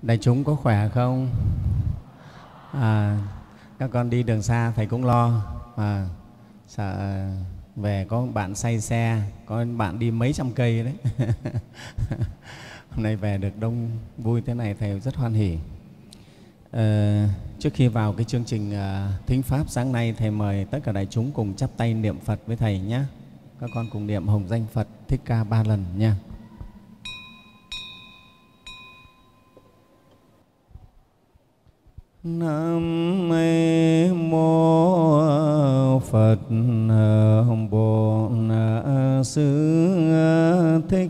Đại chúng có khỏe không? Các con đi đường xa thầy cũng lo, sợ về có bạn say xe, có bạn đi mấy trăm cây đấy. Hôm nay về được đông vui thế này thầy rất hoan hỉ. Trước khi vào cái chương trình thính pháp sáng nay, thầy mời tất cả đại chúng cùng chắp tay niệm Phật với thầy nhé. Các con cùng niệm hồng danh Phật Thích Ca 3 lần nha. Nam mô Phật Bổn Sư Thích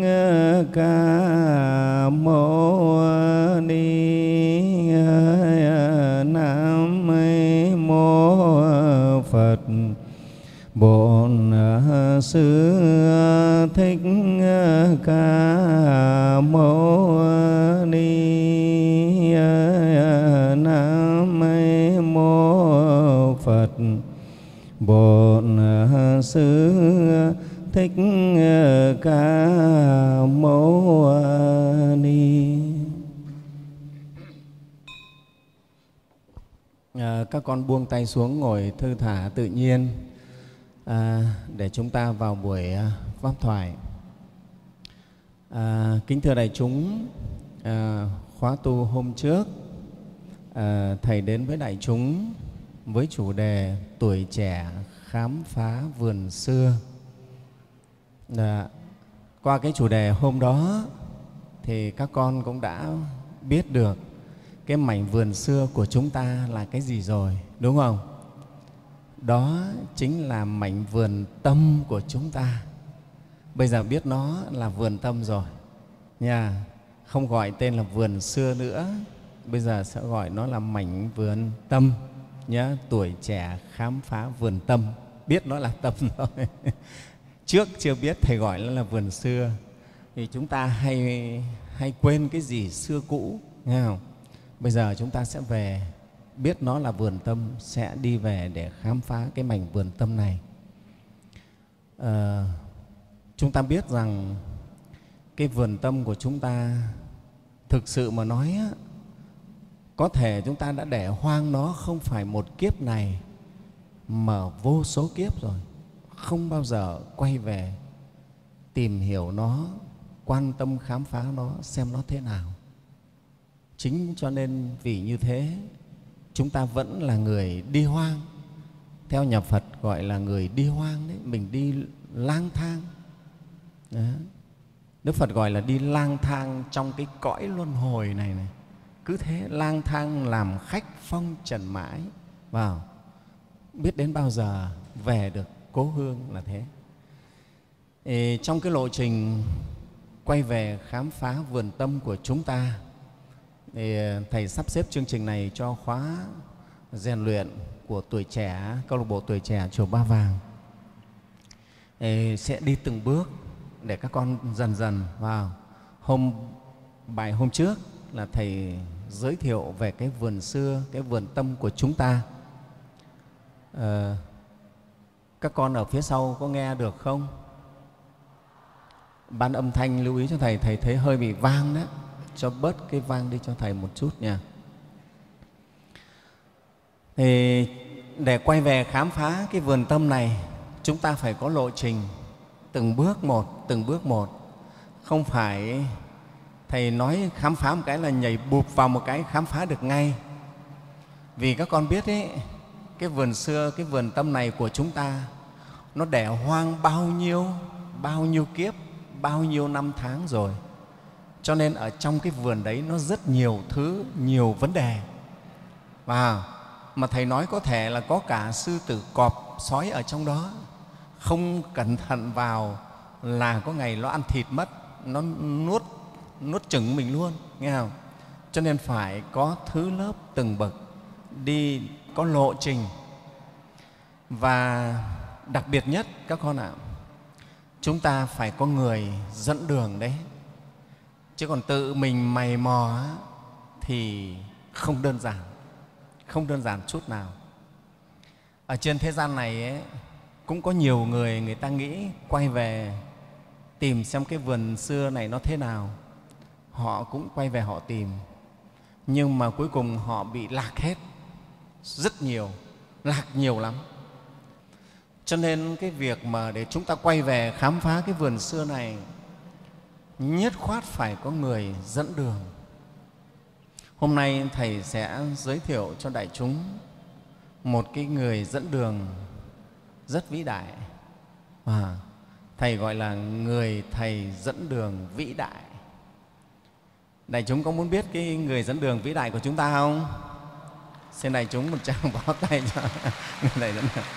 Ca Mâu Ni. Nam mô Phật Bổn Sư Thích Ca Mâu Ni. Nam mô Phật Bổn Sư Thích Ca Mâu Ni. Các con buông tay xuống, ngồi thư thả tự nhiên để chúng ta vào buổi pháp thoại. Kính thưa đại chúng, khóa tu hôm trước thầy đến với đại chúng với chủ đề tuổi trẻ khám phá vườn xưa. Qua cái chủ đề hôm đó thì các con cũng đã biết được cái mảnh vườn xưa của chúng ta là cái gì rồi, đúng không? Đó chính là mảnh vườn tâm của chúng ta. Bây giờ biết nó là vườn tâm rồi nha, không gọi tên là vườn xưa nữa, bây giờ sẽ gọi nó là mảnh vườn tâm nhé. Tuổi trẻ khám phá vườn tâm, biết nó là tâm rồi. Trước chưa biết thầy gọi nó là vườn xưa, thì chúng ta hay quên cái gì xưa cũ, nghe không? Bây giờ chúng ta sẽ về biết nó là vườn tâm, sẽ đi về để khám phá cái mảnh vườn tâm này. Chúng ta biết rằng cái vườn tâm của chúng ta, thực sự mà nói á, có thể chúng ta đã để hoang nó không phải một kiếp này mà vô số kiếp rồi, không bao giờ quay về tìm hiểu nó, quan tâm khám phá nó, xem nó thế nào. Chính cho nên vì như thế chúng ta vẫn là người đi hoang. Theo nhà Phật gọi là người đi hoang đấy, mình đi lang thang. Đó. Đức Phật gọi là đi lang thang trong cái cõi luân hồi này. Cứ thế lang thang làm khách phong trần mãi, vào biết đến bao giờ về được cố hương là thế. Trong cái lộ trình quay về khám phá vườn tâm của chúng ta, thì thầy sắp xếp chương trình này cho khóa rèn luyện của tuổi trẻ, câu lạc bộ tuổi trẻ chùa Ba Vàng. Sẽ đi từng bước để các con dần dần vào. Bài hôm trước là thầy giới thiệu về cái vườn xưa, cái vườn tâm của chúng ta. Các con ở phía sau có nghe được không? Ban âm thanh lưu ý cho thầy, thầy thấy hơi bị vang đó, cho bớt cái vang đi cho thầy một chút nha. Thì để quay về khám phá cái vườn tâm này, chúng ta phải có lộ trình từng bước một, từng bước một. Không phải thầy nói khám phá một cái là nhảy bụp vào một cái khám phá được ngay. Vì các con biết ấy, cái vườn xưa, cái vườn tâm này của chúng ta, nó đẻ hoang bao nhiêu kiếp, bao nhiêu năm tháng rồi. Cho nên ở trong cái vườn đấy nó rất nhiều thứ, nhiều vấn đề. Mà thầy nói có thể là có cả sư tử, cọp, sói ở trong đó. Không cẩn thận vào là có ngày nó ăn thịt mất, nó nuốt chửng mình luôn, nghe không? Cho nên phải có thứ lớp từng bậc, đi có lộ trình. Và đặc biệt nhất các con ạ, chúng ta phải có người dẫn đường đấy. Chứ còn tự mình mày mò thì không đơn giản chút nào. Ở trên thế gian này ấy, cũng có nhiều người ta nghĩ quay về tìm xem cái vườn xưa này nó thế nào. Họ cũng quay về họ tìm, nhưng mà cuối cùng họ bị lạc hết, rất nhiều, lạc nhiều lắm. Cho nên cái việc mà để chúng ta quay về khám phá cái vườn xưa này, nhất khoát phải có người dẫn đường. Hôm nay Thầy sẽ giới thiệu cho đại chúng một cái người dẫn đường rất vĩ đại. Thầy gọi là người thầy dẫn đường vĩ đại. Đại chúng có muốn biết cái người dẫn đường vĩ đại của chúng ta không? Xin đại chúng một tràng vỗ tay cho người thầy dẫn đường.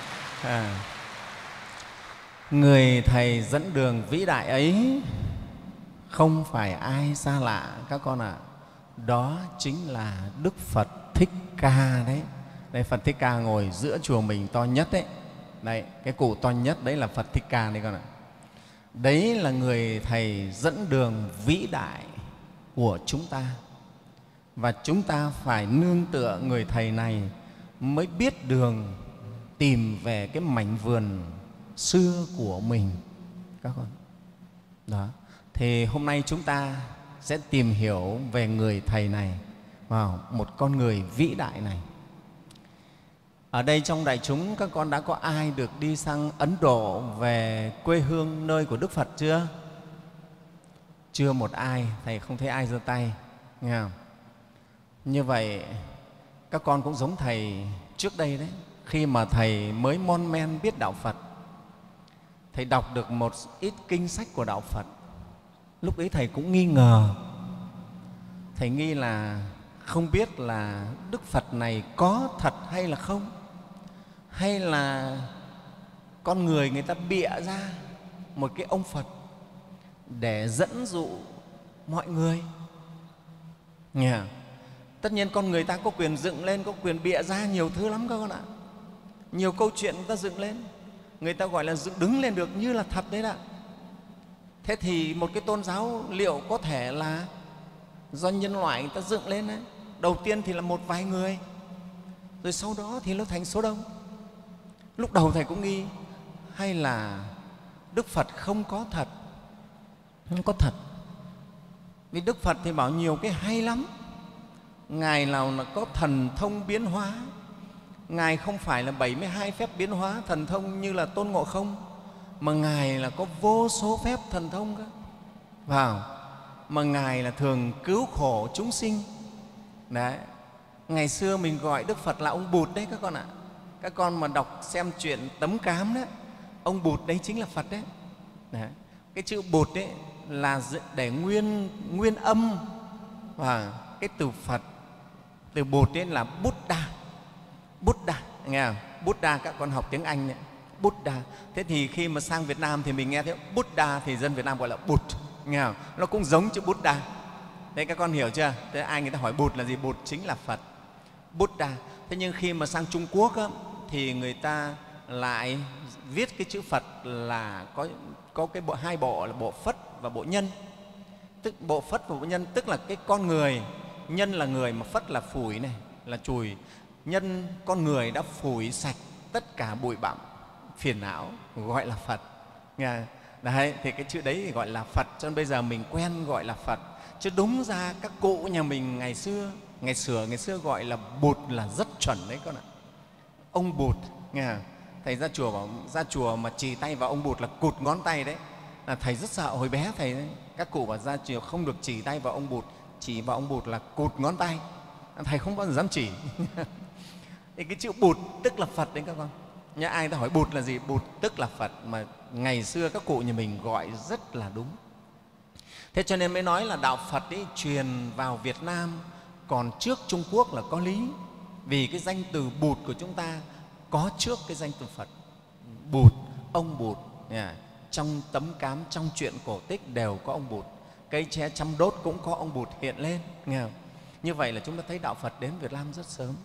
Người thầy dẫn đường vĩ đại ấy không phải ai xa lạ các con ạ. Đó chính là Đức Phật Thích Ca đấy. Đây, Phật Thích Ca ngồi giữa chùa mình to nhất đấy. Đấy, cái cụ to nhất đấy là Phật Thích Ca đấy con ạ. Đấy là người thầy dẫn đường vĩ đại của chúng ta. Và chúng ta phải nương tựa người thầy này mới biết đường tìm về cái mảnh vườn xưa của mình các con. Đó. Thì hôm nay chúng ta sẽ tìm hiểu về người thầy này, một con người vĩ đại này. Ở đây trong đại chúng các con đã có ai được đi sang Ấn Độ, về quê hương nơi của Đức Phật chưa? Chưa một ai, Thầy không thấy ai giơ tay. Nghe không? Như vậy các con cũng giống Thầy trước đây đấy. Khi mà Thầy mới mon men biết Đạo Phật, Thầy đọc được một ít kinh sách của Đạo Phật. Lúc ấy Thầy cũng nghi ngờ. Thầy nghi là không biết là Đức Phật này có thật hay là không, hay là con người ta bịa ra một cái ông Phật để dẫn dụ mọi người. Nghe? Tất nhiên con người ta có quyền dựng lên, có quyền bịa ra nhiều thứ lắm các con ạ. Nhiều câu chuyện người ta dựng lên, người ta gọi là dựng đứng lên được như là thật đấy ạ. Thế thì một cái tôn giáo liệu có thể là do nhân loại người ta dựng lên đấy? Đầu tiên thì là một vài người, rồi sau đó thì nó thành số đông. Lúc đầu Thầy cũng nghi, hay là Đức Phật không có thật? Không có thật. Vì Đức Phật thì bảo nhiều cái hay lắm. Ngài nào là có thần thông biến hóa. Ngài không phải là 72 phép biến hóa thần thông như là Tôn Ngộ Không, mà Ngài là có vô số phép thần thông cơ. Mà Ngài là thường cứu khổ chúng sinh. Đấy. Ngày xưa mình gọi Đức Phật là ông Bụt đấy các con ạ. Các con mà đọc xem chuyện Tấm Cám đấy, ông Bụt đấy chính là Phật đấy. Đấy. Cái chữ Bụt đấy là để nguyên âm, và cái từ Phật, từ Bụt đấy là Buddha. Buddha, nghe không? Buddha, các con học tiếng Anh đấy. Buddha. Thế thì khi mà sang Việt Nam thì mình nghe thấy Buddha thì dân Việt Nam gọi là Bụt, nghe không? Nó cũng giống chữ Buddha. Đấy, các con hiểu chưa? Thế ai người ta hỏi Bụt là gì? Bụt chính là Phật, Buddha. Thế nhưng khi mà sang Trung Quốc á, thì người ta lại viết cái chữ Phật là có cái hai bộ là bộ Phất và bộ Nhân. Tức bộ Phất và bộ Nhân tức là cái con người. Nhân là người, mà Phất là phủi này, là chùi. Nhân, con người đã phủi sạch tất cả bụi bặm phiền não, gọi là Phật. Đấy, thì cái chữ đấy thì gọi là Phật, cho nên bây giờ mình quen gọi là Phật. Chứ đúng ra các cụ nhà mình ngày xưa gọi là Bụt là rất chuẩn đấy con ạ. Ông Bụt, nghe? Thầy ra chùa bảo ra chùa mà chỉ tay vào ông Bụt là cụt ngón tay đấy. Là Thầy rất sợ hồi bé Thầy đấy. Các cụ bảo ra chùa không được chỉ tay vào ông Bụt, chỉ vào ông Bụt là cụt ngón tay. Thầy không bao giờ dám chỉ. Thì cái chữ Bụt tức là Phật đấy các con. Nhớ ai ta hỏi Bụt là gì? Bụt tức là Phật, mà ngày xưa các cụ nhà mình gọi rất là đúng. Thế cho nên mới nói là đạo Phật ấy truyền vào Việt Nam còn trước Trung Quốc là có lý. Vì cái danh từ Bụt của chúng ta có trước cái danh từ Phật. Bụt, ông Bụt. Trong Tấm Cám, trong truyện cổ tích đều có ông Bụt. Cây tre chăm đốt cũng có ông Bụt hiện lên. Nghe không? Như vậy là chúng ta thấy đạo Phật đến Việt Nam rất sớm.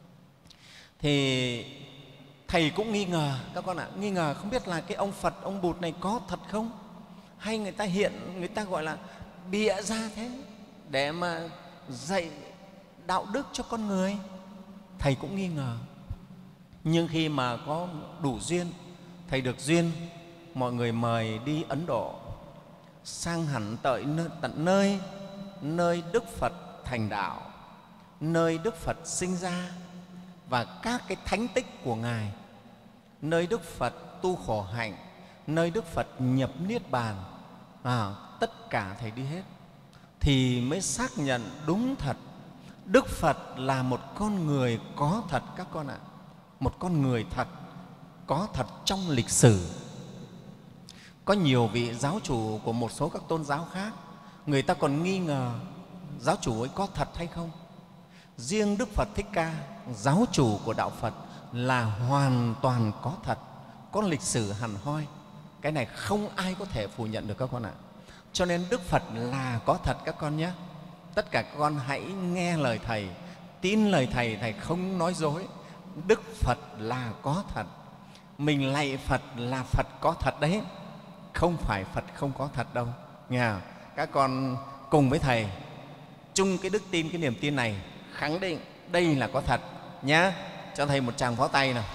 Thì Thầy cũng nghi ngờ các con ạ, nghi ngờ không biết là cái ông Phật, ông Bụt này có thật không, hay người ta gọi là bịa ra thế để mà dạy đạo đức cho con người. Thầy cũng nghi ngờ. Nhưng khi mà có đủ duyên, Thầy được duyên, mọi người mời đi Ấn Độ, sang hẳn tận nơi Đức Phật thành đạo. nơi Đức Phật sinh ra và các cái thánh tích của Ngài, nơi Đức Phật tu khổ hạnh, nơi Đức Phật nhập Niết Bàn, tất cả Thầy đi hết, thì mới xác nhận đúng thật Đức Phật là một con người có thật các con ạ. Một con người thật, có thật trong lịch sử. Có nhiều vị giáo chủ của một số các tôn giáo khác, người ta còn nghi ngờ giáo chủ ấy có thật hay không. Riêng Đức Phật Thích Ca, giáo chủ của đạo Phật, là hoàn toàn có thật, có lịch sử hẳn hoi. Cái này không ai có thể phủ nhận được các con ạ. Cho nên Đức Phật là có thật các con nhé. Tất cả các con hãy nghe lời Thầy, tin lời Thầy, Thầy không nói dối. Đức Phật là có thật. Mình lạy Phật là Phật có thật đấy, không phải Phật không có thật đâu. Nghe không? Các con cùng với Thầy chung cái đức tin, cái niềm tin này, khẳng định đây là có thật nhá. Cho Thầy một tràng pháo tay nào.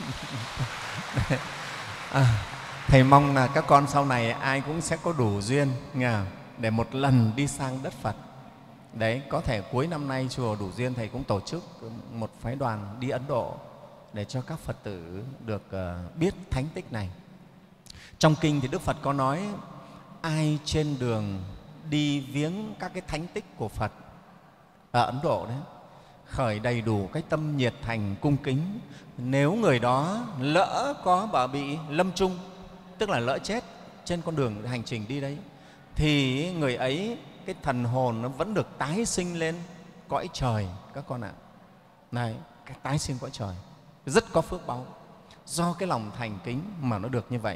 Thầy mong là các con sau này ai cũng sẽ có đủ duyên để một lần đi sang đất Phật. Đấy, có thể cuối năm nay chùa đủ duyên, Thầy cũng tổ chức một phái đoàn đi Ấn Độ để cho các Phật tử được biết thánh tích này. Trong kinh thì Đức Phật có nói, ai trên đường đi viếng các cái thánh tích của Phật ở Ấn Độ đấy, khởi đầy đủ cái tâm nhiệt thành cung kính, nếu người đó lỡ có bị lâm chung, tức là lỡ chết trên con đường hành trình đi đấy, thì người ấy cái thần hồn nó vẫn được tái sinh lên cõi trời các con ạ. Này, cái tái sinh cõi trời rất có phước báu, do cái lòng thành kính mà nó được như vậy.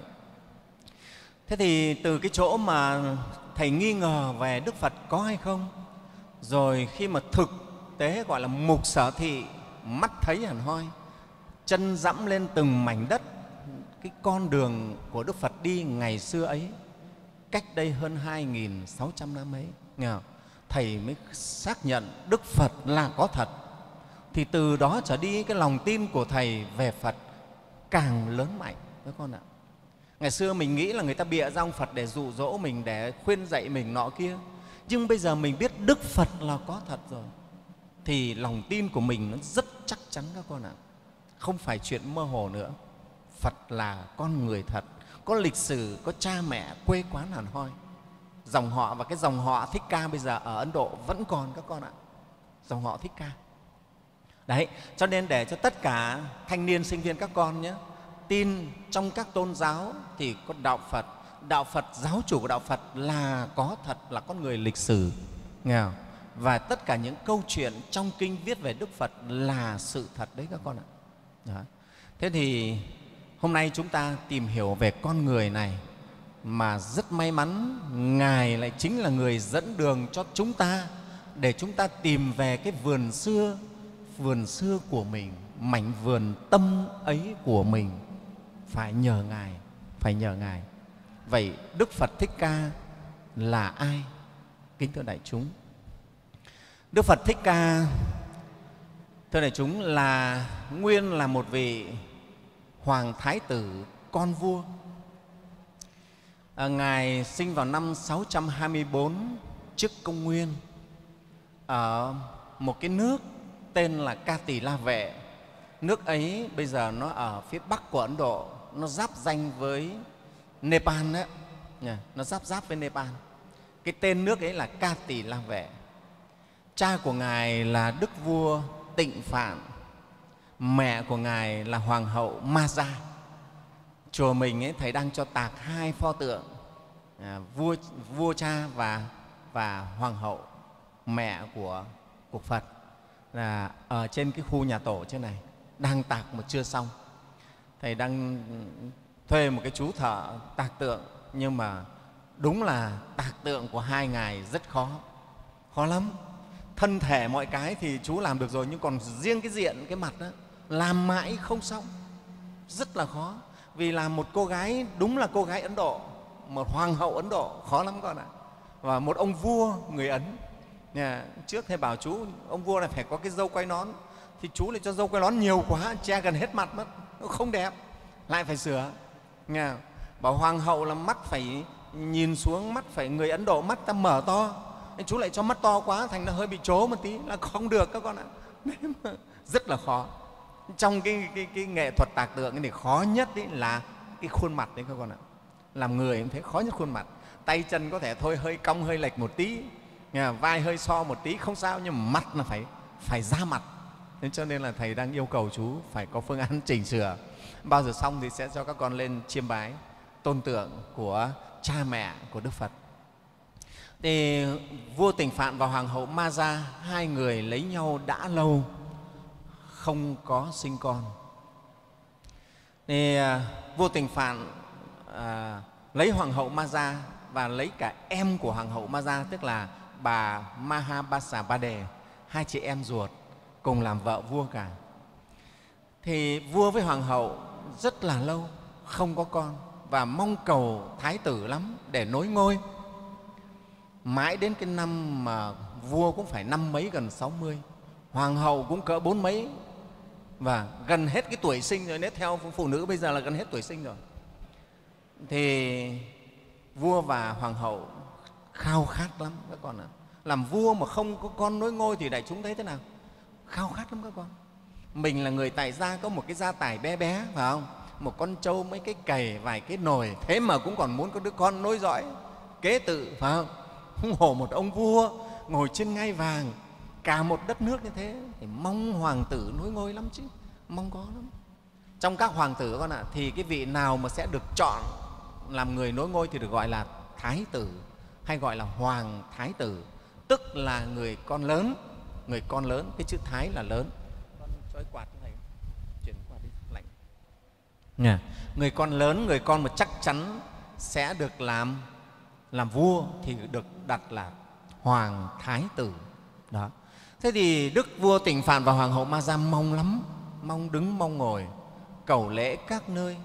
Thế thì từ cái chỗ mà Thầy nghi ngờ về Đức Phật có hay không, rồi khi mà thực tế gọi là mục sở thị, mắt thấy hẳn hoi, chân dẫm lên từng mảnh đất cái con đường của Đức Phật đi ngày xưa ấy, cách đây hơn 2.600 năm ấy, nghe không? Thầy mới xác nhận Đức Phật là có thật. Thì từ đó trở đi, cái lòng tin của Thầy về Phật càng lớn mạnh các con ạ. Ngày xưa mình nghĩ là người ta bịa ra ông Phật để dụ dỗ mình, để khuyên dạy mình nọ kia. Nhưng bây giờ mình biết Đức Phật là có thật rồi, thì lòng tin của mình nó rất chắc chắn các con ạ. Không phải chuyện mơ hồ nữa. Phật là con người thật, có lịch sử, có cha mẹ, quê quán hẳn hoi. Dòng họ và cái dòng họ Thích Ca bây giờ ở Ấn Độ vẫn còn các con ạ. Dòng họ Thích Ca. Đấy, cho nên để cho tất cả thanh niên sinh viên các con nhé, tin trong các tôn giáo thì có đạo Phật. Đạo Phật, giáo chủ của đạo Phật là có thật, là con người lịch sử, nghe không? Và tất cả những câu chuyện trong kinh viết về Đức Phật là sự thật đấy các con ạ. Đó. Thế thì hôm nay chúng ta tìm hiểu về con người này, mà rất may mắn Ngài lại chính là người dẫn đường cho chúng ta để chúng ta tìm về cái vườn xưa của mình, mảnh vườn tâm ấy của mình. Phải nhờ Ngài, phải nhờ Ngài. Vậy Đức Phật Thích Ca là ai? Kính thưa đại chúng, Đức Phật Thích Ca, thưa đại chúng, là nguyên là một vị hoàng thái tử, con vua. Ngài sinh vào năm 624 trước công nguyên ở một cái nước tên là Ca Tỳ La Vệ. Nước ấy bây giờ nó ở phía bắc của Ấn Độ, nó giáp danh với Nepal đấy, nó giáp với Nepal. Cái tên nước ấy là Ca Tỳ La Vệ. Cha của Ngài là Đức vua Tịnh Phạn, mẹ của Ngài là Hoàng hậu Ma-gia. Chùa mình ấy, Thầy đang cho tạc hai pho tượng, vua cha và Hoàng hậu mẹ của Phật, là ở trên cái khu nhà tổ trên này, đang tạc mà chưa xong. Thầy đang thuê một cái chú thợ tạc tượng, nhưng mà đúng là tạc tượng của hai ngài rất khó lắm. Thân thể mọi cái thì chú làm được rồi, nhưng còn riêng cái diện, cái mặt đó, làm mãi không xong, rất là khó. Vì là một cô gái, đúng là cô gái Ấn Độ, một hoàng hậu Ấn Độ, khó lắm con ạ. Và một ông vua người Ấn. Trước Thầy bảo chú, ông vua này phải có cái râu quai nón, thì chú lại cho râu quai nón nhiều quá, che gần hết mặt mất, nó không đẹp, lại phải sửa. Bảo hoàng hậu là mắt phải nhìn xuống, mắt phải, người Ấn Độ mắt ta mở to, chú lại cho mắt to quá, thành nó hơi bị trố một tí là không được các con ạ. Rất là khó. Trong cái nghệ thuật tạc tượng thì khó nhất ấy là cái khuôn mặt đấy các con ạ. Làm người cũng thế, khó nhất khuôn mặt. Tay chân có thể thôi hơi cong hơi lệch một tí, vai hơi so một tí không sao, nhưng mà mặt là phải ra mặt. Thế cho nên là thầy đang yêu cầu chú phải có phương án chỉnh sửa. Bao giờ xong thì sẽ cho các con lên chiêm bái tôn tượng của cha mẹ của Đức Phật. Thì vua Tỉnh Phạn và hoàng hậu Ma Gia, hai người lấy nhau đã lâu không có sinh con. Thì vua Tỉnh Phạn lấy hoàng hậu Ma Gia và lấy cả em của hoàng hậu Ma Gia, tức là bà Mahabasa Ba Đề, hai chị em ruột cùng làm vợ vua cả. Thì vua với hoàng hậu rất là lâu không có con và mong cầu thái tử lắm để nối ngôi. Mãi đến cái năm mà vua cũng phải năm mấy, gần 60, hoàng hậu cũng cỡ 40 mấy, và gần hết cái tuổi sinh rồi. Nếu theo phụ nữ bây giờ là gần hết tuổi sinh rồi. Thì vua và hoàng hậu khao khát lắm các con ạ. Làm vua mà không có con nối ngôi thì đại chúng thấy thế nào? Khao khát lắm các con. Mình là người tại gia, có một cái gia tài bé bé, phải không? Một con trâu, mấy cái cày, vài cái nồi, thế mà cũng còn muốn có đứa con nối dõi kế tự, phải không? Huống hồ một ông vua ngồi trên ngai vàng cả một đất nước như thế thì mong hoàng tử nối ngôi lắm chứ, mong có lắm. Trong các hoàng tử con ạ, thì cái vị nào mà sẽ được chọn làm người nối ngôi thì được gọi là thái tử, hay gọi là hoàng thái tử, tức là người con lớn. Người con lớn, cái chữ thái là lớn. Con cho cái quạt này, chuyển quạt đi, lạnh. Người con lớn, người con mà chắc chắn sẽ được làm vua thì được đặt là hoàng thái tử. Đó. Thế thì đức vua Tỉnh Phạn và hoàng hậu Ma Gia mong lắm, mong đứng mong ngồi, cầu lễ các nơi.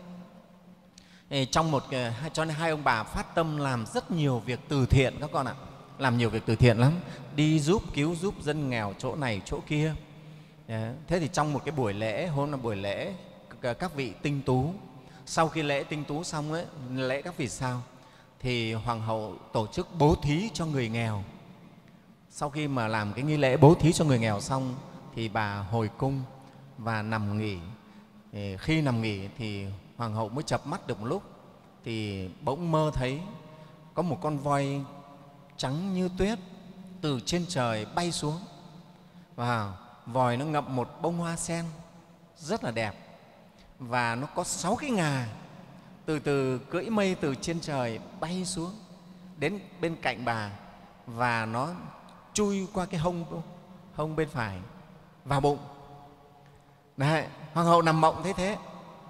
Cho nên hai ông bà phát tâm làm rất nhiều việc từ thiện các con ạ. Làm nhiều việc từ thiện lắm, đi cứu giúp dân nghèo chỗ này chỗ kia. Thế thì trong một cái buổi lễ, hôm là buổi lễ các vị tinh tú, sau khi lễ tinh tú xong ấy, lễ các vị sao, thì hoàng hậu tổ chức bố thí cho người nghèo. Sau khi mà làm cái nghi lễ bố thí cho người nghèo xong thì bà hồi cung và nằm nghỉ. Khi nằm nghỉ thì hoàng hậu mới chợp mắt được một lúc thì bỗng mơ thấy có một con voi trắng như tuyết từ trên trời bay xuống, và vòi nó ngậm một bông hoa sen rất là đẹp, và nó có 6 cái ngà từ từ cưỡi mây từ trên trời bay xuống đến bên cạnh bà, và nó chui qua cái hông bên phải vào bụng. Đấy, hoàng hậu nằm mộng thấy thế.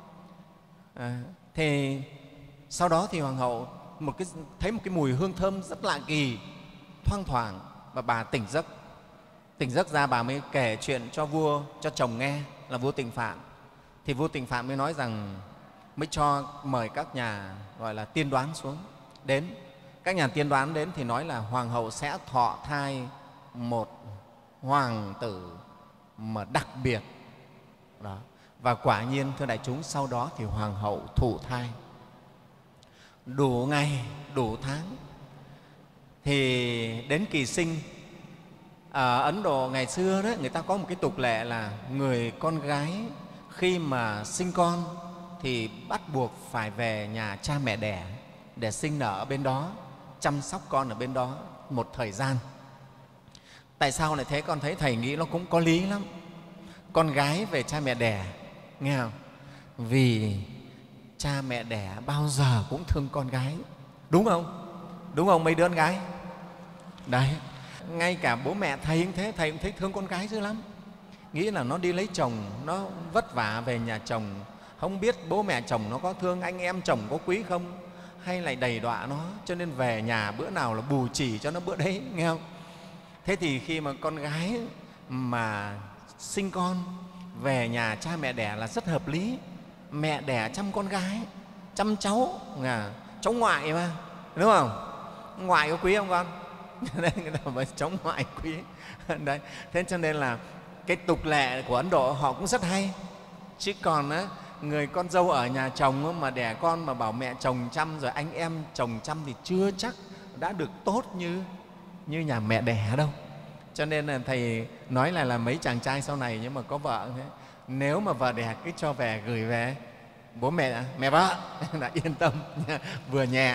Thì sau đó thì hoàng hậu thấy một cái mùi hương thơm rất lạ kỳ thoang thoảng, và bà tỉnh giấc ra, bà mới kể chuyện cho vua, cho chồng nghe là vua Tỉnh Phạn. Thì vua Tỉnh Phạn mới nói rằng, mới mời các nhà gọi là tiên đoán xuống đến. Các nhà tiên đoán đến thì nói là hoàng hậu sẽ thọ thai một hoàng tử mà đặc biệt. Đó. Và quả nhiên thưa đại chúng, sau đó thì hoàng hậu thụ thai đủ ngày đủ tháng. Thì đến kỳ sinh, ở Ấn Độ ngày xưa đấy, người ta có một cái tục lệ là người con gái khi mà sinh con thì bắt buộc phải về nhà cha mẹ đẻ để sinh nở ở bên đó, chăm sóc con ở bên đó một thời gian. Tại sao lại thế? Con thấy thầy nghĩ nó cũng có lý lắm. Con gái về cha mẹ đẻ, nghe không? Vì cha mẹ đẻ bao giờ cũng thương con gái, đúng không? Đúng không mấy đứa con gái? Đấy, ngay cả bố mẹ thầy cũng thế, thầy cũng thấy thương con gái dữ lắm. Nghĩ là nó đi lấy chồng, nó vất vả về nhà chồng, không biết bố mẹ chồng nó có thương, anh em chồng có quý không, hay lại đầy đọa nó, cho nên về nhà bữa nào là bù chỉ cho nó bữa đấy, nghe không? Thế thì khi mà con gái mà sinh con về nhà cha mẹ đẻ là rất hợp lý. Mẹ đẻ chăm con gái, chăm cháu, cháu ngoại mà, đúng không? Ngoại có quý không con? Đấy, người ta mới cháu ngoại quý. Đấy. Thế cho nên là cái tục lệ của Ấn Độ họ cũng rất hay. Chứ còn á, người con dâu ở nhà chồng mà đẻ con mà bảo mẹ chồng chăm rồi anh em chồng chăm thì chưa chắc đã được tốt như như nhà mẹ đẻ đâu. Cho nên là Thầy nói là mấy chàng trai sau này nhưng mà có vợ thế, nếu mà vợ đẻ cứ cho về, gửi về bố mẹ vợ đã yên tâm, vừa nhẹ.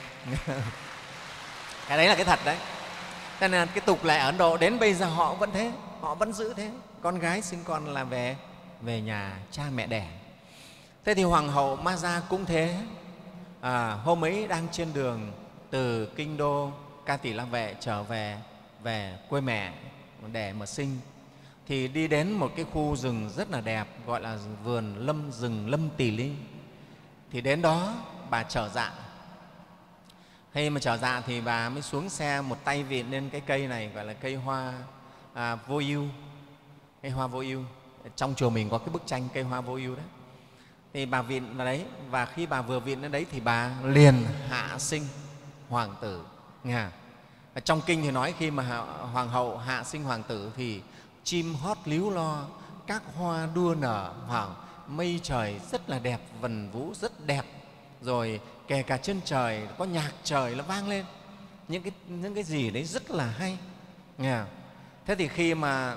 Cái đấy là cái thật đấy. Cho nên cái tục lệ ở Ấn Độ đến bây giờ họ vẫn thế, họ vẫn giữ thế. Con gái sinh con là về nhà cha mẹ đẻ. Thế thì Hoàng hậu Maja cũng thế. Hôm ấy đang trên đường từ kinh đô Ca Tỳ La Vệ trở về quê mẹ để mà sinh, thì đi đến một cái khu rừng rất là đẹp gọi là rừng Lâm Tỳ Ly. Thì đến đó bà trở dạ. Khi mà trở dạ thì bà mới xuống xe, một tay vịn lên cái cây này gọi là cây hoa vô ưu, cây hoa vô ưu. Trong chùa mình có cái bức tranh cây hoa vô ưu đấy. Thì bà vịn vào đấy, và khi bà vừa vịn đến đấy thì bà liền hạ sinh hoàng tử. Nghe? Trong kinh thì nói khi mà hoàng hậu hạ sinh hoàng tử thì chim hót líu lo, các hoa đua nở, mây trời rất là đẹp, vần vũ rất đẹp, rồi kể cả trên trời có nhạc trời nó vang lên, những cái gì đấy rất là hay. Nghe? Thế thì khi mà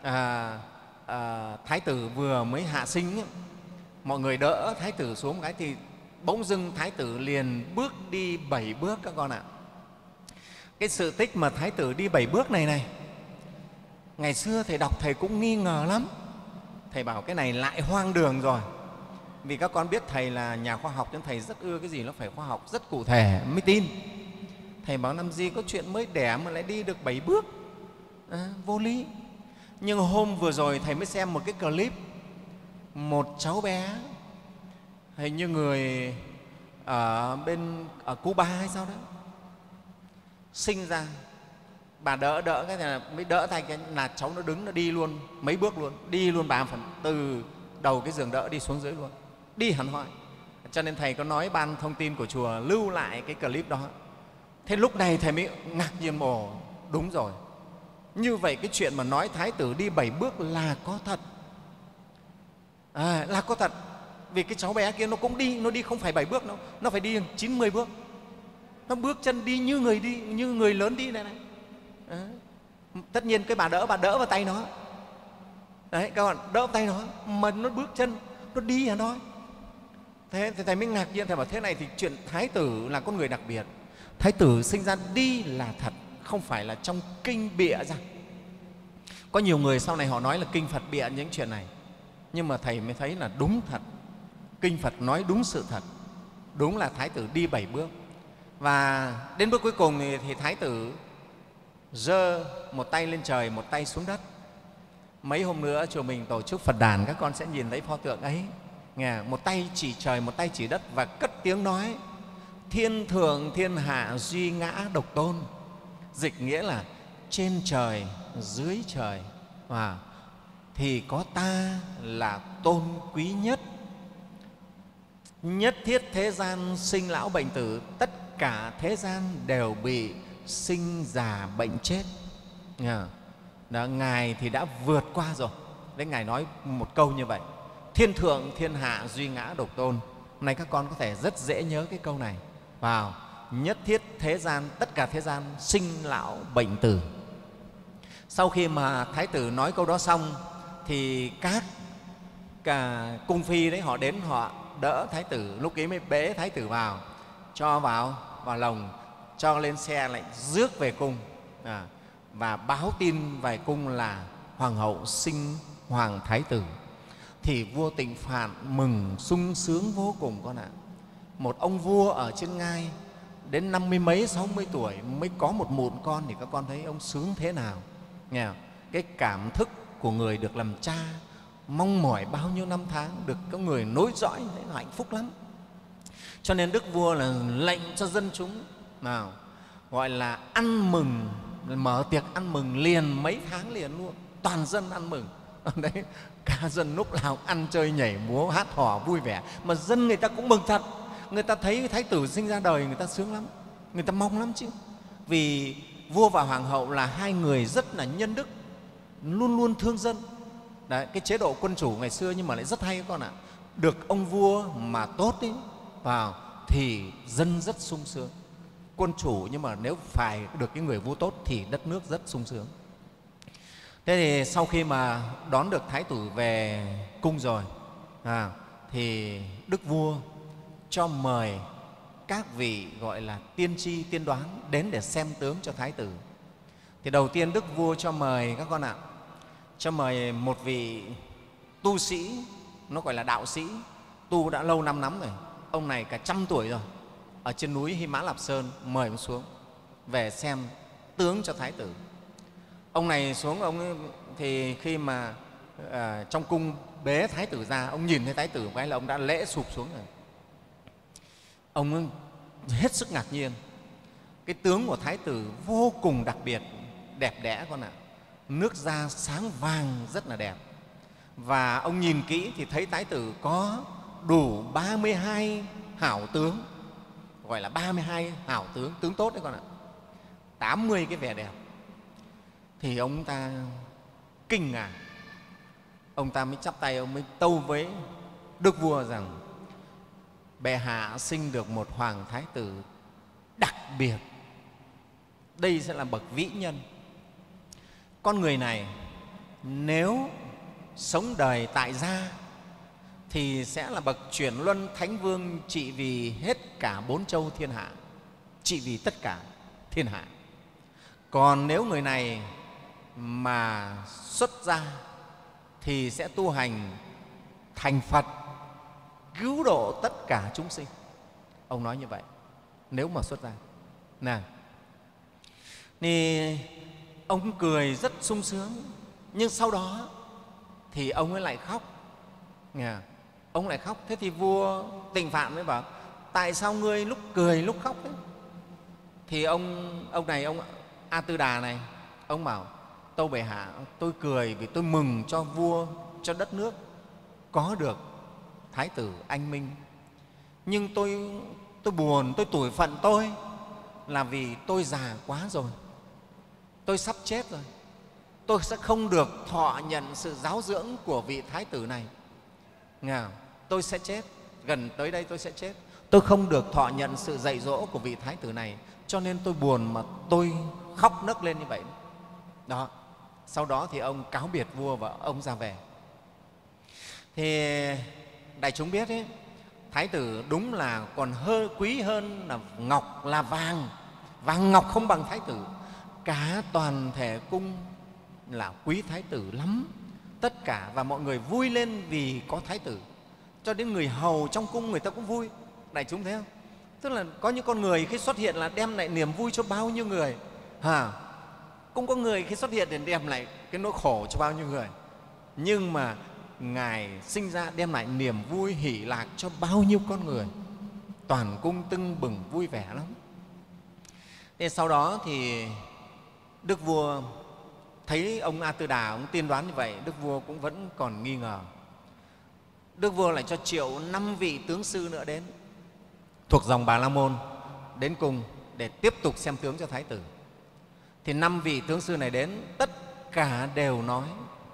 thái tử vừa mới hạ sinh ấy, mọi người đỡ thái tử xuống cái thì bỗng dưng thái tử liền bước đi 7 bước các con ạ. Cái sự tích mà thái tử đi 7 bước này, ngày xưa Thầy đọc Thầy cũng nghi ngờ lắm. Thầy bảo cái này lại hoang đường rồi. Vì các con biết Thầy là nhà khoa học nên Thầy rất ưa cái gì nó phải khoa học, rất cụ thể mới tin. Thầy bảo làm gì có chuyện mới đẻ mà lại đi được 7 bước, vô lý. Nhưng hôm vừa rồi Thầy mới xem một cái clip, một cháu bé hình như người ở Cuba hay sao đó, sinh ra bà đỡ cái này mới đỡ tay cái là cháu nó đứng, nó đi luôn mấy bước luôn, đi luôn bà phần từ đầu cái giường đỡ đi xuống dưới luôn, đi hẳn hoi. Cho nên Thầy có nói ban thông tin của chùa lưu lại cái clip đó. Thế lúc này Thầy mới ngạc nhiên, ồ đúng rồi, như vậy cái chuyện mà nói thái tử đi 7 bước là có thật. Là có thật. Vì cái cháu bé kia nó cũng đi, nó đi không phải 7 bước đâu, nó phải đi 90 bước. Nó bước chân đi, như người lớn đi này. Tất nhiên cái bà đỡ vào tay nó. Đấy, các bạn đỡ vào tay nó mà nó bước chân, nó đi hả nói. Thế thì Thầy mới ngạc nhiên, Thầy bảo thế này thì chuyện thái tử là con người đặc biệt. Thái tử sinh ra đi là thật, không phải là trong kinh bịa ra. Có nhiều người sau này họ nói là kinh Phật bịa những chuyện này, nhưng mà Thầy mới thấy là đúng thật. Kinh Phật nói đúng sự thật, đúng là thái tử đi 7 bước. Và đến bước cuối cùng thì thái tử giơ một tay lên trời, một tay xuống đất. Mấy hôm nữa chùa mình tổ chức Phật đàn, các con sẽ nhìn thấy pho tượng ấy. Nghe, một tay chỉ trời, một tay chỉ đất, và cất tiếng nói thiên thượng thiên hạ duy ngã độc tôn. Dịch nghĩa là trên trời dưới trời thì có ta là tôn quý nhất. Nhất thiết thế gian sinh lão bệnh tử, tất cả thế gian đều bị sinh già bệnh chết. Đó, Ngài thì đã vượt qua rồi. Đấy, Ngài nói một câu như vậy, thiên thượng thiên hạ duy ngã độc tôn. Hôm nay các con có thể rất dễ nhớ cái câu này. Nhất thiết thế gian, tất cả thế gian sinh lão bệnh tử. Sau khi mà thái tử nói câu đó xong thì các cung phi đấy họ đến, họ đỡ thái tử, lúc ấy mới bế thái tử vào, cho vào lồng, cho lên xe lại rước về cung và báo tin về cung là hoàng hậu sinh hoàng thái tử. Thì vua Tịnh Phạn mừng sung sướng vô cùng con ạ. Một ông vua ở trên ngai đến 50 mấy 60 tuổi mới có một mụn con thì các con thấy ông sướng thế nào. Nghe không? Cái cảm thức của người được làm cha, mong mỏi bao nhiêu năm tháng được có người nối dõi, thế là hạnh phúc lắm. Cho nên đức vua là lệnh cho dân chúng gọi là ăn mừng, mở tiệc ăn mừng liền mấy tháng liền luôn, toàn dân ăn mừng. Đấy, cả dân lúc nào ăn chơi nhảy múa hát hò vui vẻ, mà dân người ta cũng mừng thật. Người ta thấy thái tử sinh ra đời người ta sướng lắm, người ta mong lắm chứ. Vì vua và hoàng hậu là hai người rất là nhân đức, luôn luôn thương dân. Đấy, cái chế độ quân chủ ngày xưa nhưng mà lại rất hay các con ạ. Được ông vua mà tốt ấy, thì dân rất sung sướng. quân chủ, nhưng mà nếu phải được cái người vua tốt thì đất nước rất sung sướng. Thế thì sau khi mà đón được thái tử về cung rồi thì đức vua cho mời các vị gọi là tiên tri tiên đoán đến để xem tướng cho thái tử. Thì đầu tiên đức vua cho mời các con ạ, cho mời một vị tu sĩ, nó gọi là đạo sĩ, tu đã lâu năm lắm rồi, ông này cả 100 tuổi rồi, ở trên núi Hy Mã Lạp Sơn, mời ông xuống về xem tướng cho thái tử. Ông này xuống, ông ấy, thì khi mà trong cung bế thái tử ra, ông nhìn thấy thái tử cái là ông đã lễ sụp xuống rồi. Ông ấy hết sức ngạc nhiên. Cái tướng của thái tử vô cùng đặc biệt, đẹp đẽ con ạ. Nước da sáng vàng rất là đẹp. Và ông nhìn kỹ thì thấy thái tử có đủ 32 hảo tướng, gọi là 32 hảo tướng, tướng tốt đấy con ạ, 80 cái vẻ đẹp. Thì ông ta kinh ngạc, ông ta mới chắp tay, ông mới tâu với đức vua rằng bệ hạ sinh được một hoàng thái tử đặc biệt, đây sẽ là bậc vĩ nhân. Con người này nếu sống đời tại gia thì sẽ là bậc chuyển luân thánh vương, trị vì hết cả 4 châu thiên hạ, trị vì tất cả thiên hạ. Còn nếu người này mà xuất gia thì sẽ tu hành thành Phật, cứu độ tất cả chúng sinh. Ông nói như vậy, nếu mà xuất gia. Thì ông cười rất sung sướng, nhưng sau đó thì ông ấy lại khóc. Ông lại khóc. Thế thì vua Tịnh Phạn mới bảo: tại sao ngươi lúc cười lúc khóc ấy? Thì ông này, ông A Tư Đà này, ông bảo: tâu bệ hạ, tôi cười vì tôi mừng cho vua, cho đất nước có được thái tử anh minh. Nhưng tôi buồn, tôi tủi phận tôi là vì tôi già quá rồi, tôi sắp chết rồi, tôi sẽ không được thọ nhận sự giáo dưỡng của vị thái tử này. Tôi sẽ chết, gần tới đây tôi sẽ chết, tôi không được thọ nhận sự dạy dỗ của vị thái tử này, cho nên tôi buồn mà tôi khóc nấc lên như vậy đó. Sau đó thì ông cáo biệt vua và ông ra về. Thì đại chúng biết ấy, thái tử đúng là còn quý hơn là ngọc, là vàng. Vàng ngọc không bằng thái tử. Cả toàn thể cung là quý thái tử lắm, tất cả, và mọi người vui lên vì có thái tử. Cho đến người hầu trong cung người ta cũng vui. Đại chúng thấy không? Tức là có những con người khi xuất hiện là đem lại niềm vui cho bao nhiêu người, cũng có người khi xuất hiện để đem lại cái nỗi khổ cho bao nhiêu người. Nhưng mà Ngài sinh ra đem lại niềm vui hỷ lạc cho bao nhiêu con người, toàn cung tưng bừng vui vẻ lắm. Thế sau đó thì đức vua thấy ông A Tư Đà ông tiên đoán như vậy, đức vua cũng vẫn còn nghi ngờ. Đức vua lại cho triệu 5 vị tướng sư nữa đến thuộc dòng Bà La Môn đến cùng để tiếp tục xem tướng cho thái tử. Thì 5 vị tướng sư này đến, tất cả đều nói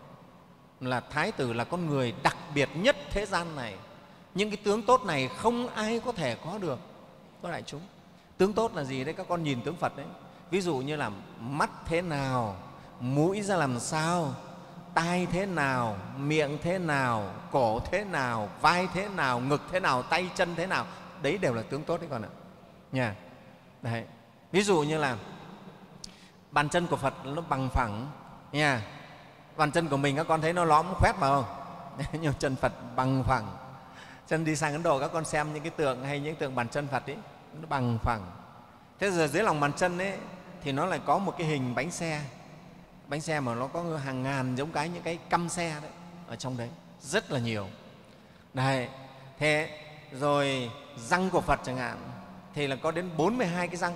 là thái tử là con người đặc biệt nhất thế gian này. Những cái tướng tốt này không ai có thể có được. Các đại chúng, tướng tốt là gì đấy? Các con nhìn tướng Phật đấy. Ví dụ như là mắt thế nào, mũi ra làm sao, tai thế nào, miệng thế nào, cổ thế nào, vai thế nào, ngực thế nào, tay chân thế nào, đấy đều là tướng tốt đấy con ạ. Đấy. Ví dụ như là bàn chân của Phật nó bằng phẳng nha. Bàn chân của mình các con thấy nó lõm khoét mà không? Nhưng chân Phật bằng phẳng. Chân đi sang Ấn Độ các con xem những cái tượng hay những tượng bàn chân Phật ấy, nó bằng phẳng. Thế giờ dưới lòng bàn chân ấy thì nó lại có một cái hình bánh xe. Bánh xe mà nó có hàng ngàn giống những cái căm xe đấy ở trong đấy, rất là nhiều. Đấy. Thế rồi răng của Phật chẳng hạn thì là có đến 42 cái răng.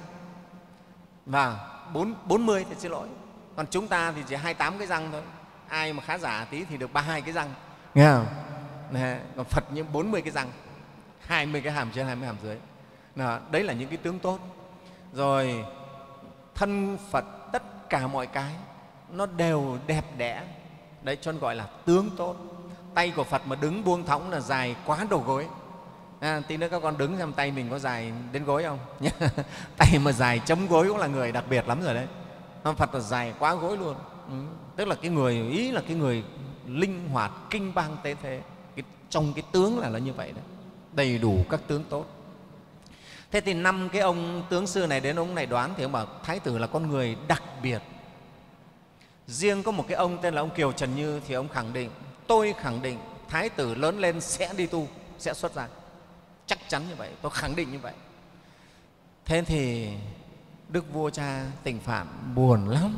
Và 40 thì xin lỗi. Còn chúng ta thì chỉ 28 cái răng thôi. Ai mà khá giả tí thì được 32 cái răng. Nghe không? Còn Phật những 40 cái răng, 20 cái hàm trên, 20 hàm dưới. Đấy là những cái tướng tốt. Rồi thân Phật tất cả mọi cái nó đều đẹp đẽ. Đấy cho nên gọi là tướng tốt. Tay của Phật mà đứng buông thõng là dài quá đầu gối. Tí nữa các con đứng xem tay mình có dài đến gối không. Tay mà dài chấm gối cũng là người đặc biệt lắm rồi đấy. Phật là dài quá gối luôn. Tức là cái người, ý là cái người linh hoạt, kinh bang tế thế. Trong cái tướng là như vậy đấy, đầy đủ các tướng tốt. Thế thì 5 cái ông tướng sư này đến ông này đoán thì ông bảo Thái tử là con người đặc biệt. Riêng có một cái ông tên là ông Kiều Trần Như thì ông khẳng định, tôi khẳng định Thái tử lớn lên sẽ đi tu, sẽ xuất gia. Chắc chắn như vậy, tôi khẳng định như vậy. Thế thì Đức Vua Cha Tỉnh Phạn buồn lắm.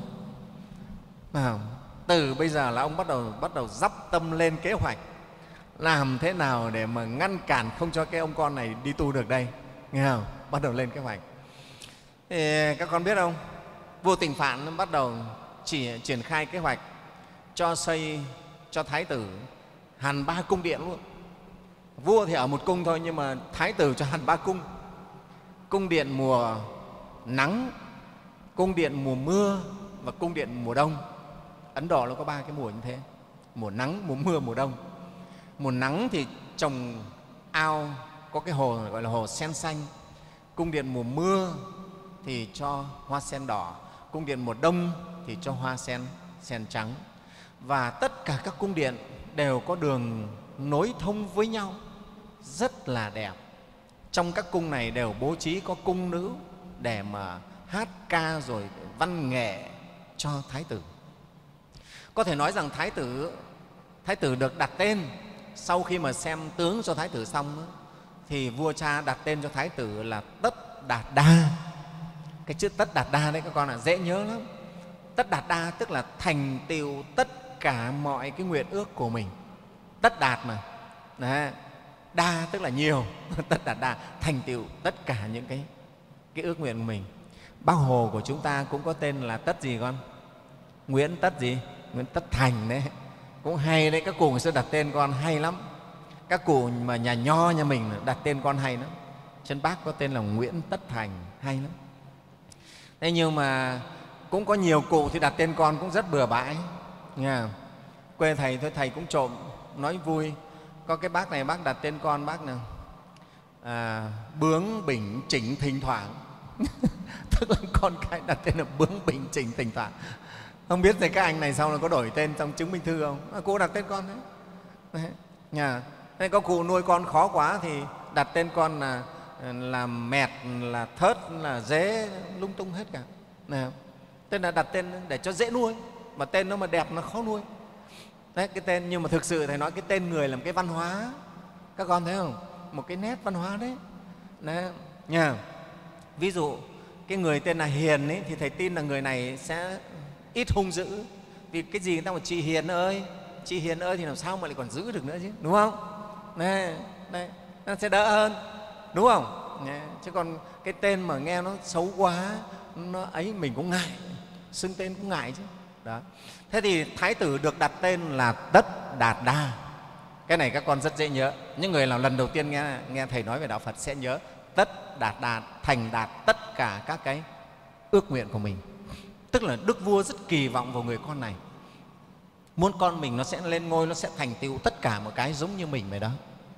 Từ bây giờ là ông bắt đầu dắp tâm lên kế hoạch làm thế nào để mà ngăn cản không cho cái ông con này đi tu được đây. Nghe không? Bắt đầu lên kế hoạch. Thì các con biết không, vua Tỉnh Phạn bắt đầu triển khai kế hoạch cho xây cho Thái tử hẳn 3 cung điện luôn. Vua thì ở một cung thôi, nhưng mà Thái tử cho hẳn 3 cung. Cung điện mùa nắng, cung điện mùa mưa và cung điện mùa đông. Ấn Độ nó có 3 cái mùa như thế: mùa nắng, mùa mưa, mùa đông. Mùa nắng thì trồng ao, có cái hồ gọi là hồ sen xanh. Cung điện mùa mưa thì cho hoa sen đỏ. Cung điện mùa đông thì cho hoa sen trắng. Và tất cả các cung điện đều có đường nối thông với nhau, rất là đẹp. Trong các cung này đều bố trí có cung nữ để mà hát ca rồi văn nghệ cho Thái tử. Có thể nói rằng Thái tử được đặt tên sau khi mà xem tướng cho Thái tử xong thì vua Cha đặt tên cho Thái tử là Tất Đạt Đa. Cái chữ Tất Đạt Đa đấy các con là dễ nhớ lắm. Tất Đạt Đa tức là thành tựu tất cả mọi cái nguyện ước của mình. Tất đạt mà. Đấy. Đa tức là nhiều. Tất Đạt Đa thành tựu tất cả những cái ước nguyện của mình. Bác Hồ của chúng ta cũng có tên là Tất gì con? Nguyễn Tất gì? Nguyễn Tất Thành đấy. Cũng hay đấy, các cụ ngày xưa đặt tên con hay lắm. Các cụ mà nhà Nho nhà mình đặt tên con hay lắm. Chân bác có tên là Nguyễn Tất Thành, hay lắm. Thế nhưng mà cũng có nhiều cụ thì đặt tên con cũng rất bừa bãi. Nghe không? Quê thầy thôi, thầy cũng trộm nói vui. Có cái bác này, bác đặt tên con bác nào Bướng Bỉnh Chỉnh Thỉnh Thoảng. Tức là con cái đặt tên là Bướng Bỉnh Chỉnh Thỉnh Thoảng. Không biết thì các anh này sau là có đổi tên trong chứng minh thư không? Cụ đặt tên con đấy. Thế có cụ nuôi con khó quá thì đặt tên con là Mẹt, là Thớt, là Dế, lung tung hết cả. Tên là đặt tên để cho dễ nuôi, mà tên nó mà đẹp nó khó nuôi. Đấy, cái tên, nhưng mà thực sự thầy nói cái tên người là một cái văn hóa. Các con thấy không? Một cái nét văn hóa đấy. Đấy nha. Ví dụ cái người tên là Hiền ấy, thì thầy tin là người này sẽ ít hung dữ. Vì cái gì người ta mà chị Hiền ơi, chị Hiền ơi thì làm sao mà lại còn giữ được nữa chứ, đúng không? Đấy, nó sẽ đỡ hơn, đúng không? Chứ còn cái tên mà nghe nó xấu quá, nó ấy mình cũng ngại, xưng tên cũng ngại chứ. Đó. Thế thì Thái tử được đặt tên là Tất Đạt Đa. Cái này các con rất dễ nhớ. Những người nào lần đầu tiên nghe thầy nói về đạo Phật sẽ nhớ Tất Đạt Đa, thành đạt tất cả các cái ước nguyện của mình. Tức là Đức Vua rất kỳ vọng vào người con này, muốn con mình nó sẽ lên ngôi, nó sẽ thành tựu tất cả một cái giống như mình vậy đó.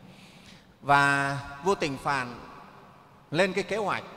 Và vua Tỉnh Phạn lên cái kế hoạch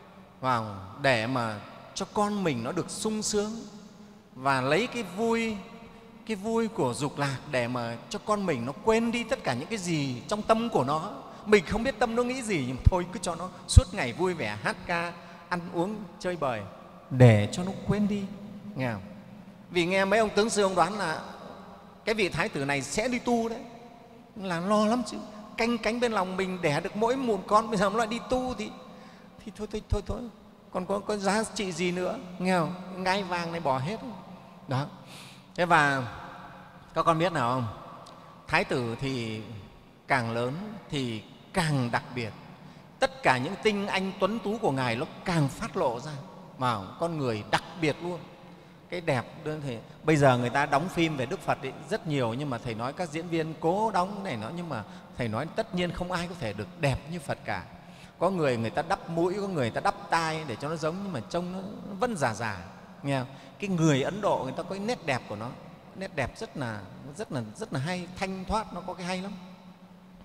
để mà cho con mình nó được sung sướng và lấy cái vui của dục lạc để mà cho con mình nó quên đi tất cả những cái gì trong tâm của nó. Mình không biết tâm nó nghĩ gì, nhưng thôi cứ cho nó suốt ngày vui vẻ hát ca, ăn uống chơi bời để cho nó quên đi. Nghe không? Vì nghe mấy ông tướng sư ông đoán là cái vị Thái tử này sẽ đi tu đấy, là lo lắm chứ. Canh cánh bên lòng mình đẻ được mỗi một con, bây giờ nó lại đi tu thì thôi còn có giá trị gì nữa, nghe không? Ngai vàng này bỏ hết đó. Thế và các con biết nào không, Thái tử thì càng lớn thì càng đặc biệt. Tất cả những tinh anh tuấn tú của Ngài nó càng phát lộ ra, mà con người đặc biệt luôn. Cái đẹp thì bây giờ người ta đóng phim về Đức Phật ấy, rất nhiều, nhưng mà thầy nói các diễn viên cố đóng này nó, nhưng mà thầy nói tất nhiên không ai có thể được đẹp như Phật cả. Có người ta đắp mũi, có người ta đắp tai để cho nó giống, nhưng mà trông nó vẫn giả. Nghe không? Cái người Ấn Độ người ta có cái nét đẹp của nó, nét đẹp rất là hay, thanh thoát, nó có cái hay lắm.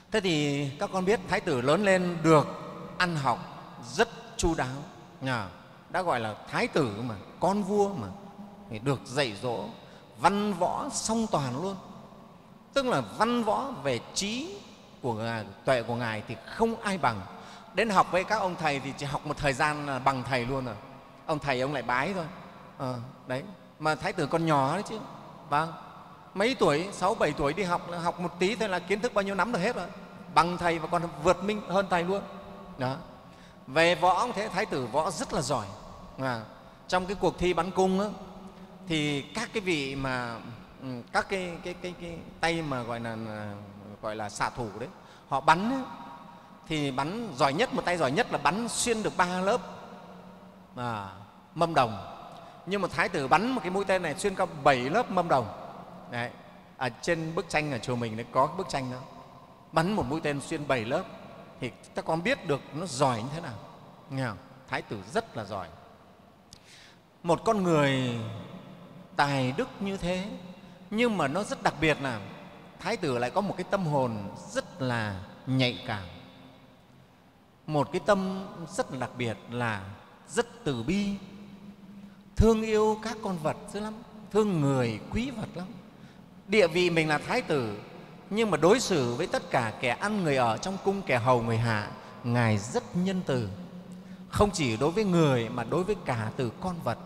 Thế thì các con biết Thái tử lớn lên được ăn học rất chu đáo, đã gọi là thái tử mà, con vua mà, thì được dạy dỗ văn võ song toàn luôn. Tức là văn võ về trí của ngài, tuệ của ngài thì không ai bằng. Đến học với các ông thầy thì chỉ học một thời gian là bằng thầy luôn rồi. Ông thầy ông lại bái thôi. Đấy, mà thái tử còn nhỏ đấy chứ. Vâng, mấy tuổi, 6, 7 tuổi đi học, là học một tí thôi là kiến thức bao nhiêu nắm được hết rồi. Bằng thầy và còn vượt minh hơn thầy luôn. Đó. Về võ cũng thế, thái tử võ rất là giỏi. Trong cái cuộc thi bắn cung đó, thì các cái vị mà các cái tay mà gọi là xạ thủ đấy, họ bắn ấy, thì bắn giỏi nhất, một tay giỏi nhất là bắn xuyên được 3 lớp mâm đồng. Nhưng mà thái tử bắn một cái mũi tên này xuyên qua 7 lớp mâm đồng. Đấy, ở trên bức tranh ở chùa mình đấy có cái bức tranh đó, bắn một mũi tên xuyên 7 lớp, thì các con biết được nó giỏi như thế nào. Nghe không? Thái tử rất là giỏi. Một con người tài đức như thế, nhưng mà nó rất đặc biệt là thái tử lại có một cái tâm hồn rất là nhạy cảm, một cái tâm rất là đặc biệt là rất từ bi, thương yêu các con vật dữ lắm, thương người quý vật lắm. Địa vị mình là thái tử, nhưng mà đối xử với tất cả kẻ ăn người ở trong cung, kẻ hầu người hạ, ngài rất nhân từ, không chỉ đối với người mà đối với cả từ con vật.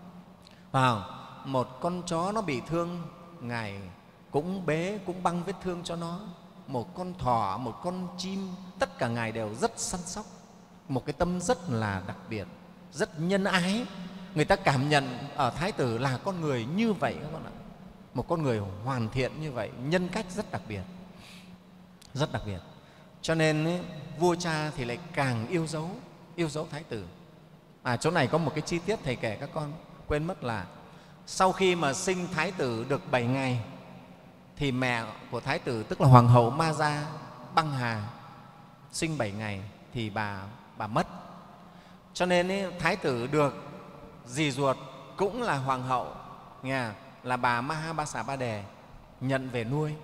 Một con chó nó bị thương, ngài cũng bế, cũng băng vết thương cho nó. Một con thỏ, một con chim, tất cả ngài đều rất săn sóc. Một cái tâm rất là đặc biệt, rất nhân ái. Người ta cảm nhận ở thái tử là con người như vậy các con ạ. Một con người hoàn thiện như vậy, nhân cách rất đặc biệt, rất đặc biệt. Cho nên ấy, vua cha thì lại càng yêu dấu thái tử. Chỗ này có một cái chi tiết thầy kể các con quên mất là sau khi mà sinh thái tử được 7 ngày thì mẹ của thái tử, tức là hoàng hậu Ma Gia Băng Hà, sinh 7 ngày thì bà mất. Cho nên ấy, thái tử được dì ruột cũng là hoàng hậu, nghe, là bà Mahabasa Đề nhận về nuôi.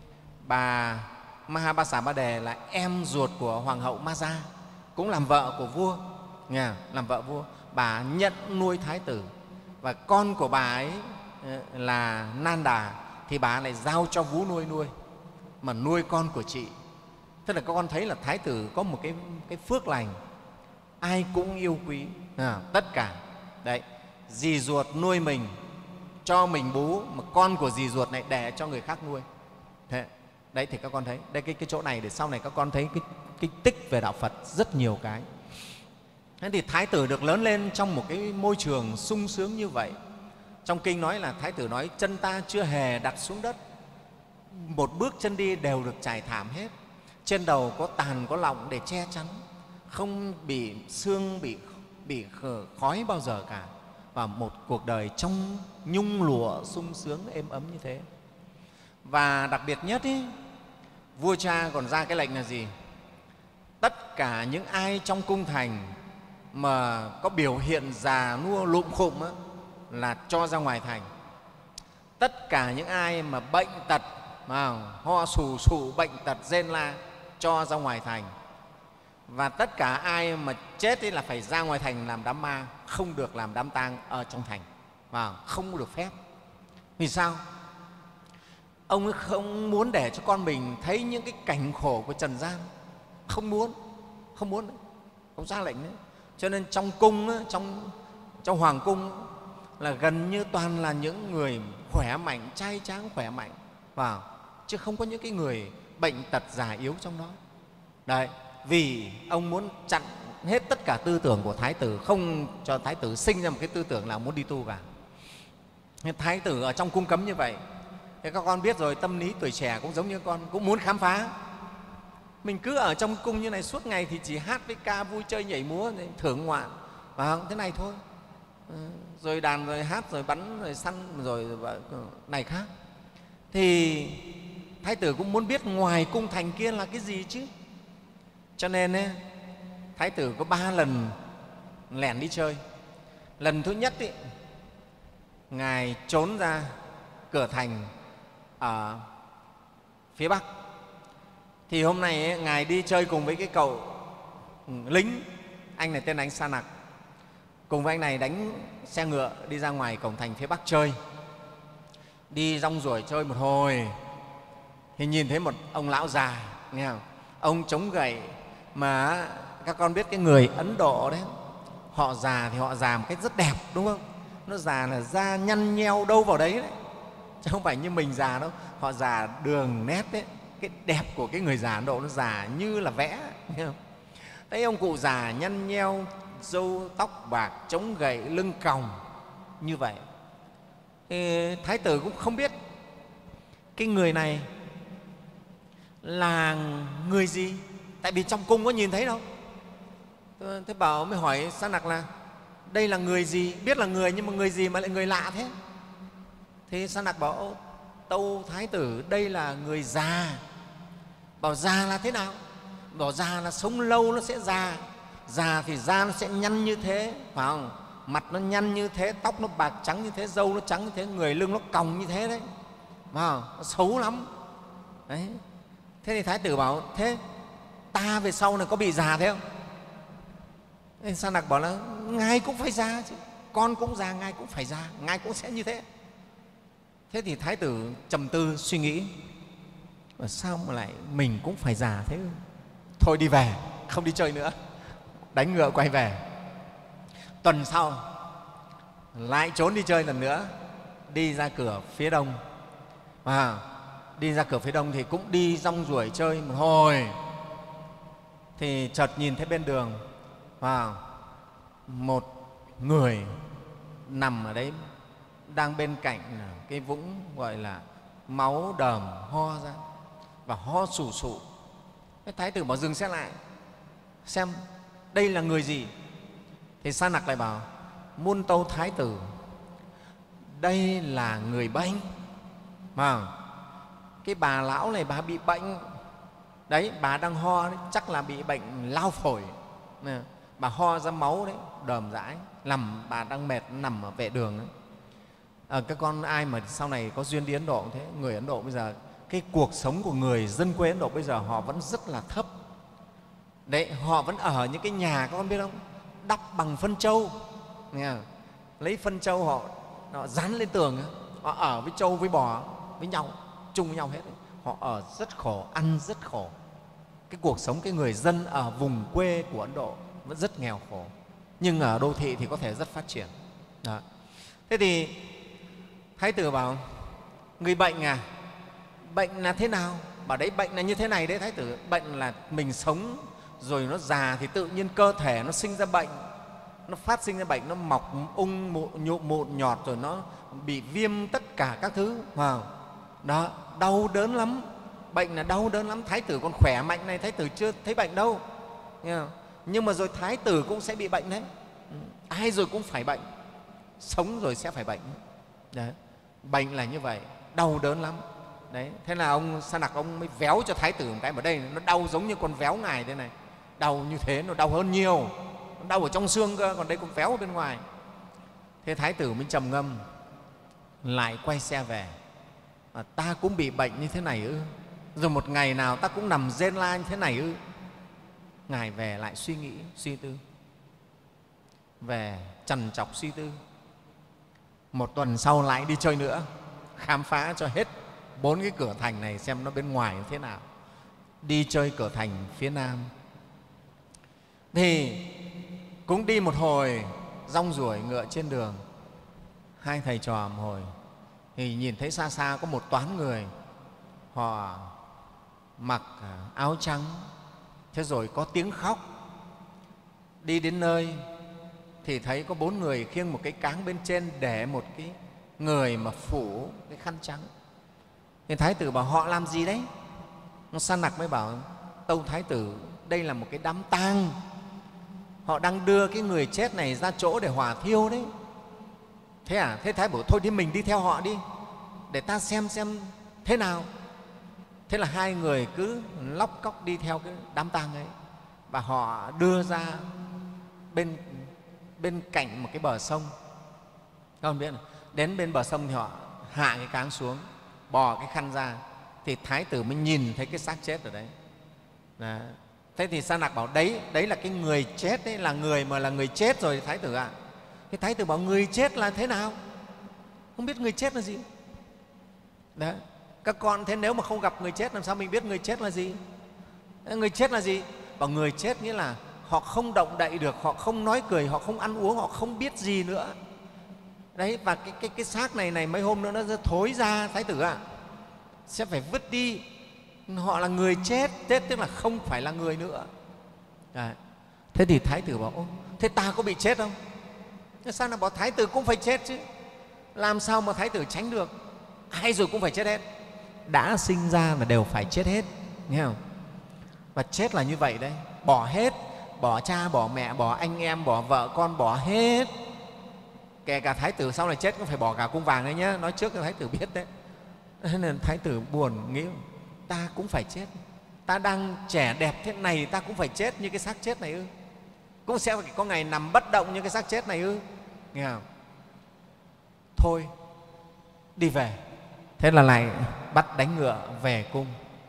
Bà Mahabasa Đề là em ruột của hoàng hậu Ma Gia, cũng làm vợ của vua, nghe, làm vợ vua. Bà nhận nuôi thái tử, và con của bà ấy là Nan Đà thì bà lại giao cho vú nuôi mà nuôi con của chị. Thế là các con thấy là thái tử có một cái phước lành, ai cũng yêu quý, tất cả. Đấy, dì ruột nuôi mình, cho mình bú, mà con của dì ruột này đẻ cho người khác nuôi. Thế, đấy thì các con thấy, đây cái chỗ này để sau này các con thấy cái tích về đạo Phật rất nhiều cái. Thế thì thái tử được lớn lên trong một cái môi trường sung sướng như vậy. Trong kinh nói là thái tử nói chân ta chưa hề đặt xuống đất, một bước chân đi đều được trải thảm hết, trên đầu có tàn có lọng để che chắn, không bị sương bị khói bao giờ cả, và một cuộc đời trong nhung lụa sung sướng êm ấm như thế. Và đặc biệt nhất ý, vua cha còn ra cái lệnh là gì? Tất cả những ai trong cung thành mà có biểu hiện già nua lụm khụm á, là cho ra ngoài thành. Tất cả những ai mà bệnh tật, ho sù sù, bệnh tật, rên la, cho ra ngoài thành. Và tất cả ai mà chết ấy là phải ra ngoài thành làm đám ma, không được làm đám tang ở trong thành, không được phép. Vì sao? Ông ấy không muốn để cho con mình thấy những cái cảnh khổ của trần gian, không muốn ông ra lệnh đấy. Cho nên trong cung, trong hoàng cung là gần như toàn là những người khỏe mạnh, trai tráng, khỏe mạnh, chứ không có những cái người bệnh tật già yếu trong đó. Đấy, vì ông muốn chặn hết tất cả tư tưởng của thái tử, không cho thái tử sinh ra một cái tư tưởng là muốn đi tu cả. Thái tử ở trong cung cấm như vậy. Thế các con biết rồi, tâm lý tuổi trẻ cũng giống như con, cũng muốn khám phá. Mình cứ ở trong cung như này suốt ngày thì chỉ hát với ca, vui chơi nhảy múa, thưởng ngoạn, thế này thôi. Rồi đàn, rồi hát, rồi bắn, rồi săn, rồi này khác. Thì thái tử cũng muốn biết ngoài cung thành kia là cái gì chứ. Cho nên ấy, thái tử có 3 lần lẻn đi chơi. Lần thứ nhất ý, ngài trốn ra cửa thành ở phía Bắc. Thì hôm nay ấy, Ngài đi chơi cùng với cái cậu lính, anh này tên là anh Sa Nặc, cùng với anh này đánh xe ngựa đi ra ngoài cổng thành phía Bắc chơi. Đi rong ruổi chơi một hồi thì nhìn thấy một ông lão già, nghe không? Ông chống gậy, mà các con biết cái người Ấn Độ đấy, họ già thì họ già một cách rất đẹp, đúng không? Nó già là da nhăn nheo đâu vào đấy đấy, chứ không phải như mình già đâu. Họ già đường nét đấy, cái đẹp của cái người già Ấn Độ nó già như là vẽ, nghe không? Thấy ông cụ già nhăn nheo, râu tóc bạc, chống gậy, lưng còng như vậy. Thì Thái tử cũng không biết cái người này là người gì, tại vì trong cung có nhìn thấy đâu. Thế bảo mới hỏi Sa Nặc là đây là người gì, biết là người nhưng mà người gì mà lại người lạ thế? Thì Sa Nặc bảo tâu Thái tử đây là người già. Bảo già là thế nào? Bảo già là sống lâu nó sẽ già, già thì da nó sẽ nhăn như thế, phải không? Mặt nó nhăn như thế, tóc nó bạc trắng như thế, râu nó trắng như thế, người lưng nó còng như thế đấy, phải không? Nó xấu lắm đấy. Thế thì Thái tử bảo thế ta về sau này có bị già thế không? Thế Sa Nặc bảo là ngài cũng phải già chứ, con cũng già, ngài cũng phải già, ngài cũng sẽ như thế. Thế thì Thái tử trầm tư suy nghĩ, mà sao mà lại mình cũng phải già thế? Thôi đi về, không đi chơi nữa, đánh ngựa quay về. Tuần sau lại trốn đi chơi lần nữa, đi ra cửa phía đông. Đi ra cửa phía đông thì cũng đi rong ruổi chơi một hồi, thì chợt nhìn thấy bên đường một người nằm ở đấy, đang bên cạnh cái vũng gọi là máu đờm ho ra và ho sù sụ. Thái tử bảo dừng xe lại xem đây là người gì. Thì Sa Nặc lại bảo muôn tâu Thái tử, đây là người bệnh. Cái bà lão này bà bị bệnh đấy, bà đang ho đấy, chắc là bị bệnh lao phổi, bà ho ra máu đấy, đờm dãi, bà đang mệt nằm ở vệ đường đấy. Các con ai mà sau này có duyên đi Ấn Độ cũng thế, người Ấn Độ bây giờ cái cuộc sống của người dân quê Ấn Độ bây giờ họ vẫn rất là thấp đấy, họ vẫn ở những cái nhà, các con biết không, đắp bằng phân trâu, nghe, lấy phân trâu họ dán lên tường, họ ở với trâu với bò với nhau, chung với nhau hết đấy. Họ ở rất khổ, ăn rất khổ. Cái cuộc sống cái người dân ở vùng quê của Ấn Độ vẫn rất nghèo khổ, nhưng ở đô thị thì có thể rất phát triển. Đó. Thế thì Thái tử bảo người bệnh à, bệnh là thế nào? Bảo đấy bệnh là như thế này đấy Thái tử, bệnh là mình sống rồi nó già thì tự nhiên cơ thể nó sinh ra bệnh, nó phát sinh ra bệnh, nó mọc ung mụn nhọt, rồi nó bị viêm tất cả các thứ. Đó, đau đớn lắm, bệnh là đau đớn lắm. Thái tử còn khỏe mạnh này, Thái tử chưa thấy bệnh đâu, nhưng mà rồi Thái tử cũng sẽ bị bệnh đấy. Ai rồi cũng phải bệnh, sống rồi sẽ phải bệnh đấy. Bệnh là như vậy, đau đớn lắm đấy. Thế là ông Sa Nặc ông mới véo cho Thái tử một cái, ở đây nó đau giống như con véo ngài thế này, đau như thế, nó đau hơn nhiều, nó đau ở trong xương cơ, còn đây con véo ở bên ngoài. Thế Thái tử mới trầm ngâm, lại quay xe về. Ta cũng bị bệnh như thế này ư? Rồi một ngày nào ta cũng nằm rên la như thế này ư? Ngài về lại suy nghĩ, suy tư, về trằn trọc suy tư. Một tuần sau lại đi chơi nữa, khám phá cho hết 4 cái cửa thành này xem nó bên ngoài như thế nào. Đi chơi cửa thành phía nam thì cũng đi một hồi, rong ruổi ngựa trên đường. Hai thầy trò một hồi thì nhìn thấy xa xa có một toán người, họ mặc áo trắng, thế rồi có tiếng khóc. Đi đến nơi thì thấy có 4 người khiêng một cái cáng, bên trên để một cái người mà phủ cái khăn trắng. Thì Thái tử bảo họ làm gì đấy? Sa Nặc mới bảo tâu Thái tử, đây là một cái đám tang, họ đang đưa cái người chết này ra chỗ để hỏa thiêu đấy. Thế à? Thế Thái bảo thôi thì mình đi theo họ đi, để ta xem thế nào. Thế là hai người cứ lóc cóc đi theo cái đám tang ấy, và họ đưa ra bên cạnh một cái bờ sông. Các con biết này, đến bên bờ sông thì họ hạ cái cáng xuống, bò cái khăn ra, thì Thái tử mới nhìn thấy cái xác chết ở đấy. Đó. Thế thì Sa Nặc bảo đấy là cái người chết đấy, là người mà là người chết rồi Thái tử ạ. Cái Thái tử bảo người chết là thế nào? Không biết người chết là gì. Đấy. Các con thế nếu mà không gặp người chết làm sao mình biết người chết là gì? Người chết là gì? Bảo người chết nghĩa là họ không động đậy được, họ không nói cười, họ không ăn uống, họ không biết gì nữa. Đấy, và cái xác này mấy hôm nữa nó sẽ thối ra Thái tử ạ, sẽ phải vứt đi. Họ là người chết, tức là không phải là người nữa. Đấy. Thế thì Thái tử bảo: Ô, thế ta có bị chết không? Thế sao nó bảo Thái tử cũng phải chết chứ, làm sao mà Thái tử tránh được? Ai rồi cũng phải chết hết, đã sinh ra là đều phải chết hết, nghe không? Và chết là như vậy đấy, bỏ hết, bỏ cha, bỏ mẹ, bỏ anh em, bỏ vợ con, bỏ hết. Kể cả Thái tử sau này chết cũng phải bỏ cả cung vàng đấy nhé, nói trước cho Thái tử biết đấy. Nên Thái tử buồn, nghĩ ta cũng phải chết, ta đang trẻ đẹp thế này ta cũng phải chết như cái xác chết này ư? Cũng sẽ phải có ngày nằm bất động như cái xác chết này ư? Nghe không? Thôi đi về. Thế là lại bắt đánh ngựa về cung.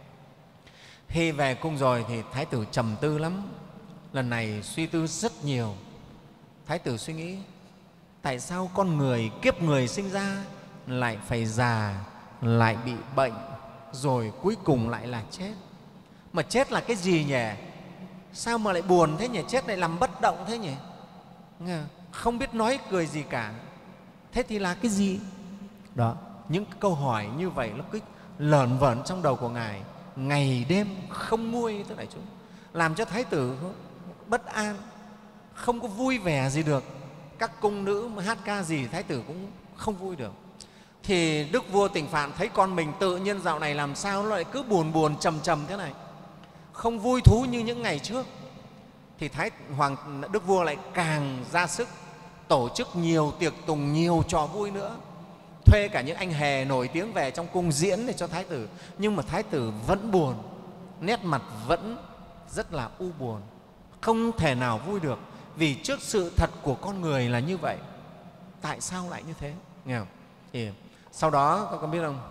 Khi về cung rồi thì Thái tử trầm tư lắm, lần này suy tư rất nhiều. Thái tử suy nghĩ tại sao con người, kiếp người sinh ra lại phải già, lại bị bệnh, rồi cuối cùng lại là chết. Mà chết là cái gì nhỉ? Sao mà lại buồn thế nhỉ? Chết lại làm bất động thế nhỉ? Không biết nói cười gì cả. Thế thì là cái gì? Đó, những câu hỏi như vậy nó cứ lởn vởn trong đầu của Ngài, ngày đêm không nguôi, tức là chúng làm cho Thái tử bất an, không có vui vẻ gì được. Các cung nữ mà hát ca gì Thái tử cũng không vui được. Thì đức vua Tỉnh Phạn thấy con mình tự nhiên dạo này làm sao nó lại cứ buồn buồn trầm trầm thế này, không vui thú như những ngày trước. Thì đức vua lại càng ra sức tổ chức nhiều tiệc tùng, nhiều trò vui nữa, thuê cả những anh hề nổi tiếng về trong cung diễn để cho Thái tử. Nhưng mà Thái tử vẫn buồn, nét mặt vẫn rất là u buồn, không thể nào vui được, vì trước sự thật của con người là như vậy. Tại sao lại như thế? Nghe không? Thì sau đó các con biết không,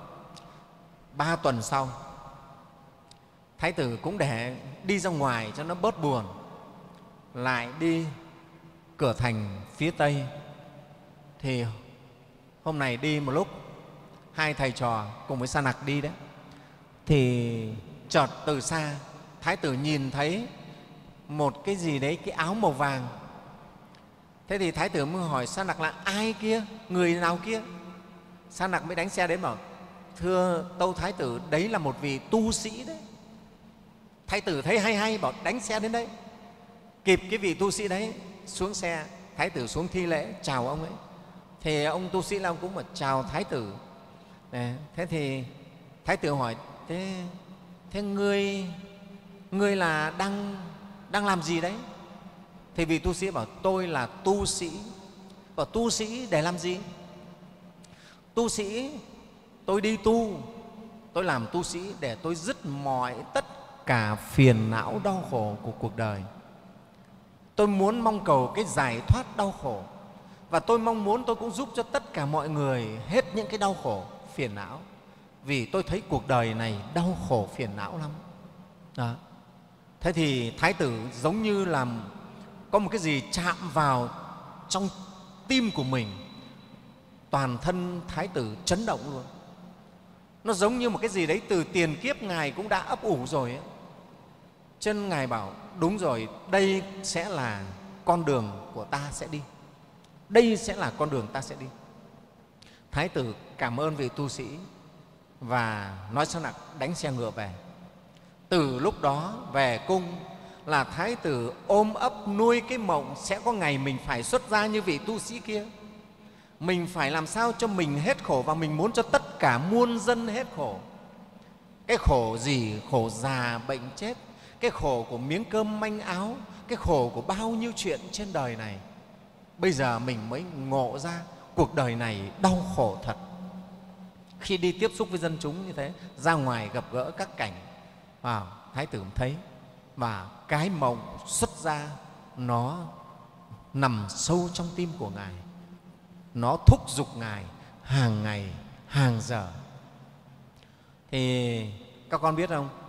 3 tuần sau Thái tử cũng để đi ra ngoài cho nó bớt buồn, lại đi cửa thành phía Tây. Thì hôm này đi một lúc, hai thầy trò cùng với Sa Nặc đi đấy, thì chợt từ xa Thái tử nhìn thấy một cái gì đấy, cái áo màu vàng. Thế thì Thái tử mới hỏi Sa Nặc là ai kia, người nào kia? Sa Nặc mới đánh xe đến bảo: thưa tâu Thái tử, đấy là một vị tu sĩ đấy. Thái tử thấy hay bảo đánh xe đến đây. Kịp cái vị tu sĩ đấy xuống xe, Thái tử xuống thi lễ chào ông ấy. Thì ông tu sĩ Long cũng bảo chào Thái tử. Thế thì Thái tử hỏi: thế ngươi là đang làm gì đấy? Thì vị tu sĩ bảo: tôi là tu sĩ. Bảo tu sĩ để làm gì? Tu sĩ tôi đi tu, tôi làm tu sĩ để tôi dứt mọi tất cả phiền não đau khổ của cuộc đời. Tôi muốn mong cầu cái giải thoát đau khổ, và tôi mong muốn tôi cũng giúp cho tất cả mọi người hết những cái đau khổ phiền não, vì tôi thấy cuộc đời này đau khổ phiền não lắm. Đó. Thế thì Thái tử giống như là có một cái gì chạm vào trong tim của mình, toàn thân Thái tử chấn động luôn. Nó giống như một cái gì đấy từ tiền kiếp Ngài cũng đã ấp ủ rồi ấy. Chân Ngài bảo đúng rồi, đây sẽ là con đường của ta sẽ đi, đây sẽ là con đường ta sẽ đi. Thái tử cảm ơn vị tu sĩ và nói Sa Nặc đánh xe ngựa về. Từ lúc đó về cung là Thái tử ôm ấp nuôi cái mộng sẽ có ngày mình phải xuất gia như vị tu sĩ kia. Mình phải làm sao cho mình hết khổ, và mình muốn cho tất cả muôn dân hết khổ. Cái khổ gì? Khổ già, bệnh chết, cái khổ của miếng cơm manh áo, cái khổ của bao nhiêu chuyện trên đời này. Bây giờ mình mới ngộ ra cuộc đời này đau khổ thật. Khi đi tiếp xúc với dân chúng như thế, ra ngoài gặp gỡ các cảnh, Thái tử thấy, và cái mộng xuất ra nó nằm sâu trong tim của Ngài, nó thúc giục Ngài hàng ngày, hàng giờ. Thì các con biết không,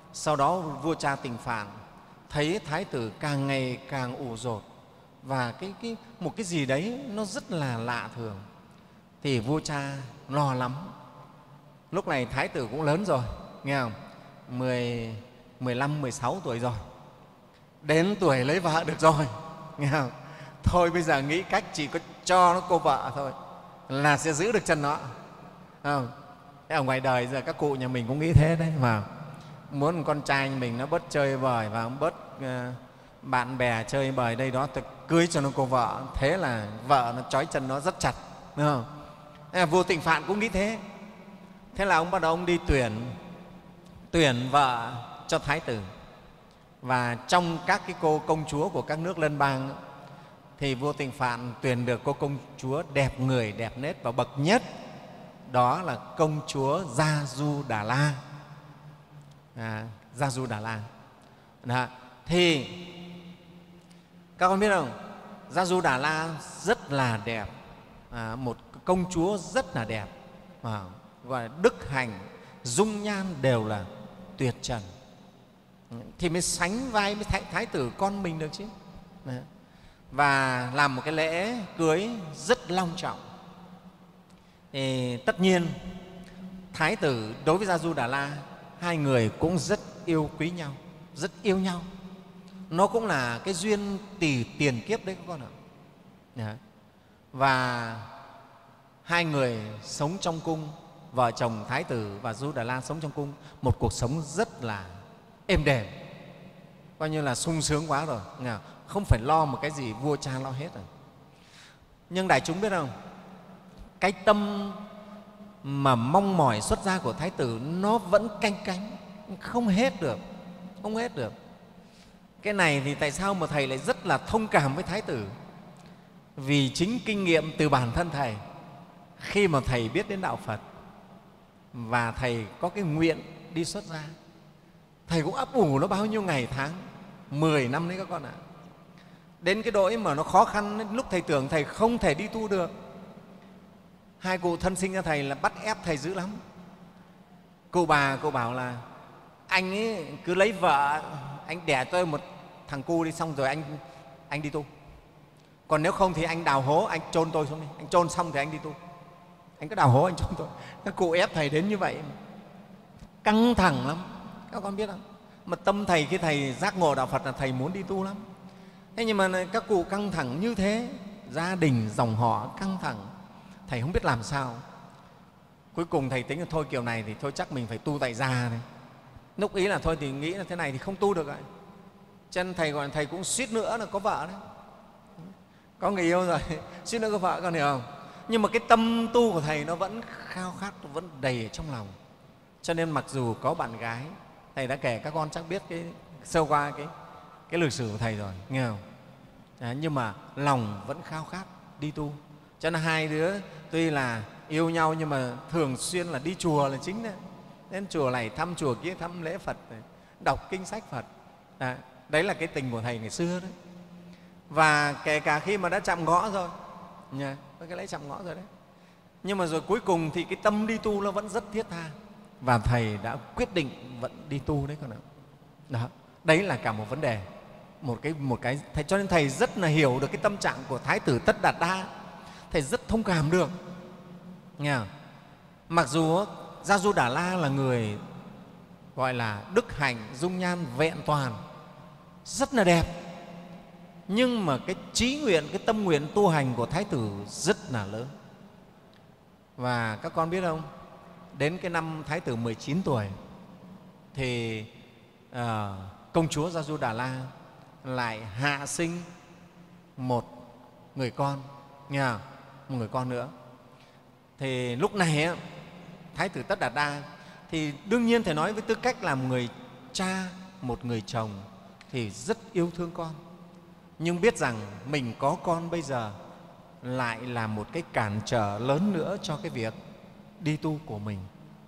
Sau đó vua cha Tình Phạn thấy thái tử càng ngày càng ủ dột và một cái gì đấy nó rất là lạ thường, thì vua cha lo lắm. Lúc này thái tử cũng lớn rồi, nghe không? 15, 16 tuổi rồi, đến tuổi lấy vợ được rồi, nghe không? Thôi bây giờ nghĩ cách chỉ có cho nó cô vợ thôi là sẽ giữ được chân nó, không? Thế ở ngoài đời giờ các cụ nhà mình cũng nghĩ thế đấy, mà muốn con trai mình nó bớt chơi bời và bớt bạn bè chơi bời đây đó, tôi cưới cho nó cô vợ, thế là vợ nó trói chân nó rất chặt, đúng không? Thế là vua Tịnh Phạn cũng nghĩ thế. Thế là ông bắt đầu ông đi tuyển vợ cho thái tử. Và trong các cái cô công chúa của các nước lân bang thì vua Tịnh Phạn tuyển được cô công chúa đẹp người, đẹp nết và bậc nhất, đó là công chúa Gia Du Đà La. Gia Du Đà La. Đó. Thì các con biết không, Gia Du Đà La rất là đẹp, một công chúa rất là đẹp, gọi là đức hạnh, dung nhan đều là tuyệt trần, thì mới sánh vai với thái tử con mình được chứ. Và làm một cái lễ cưới rất long trọng. Thì tất nhiên thái tử đối với Gia Du Đà La, hai người cũng rất yêu quý nhau, rất yêu nhau. Nó cũng là cái duyên tiền kiếp đấy các con ạ. Và hai người sống trong cung, vợ chồng thái tử và Du Đà La sống trong cung một cuộc sống rất là êm đềm, coi như là sung sướng quá rồi, không phải lo một cái gì, vua cha lo hết rồi. Nhưng đại chúng biết không, cái tâm mà mong mỏi xuất gia của thái tử nó vẫn canh cánh, không hết được, không hết được. Cái này thì tại sao mà thầy lại rất là thông cảm với thái tử? Vì chính kinh nghiệm từ bản thân thầy, khi mà thầy biết đến đạo Phật và thầy có cái nguyện đi xuất gia, thầy cũng ấp ủ nó bao nhiêu ngày tháng, 10 năm đấy các con ạ. Đến cái đỗi mà nó khó khăn, lúc thầy tưởng thầy không thể đi tu được, hai cụ thân sinh ra thầy là bắt ép thầy dữ lắm. Cụ bà cụ bảo là anh ấy cứ lấy vợ, anh đẻ tôi một thằng cu đi, xong rồi anh đi tu. Còn nếu không thì anh đào hố, anh chôn tôi xuống đi, anh chôn xong thì anh đi tu. Anh cứ đào hố anh chôn tôi. Các cụ ép thầy đến như vậy, căng thẳng lắm, các con biết không? Mà tâm thầy khi thầy giác ngộ đạo Phật là thầy muốn đi tu lắm. Thế nhưng mà các cụ căng thẳng như thế, gia đình dòng họ căng thẳng, thầy không biết làm sao. Cuối cùng thầy tính là thôi kiểu này thì thôi chắc mình phải tu tại gia này. Lúc ý là thôi thì nghĩ là thế này thì không tu được rồi. Cho nên thầy gọi là thầy cũng suýt nữa là có vợ đấy, có người yêu rồi, suýt nữa có vợ, con hiểu không? Nhưng mà cái tâm tu của thầy nó vẫn khao khát, nó vẫn đầy ở trong lòng. Cho nên mặc dù có bạn gái, thầy đã kể các con chắc biết cái sơ qua cái lịch sử của thầy rồi, nghe không? Nhưng mà lòng vẫn khao khát đi tu. Cho nên hai đứa tuy là yêu nhau nhưng mà thường xuyên là đi chùa là chính đấy. Đến chùa này thăm chùa kia, thăm lễ Phật này, đọc kinh sách Phật. Đấy là cái tình của thầy ngày xưa đấy. Và kể cả khi mà đã chạm ngõ rồi, cái lễ chạm ngõ rồi đấy, nhưng mà rồi cuối cùng thì cái tâm đi tu nó vẫn rất thiết tha, và thầy đã quyết định vẫn đi tu đấy con ạ. Đó, đấy là cả một vấn đề, một cái thầy, cho nên thầy rất là hiểu được cái tâm trạng của thái tử Tất Đạt Đa, thầy rất thông cảm được. Nghe, mặc dù Gia Du Đà La là người gọi là đức hạnh, dung nhan vẹn toàn, rất là đẹp, nhưng mà cái chí nguyện, cái tâm nguyện tu hành của thái tử rất là lớn. Và các con biết không, đến cái năm thái tử 19 tuổi thì công chúa Gia Du Đà La lại hạ sinh một người con, nghe không? Một người con nữa. Thì lúc này thái tử Tất Đạt Đa thì đương nhiên phải nói với tư cách là một người cha, một người chồng thì rất yêu thương con, nhưng biết rằng mình có con bây giờ lại là một cái cản trở lớn nữa cho cái việc đi tu của mình.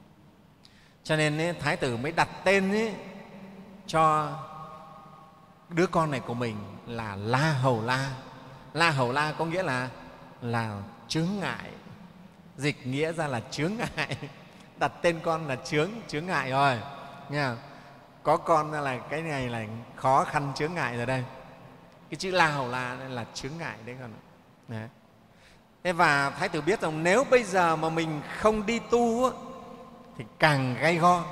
Cho nên thái tử mới đặt tên cho đứa con này của mình là La Hầu La. La Hầu La có nghĩa là chướng ngại, dịch nghĩa ra là chướng ngại. Đặt tên con là chướng ngại rồi, nghe không? có con là cái này là khó khăn chướng ngại rồi đây. Cái chữ Lào là chướng ngại đấy con. Đấy. Thế và Thái tử biết rằng nếu bây giờ mà mình không đi tu á, thì càng gay go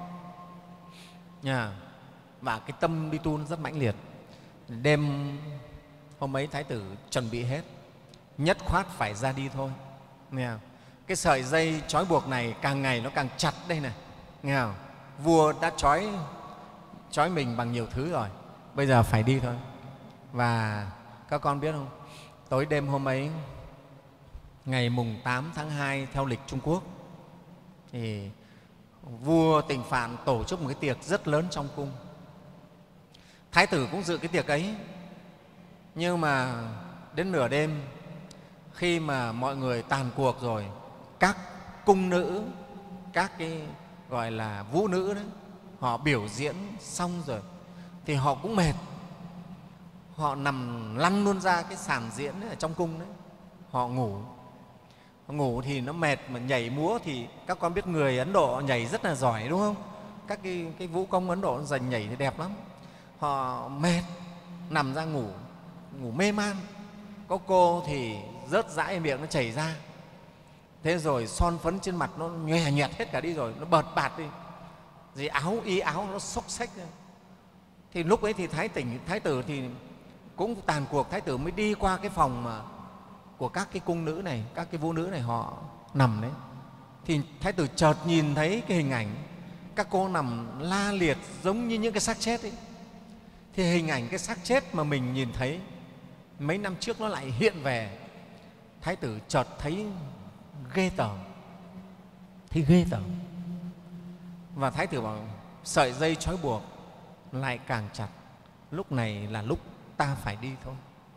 nha. Và cái tâm đi tu nó rất mãnh liệt. Đêm hôm ấy Thái tử chuẩn bị hết, nhất khoát phải ra đi thôi. Nghe không? Cái sợi dây trói buộc này càng ngày nó càng chặt đây này. Nghe không? Vua đã trói mình bằng nhiều thứ rồi, bây giờ phải đi thôi. Và các con biết không, tối đêm hôm ấy, ngày mùng 8 tháng 2 theo lịch Trung Quốc, thì vua Tịnh Phạn tổ chức một cái tiệc rất lớn trong cung. Thái tử cũng dự cái tiệc ấy. Nhưng mà đến nửa đêm, khi mà mọi người tàn cuộc rồi, các cung nữ, các cái gọi là vũ nữ đấy, họ biểu diễn xong rồi thì họ cũng mệt. Họ nằm lăn luôn ra cái sàn diễn ở trong cung đấy, họ ngủ. Họ ngủ thì nó mệt, mà nhảy múa thì các con biết người Ấn Độ nhảy rất là giỏi đúng không? Các cái vũ công Ấn Độ dành nhảy thì đẹp lắm. Họ mệt, nằm ra ngủ, ngủ mê man. Có cô thì rớt dãi miệng nó chảy ra, thế rồi son phấn trên mặt nó nhòe nhẹt hết cả đi rồi, nó bợt bạt đi, gì y áo nó xốc xếch ra. Thì lúc ấy thì Thái tử thì cũng tàn cuộc. Thái tử mới đi qua cái phòng mà của các cái cung nữ này, các cái vũ nữ này họ nằm đấy. Thì Thái tử chợt nhìn thấy cái hình ảnh các cô nằm la liệt giống như những cái xác chết ấy. Thì hình ảnh cái xác chết mà mình nhìn thấy mấy năm trước nó lại hiện về. Thái tử chợt thấy ghê tởm, thấy ghê tởm. Và Thái tử bảo sợi dây trói buộc lại càng chặt, lúc này là lúc ta phải đi thôi.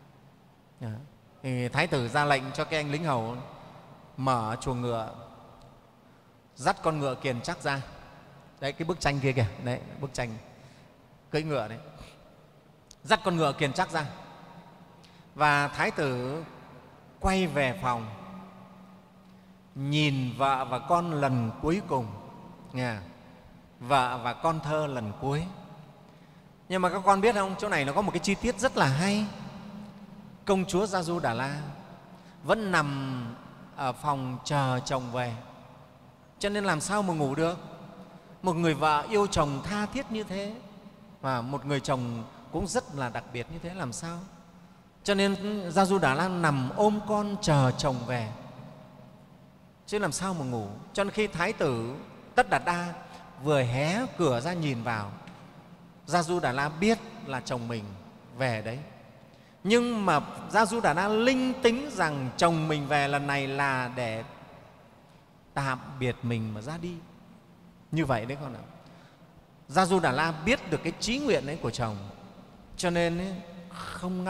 Thì Thái tử ra lệnh cho cái anh lính hầu mở chuồng ngựa, dắt con ngựa kiền chắc ra. Đấy, cái bức tranh kia kìa, đấy, bức tranh cưỡi ngựa đấy. Dắt con ngựa kiền chắc ra. Và Thái tử quay về phòng, nhìn vợ và con lần cuối cùng. Nghe? Vợ và con thơ lần cuối. Nhưng mà các con biết không, chỗ này nó có một cái chi tiết rất là hay. Công chúa Gia Du Đà La vẫn nằm ở phòng chờ chồng về, cho nên làm sao mà ngủ được. Một người vợ yêu chồng tha thiết như thế, và một người chồng cũng rất là đặc biệt như thế, làm sao? Cho nên Gia Du Đà La nằm ôm con chờ chồng về, chứ làm sao mà ngủ. Cho nên khi Thái tử Tất Đạt Đa vừa hé cửa ra nhìn vào, Gia Du Đà La biết là chồng mình về đấy. Nhưng mà Gia Du Đà La linh tính rằng chồng mình về lần này là để tạm biệt mình mà ra đi. Như vậy đấy con ạ. Gia Du Đà La biết được cái chí nguyện ấy của chồng, cho nên ấy, không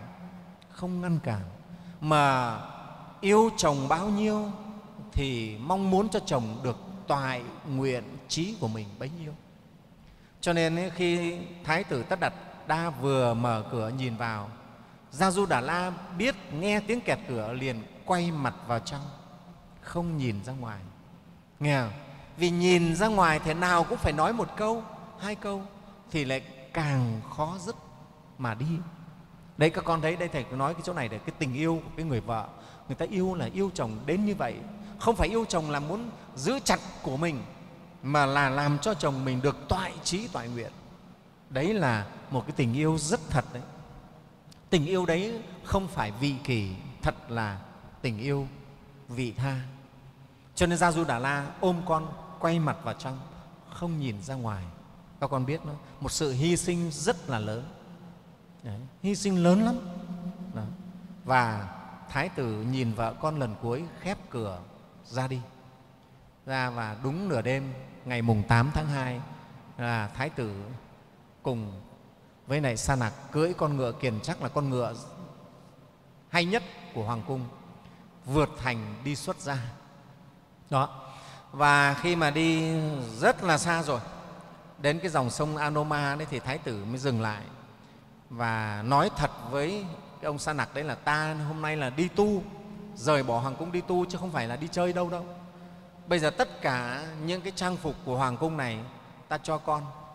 ngăn cản, mà yêu chồng bao nhiêu thì mong muốn cho chồng được toại nguyện chí của mình bấy nhiêu. Cho nên ấy, khi Thái tử Tất Đạt Đa vừa mở cửa nhìn vào, Gia Du Đà La biết nghe tiếng kẹt cửa liền quay mặt vào trong, không nhìn ra ngoài. Nghe không? Vì nhìn ra ngoài thế nào cũng phải nói một câu, hai câu thì lại càng khó dứt mà đi. Đấy, các con thấy đây, thầy nói cái chỗ này để cái tình yêu của cái người vợ. Người ta yêu là yêu chồng đến như vậy, không phải yêu chồng là muốn giữ chặt của mình, mà là làm cho chồng mình được toại chí toại nguyện. Đấy là một cái tình yêu rất thật đấy. Tình yêu đấy không phải vị kỷ, thật là tình yêu vị tha. Cho nên Gia Du Đà La ôm con quay mặt vào trong, không nhìn ra ngoài. Các con biết nó một sự hy sinh rất là lớn. Đấy, hy sinh lớn lắm. Đó. Và Thái tử nhìn vợ con lần cuối, khép cửa ra đi ra. Và đúng nửa đêm ngày mùng 8 tháng 2 là Thái tử cùng với lại Sa Nặc cưỡi con ngựa kiền chắc, là con ngựa hay nhất của hoàng cung, vượt thành đi xuất gia. Đó. Và khi mà đi rất là xa rồi, đến cái dòng sông Anoma đấy, thì Thái tử mới dừng lại và nói thật với cái ông Sa Nặc đấy là ta hôm nay là đi tu, rời bỏ hoàng cung đi tu chứ không phải là đi chơi đâu đâu. Bây giờ tất cả những cái trang phục của hoàng cung này ta cho con,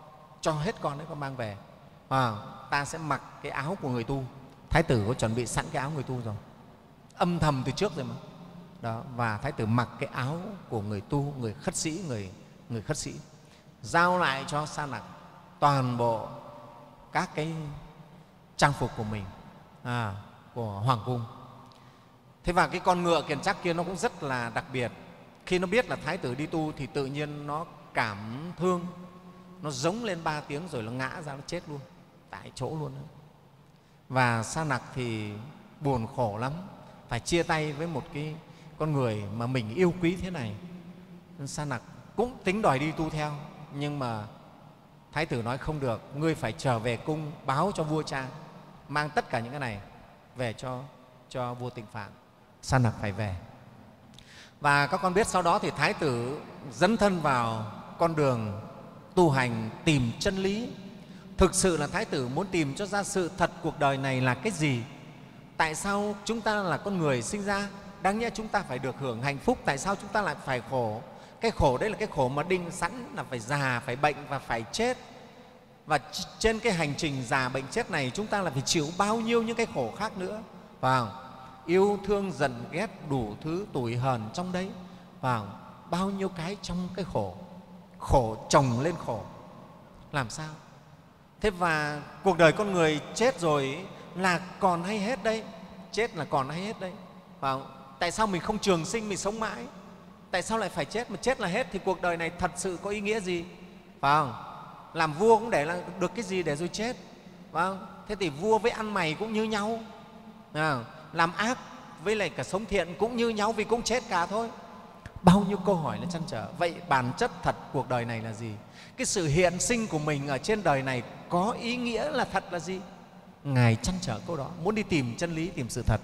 cho hết con đấy, con mang về. Ta sẽ mặc cái áo của người tu. Thái tử có chuẩn bị sẵn cái áo người tu rồi, âm thầm từ trước rồi mà. Đó, và Thái tử mặc cái áo của người tu, người khất sĩ, người khất sĩ, giao lại cho Sa Nặc toàn bộ các cái trang phục của mình, của hoàng cung. Thế và cái con ngựa kiền trắc kia nó cũng rất là đặc biệt. Khi nó biết là Thái tử đi tu thì tự nhiên nó cảm thương, nó giống lên 3 tiếng rồi nó ngã ra, nó chết luôn tại chỗ luôn đó. Và Sa Nặc thì buồn khổ lắm, phải chia tay với một cái con người mà mình yêu quý thế này. Sa Nặc cũng tính đòi đi tu theo, nhưng mà Thái tử nói không được, ngươi phải trở về cung báo cho vua cha, mang tất cả những cái này về cho vua Tịnh Phạn. Sa Nặc phải về. Và các con biết sau đó thì Thái tử dấn thân vào con đường tu hành tìm chân lý. Thực sự là Thái tử muốn tìm cho ra sự thật cuộc đời này là cái gì. Tại sao chúng ta là con người sinh ra, đáng nhẽ chúng ta phải được hưởng hạnh phúc, tại sao chúng ta lại phải khổ? Cái khổ đấy là cái khổ mà định sẵn là phải già, phải bệnh và phải chết. Và trên cái hành trình già bệnh chết này chúng ta là phải chịu bao nhiêu những cái khổ khác nữa, phải không? Yêu thương giận ghét đủ thứ tủi hờn trong đấy, phải không? Bao nhiêu cái trong cái khổ, khổ chồng lên khổ, làm sao? Thế và cuộc đời con người chết rồi là còn hay hết đây, chết là còn hay hết đây, phải không? Tại sao mình không trường sinh, mình sống mãi? Tại sao lại phải chết? Mà chết là hết thì cuộc đời này thật sự có ý nghĩa gì, phải không? Làm vua cũng để được cái gì để rồi chết, phải không? Thế thì vua với ăn mày cũng như nhau, làm ác với lại cả sống thiện cũng như nhau, vì cũng chết cả thôi. Bao nhiêu câu hỏi là trăn trở. Vậy bản chất thật cuộc đời này là gì? Cái sự hiện sinh của mình ở trên đời này có ý nghĩa là thật là gì? Ngài trăn trở câu đó, muốn đi tìm chân lý, tìm sự thật.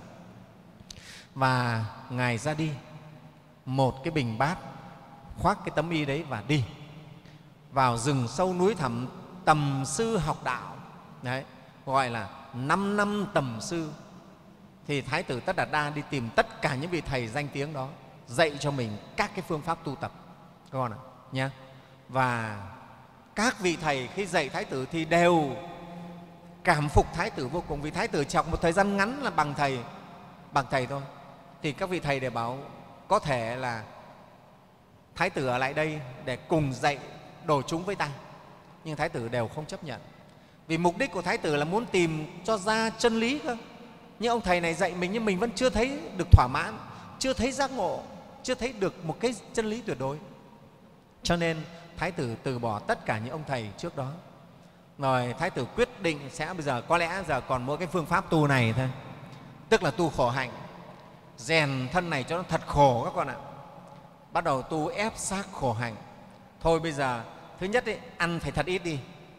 Và Ngài ra đi, một cái bình bát, khoác cái tấm y đấy và đi vào rừng sâu núi thẳm tầm sư học đạo. Đấy, gọi là 5 năm tầm sư. Thì Thái tử Tất Đạt Đa đi tìm tất cả những vị thầy danh tiếng đó, dạy cho mình các cái phương pháp tu tập, các con ạ, nhé. Và các vị thầy khi dạy Thái tử thì đều cảm phục Thái tử vô cùng, vì Thái tử chỉ học một thời gian ngắn là bằng thầy thôi. Thì các vị thầy đều bảo có thể là Thái tử ở lại đây để cùng dạy đồ chúng với ta, nhưng Thái tử đều không chấp nhận, vì mục đích của Thái tử là muốn tìm cho ra chân lý cơ. Nhưng ông thầy này dạy mình nhưng mình vẫn chưa thấy được thỏa mãn, chưa thấy giác ngộ, chưa thấy được một cái chân lý tuyệt đối. Cho nên Thái tử từ bỏ tất cả những ông thầy trước đó. Rồi Thái tử quyết định sẽ bây giờ có lẽ giờ còn mỗi cái phương pháp tu này thôi, tức là tu khổ hạnh, rèn thân này cho nó thật khổ các con ạ. Bắt đầu tu ép xác khổ hạnh. Thôi bây giờ thứ nhất ấy, ăn phải thật ít đi.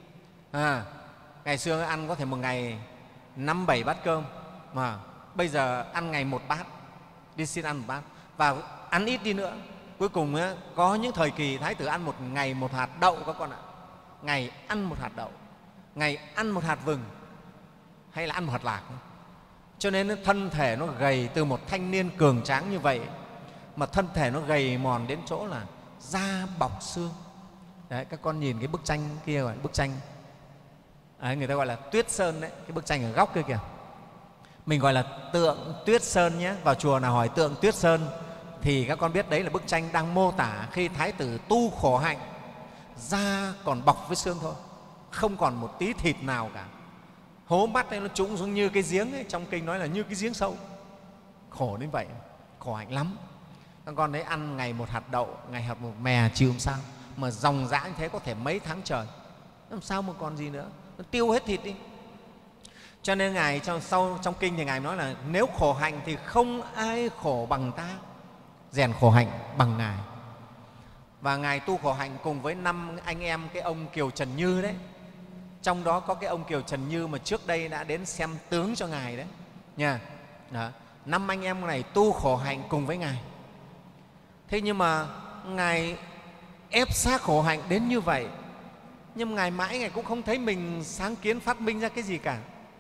Ngày xưa ăn có thể một ngày 5-7 bát cơm, mà bây giờ ăn ngày 1 bát, đi xin ăn 1 bát và ăn ít đi nữa. Cuối cùng ấy, có những thời kỳ Thái tử ăn một ngày 1 hạt đậu các con ạ. Ngày ăn 1 hạt đậu, ngày ăn 1 hạt vừng, hay là ăn 1 hạt lạc. Cho nên thân thể nó gầy, từ một thanh niên cường tráng như vậy mà thân thể nó gầy mòn đến chỗ là da bọc xương. Đấy, các con nhìn cái bức tranh kia, gọi là bức tranh người ta gọi là Tuyết Sơn đấy, cái bức tranh ở góc kia kìa, mình gọi là tượng Tuyết Sơn nhé. Vào chùa nào hỏi tượng Tuyết Sơn thì các con biết đấy là bức tranh đang mô tả khi Thái tử tu khổ hạnh, da còn bọc với xương thôi, không còn một tí thịt nào cả. Hố mắt ấy nó trũng xuống như cái giếng ấy, trong kinh nói là như cái giếng sâu. Khổ đến vậy, khổ hạnh lắm. Các con đấy ăn ngày 1 hạt đậu, ngày hạt 1 mè chịu làm sao, mà dòng dã như thế có thể mấy tháng trời, làm sao mà còn gì nữa, nó tiêu hết thịt đi. Cho nên Ngài trong kinh thì Ngài nói là nếu khổ hạnh thì không ai khổ bằng ta, rèn khổ hạnh bằng Ngài. Và Ngài tu khổ hạnh cùng với 5 anh em cái ông Kiều Trần Như đấy. Trong đó có cái ông Kiều Trần Như mà trước đây đã đến xem tướng cho Ngài đấy nha. 5 anh em này tu khổ hạnh cùng với Ngài. Thế nhưng mà Ngài ép xác khổ hạnh đến như vậy, nhưng Ngài mãi Ngài cũng không thấy mình sáng kiến phát minh ra cái gì cả.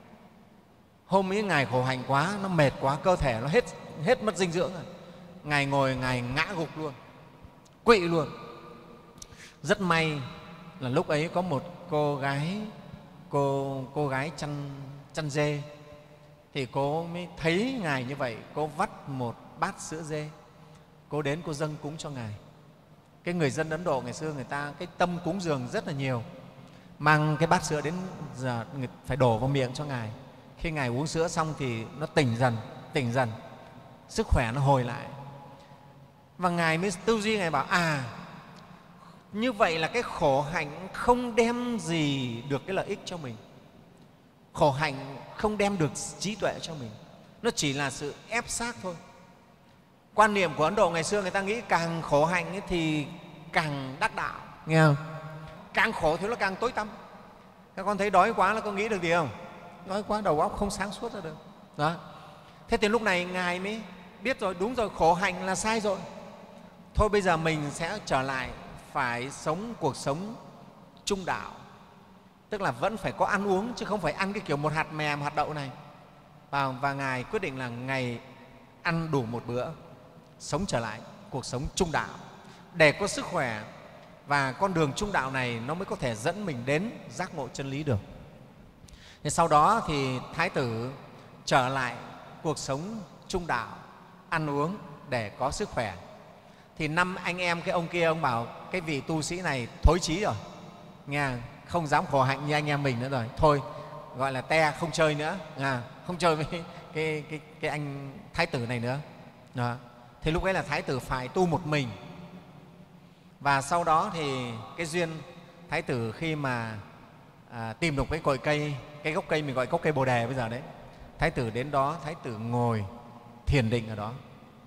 Hôm ấy Ngài khổ hạnh quá, nó mệt quá, cơ thể nó hết mất dinh dưỡng rồi. Ngài ngồi, Ngài ngã gục luôn, quỵ luôn. Rất may là lúc ấy có một cô gái chăn dê, thì cô mới thấy Ngài như vậy, cô vắt một bát sữa dê, cô đến cô dâng cúng cho Ngài. Cái người dân Ấn Độ ngày xưa người ta cái tâm cúng dường rất là nhiều, mang cái bát sữa đến giờ phải đổ vào miệng cho Ngài. Khi Ngài uống sữa xong thì nó tỉnh dần, sức khỏe nó hồi lại. Và Ngài mới tư duy, Ngài bảo như vậy là cái khổ hạnh không đem gì được cái lợi ích cho mình, khổ hạnh không đem được trí tuệ cho mình, nó chỉ là sự ép xác thôi. Quan niệm của Ấn Độ ngày xưa người ta nghĩ càng khổ hạnh ấy thì càng đắc đạo, nghe không? Càng khổ thì nó càng tối tăm. Các con thấy đói quá là có nghĩ được gì không? Đói quá đầu óc không sáng suốt ra được. Đó. Thế thì lúc này Ngài mới biết rồi, đúng rồi, khổ hạnh là sai rồi. Thôi bây giờ mình sẽ trở lại phải sống cuộc sống trung đạo, tức là vẫn phải có ăn uống chứ không phải ăn cái kiểu một hạt mè, một hạt đậu này. Và Ngài quyết định là Ngài ăn đủ một bữa, sống trở lại cuộc sống trung đạo để có sức khỏe, và con đường trung đạo này nó mới có thể dẫn mình đến giác ngộ chân lý được. Thế sau đó thì Thái tử trở lại cuộc sống trung đạo, ăn uống để có sức khỏe. Thì năm anh em cái ông kia, ông bảo cái vị tu sĩ này thối chí rồi, nghe, không dám khổ hạnh như anh em mình nữa rồi, thôi gọi là te, không chơi nữa, không chơi với cái anh Thái tử này nữa. Đó. Thì lúc ấy là Thái tử phải tu một mình. Và sau đó thì cái duyên Thái tử khi mà tìm được cái cội cây, cái gốc cây mình gọi gốc cây Bồ Đề bây giờ đấy, Thái tử đến đó, Thái tử ngồi thiền định ở đó.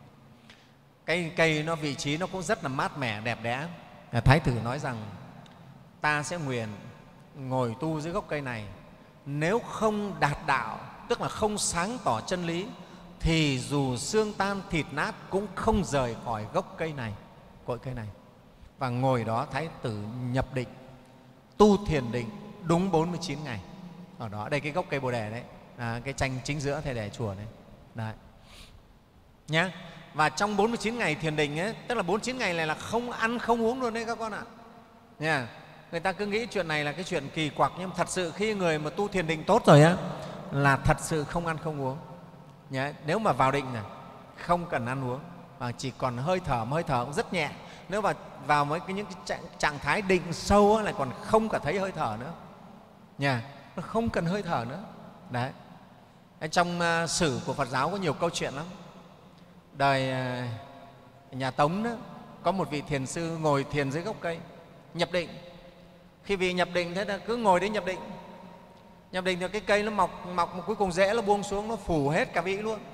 Cái cây nó vị trí nó cũng rất là mát mẻ, đẹp đẽ. Thái tử nói rằng ta sẽ nguyện ngồi tu dưới gốc cây này, nếu không đạt đạo, tức là không sáng tỏ chân lý, thì dù xương tan thịt nát cũng không rời khỏi gốc cây này, cội cây này. Và ngồi đó Thái tử nhập định, tu thiền định đúng 49 ngày. Ở đó, đây cái gốc cây Bồ Đề đấy, cái tranh chính giữa thầy để chùa đấy. Đấy. Nhá. Và trong 49 ngày thiền định ấy, tức là 49 ngày này là không ăn không uống luôn đấy các con ạ. Nha. Người ta cứ nghĩ chuyện này là cái chuyện kỳ quặc, nhưng thật sự khi người mà tu thiền định tốt rồi á là thật sự không ăn không uống. Nhá. Nếu mà vào định này không cần ăn uống, và chỉ còn hơi thở, mà hơi thở cũng rất nhẹ. Nếu mà vào mấy những cái trạng thái định sâu lại còn không cả thấy hơi thở nữa. Nha. Nó không cần hơi thở nữa. Đấy. Trong sử của Phật giáo có nhiều câu chuyện lắm. Đời nhà Tống đó, có một vị thiền sư ngồi thiền dưới gốc cây, nhập định. Khi vị nhập định thế là cứ ngồi đấy nhập định. Nhập định thì cái cây nó mọc mà cuối cùng rễ nó buông xuống, nó phủ hết cả vị luôn.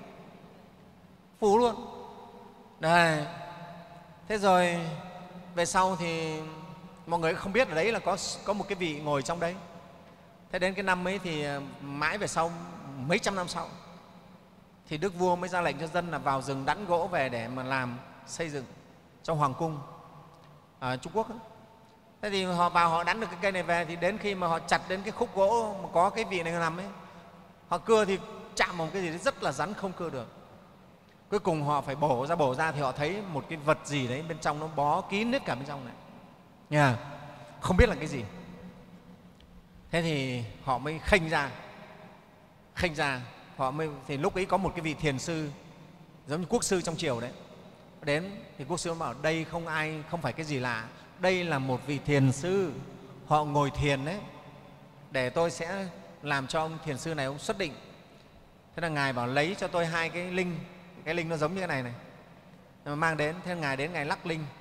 Phủ luôn. Đây. Thế rồi về sau thì mọi người không biết ở đấy là có một cái vị ngồi trong đấy. Thế đến cái năm ấy thì mãi về sau, mấy trăm năm sau, thì Đức Vua mới ra lệnh cho dân là vào rừng đẵn gỗ về để mà làm xây dựng trong Hoàng cung ở Trung Quốc. Thế thì họ vào họ đẵn được cái cây này về, thì đến khi mà họ chặt đến cái khúc gỗ mà có cái vị này nằm ấy, họ cưa thì chạm vào một cái gì đấy rất là rắn, không cưa được. Cuối cùng họ phải bổ ra thì họ thấy một cái vật gì đấy bên trong nó bó kín hết cả bên trong này. Nha. Không biết là cái gì. Thế thì họ mới khênh ra, thì lúc ấy có một cái vị thiền sư giống như quốc sư trong triều đấy đến, thì quốc sư bảo đây không phải cái gì lạ, đây là một vị thiền sư, họ ngồi thiền đấy, để tôi sẽ làm cho ông thiền sư này ông xuất định. Thế là Ngài bảo lấy cho tôi 2 cái linh nó giống như cái này này, mang đến. Thế Ngài đến, Ngài lắc linh,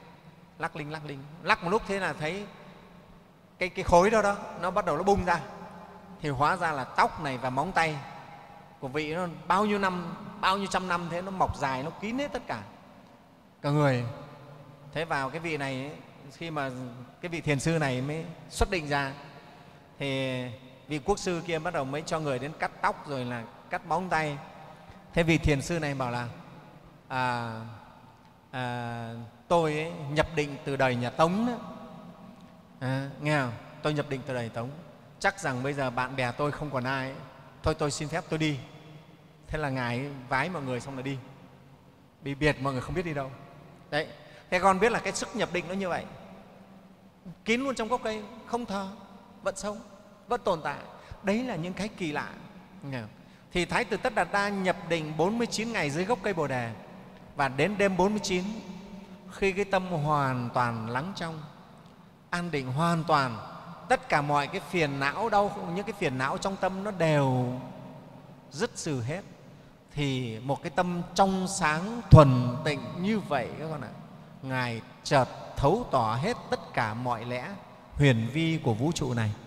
lắc một lúc, thế là thấy cái khối đó nó bắt đầu nó bung ra, thì hóa ra là tóc này và móng tay của vị nó bao nhiêu trăm năm thế, nó mọc dài, nó kín hết tất cả người. Thế vào cái vị này ấy, khi mà cái vị thiền sư này mới xuất định ra, thì vị quốc sư kia bắt đầu mới cho người đến cắt tóc rồi là cắt móng tay. Thế vị thiền sư này bảo là tôi ấy, nhập định từ đời nhà Tống đó. Nghe không? Tôi nhập định từ đời Tống, chắc rằng bây giờ bạn bè tôi không còn ai ấy. Thôi tôi xin phép tôi đi. Thế là Ngài vái mọi người xong là đi, bị biệt mọi người không biết đi đâu. Đấy. Thế con biết là cái sức nhập định nó như vậy. kín luôn trong gốc cây, không thờ, vẫn sống, vẫn tồn tại. Đấy là những cái kỳ lạ. Thì Thái tử Tất Đạt Đa nhập định 49 ngày dưới gốc cây Bồ Đề, và đến đêm 49, khi cái tâm hoàn toàn lắng trong, an định hoàn toàn, tất cả mọi cái phiền não những cái phiền não trong tâm nó đều dứt trừ hết, thì một cái tâm trong sáng thuần tịnh như vậy các con ạ, Ngài chợt thấu tỏ hết tất cả mọi lẽ huyền vi của vũ trụ này.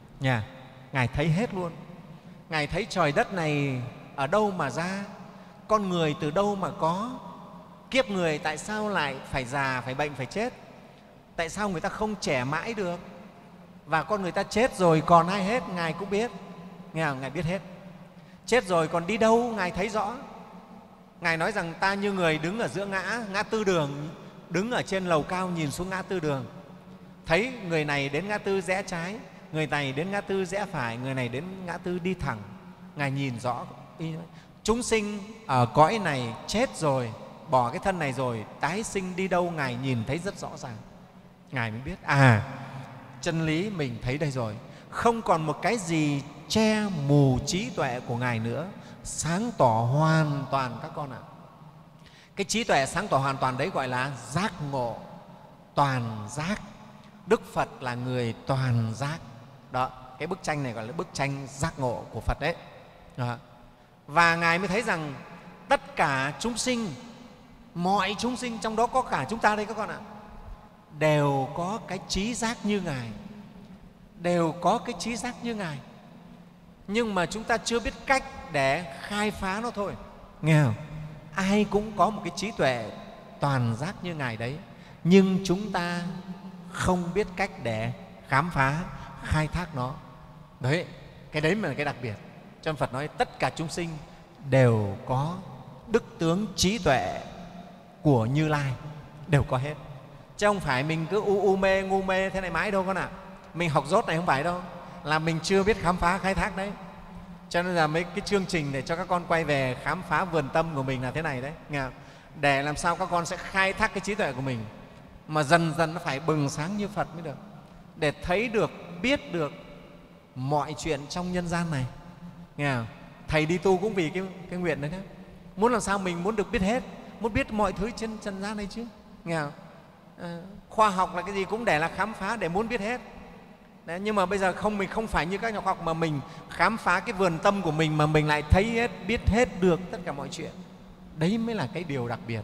Ngài thấy hết luôn. Ngài thấy trời đất này ở đâu mà ra, con người từ đâu mà có, kiếp người tại sao lại phải già, phải bệnh, phải chết, tại sao người ta không trẻ mãi được, và con người ta chết rồi còn ai hết, Ngài cũng biết. Ngài biết hết. Chết rồi còn đi đâu, Ngài thấy rõ. Ngài nói rằng ta như người đứng ở giữa ngã tư đường, đứng ở trên lầu cao nhìn xuống ngã tư đường, thấy người này đến ngã tư rẽ trái, người này đến ngã tư rẽ phải, người này đến ngã tư đi thẳng. Ngài nhìn rõ. Chúng sinh ở cõi này chết rồi, bỏ cái thân này rồi, tái sinh đi đâu, Ngài nhìn thấy rất rõ ràng. Ngài mới biết chân lý mình thấy đây rồi, không còn một cái gì che mù trí tuệ của Ngài nữa, sáng tỏ hoàn toàn các con ạ. Cái trí tuệ sáng tỏ hoàn toàn đấy gọi là giác ngộ, toàn giác. Đức Phật là người toàn giác. Đó, cái bức tranh này gọi là bức tranh giác ngộ của Phật đấy. Đó. Và Ngài mới thấy rằng tất cả chúng sinh, mọi chúng sinh, trong đó có cả chúng ta đây các con ạ, đều có cái trí giác như Ngài, đều có cái trí giác như Ngài, nhưng mà chúng ta chưa biết cách để khai phá nó thôi. Nghe không? Ai cũng có một cái trí tuệ toàn giác như Ngài đấy, nhưng chúng ta không biết cách để khám phá, khai thác nó. Đấy, cái đấy mà là cái đặc biệt. Cho nên Phật nói tất cả chúng sinh đều có đức tướng trí tuệ của Như Lai, đều có hết. Chứ không phải mình cứ ngu mê thế này mãi đâu con ạ. Mình học dốt này không phải đâu, là mình chưa biết khám phá, khai thác đấy. Cho nên là mấy cái chương trình để cho các con quay về khám phá vườn tâm của mình là thế này đấy. Nghe không? Để làm sao các con sẽ khai thác cái trí tuệ của mình, mà dần dần nó phải bừng sáng như Phật mới được, để thấy được, biết được mọi chuyện trong nhân gian này. Nghe không? Thầy đi tu cũng vì cái nguyện đấy đó. Muốn làm sao mình muốn được biết hết, muốn biết mọi thứ trên trần gian này chứ. Nghe không? Khoa học là cái gì cũng để là khám phá, để muốn biết hết. Đấy, nhưng mà bây giờ không, mình không phải như các nhà khoa học mà mình khám phá cái vườn tâm của mình, mà mình lại thấy hết, biết hết được tất cả mọi chuyện. Đấy mới là cái điều đặc biệt.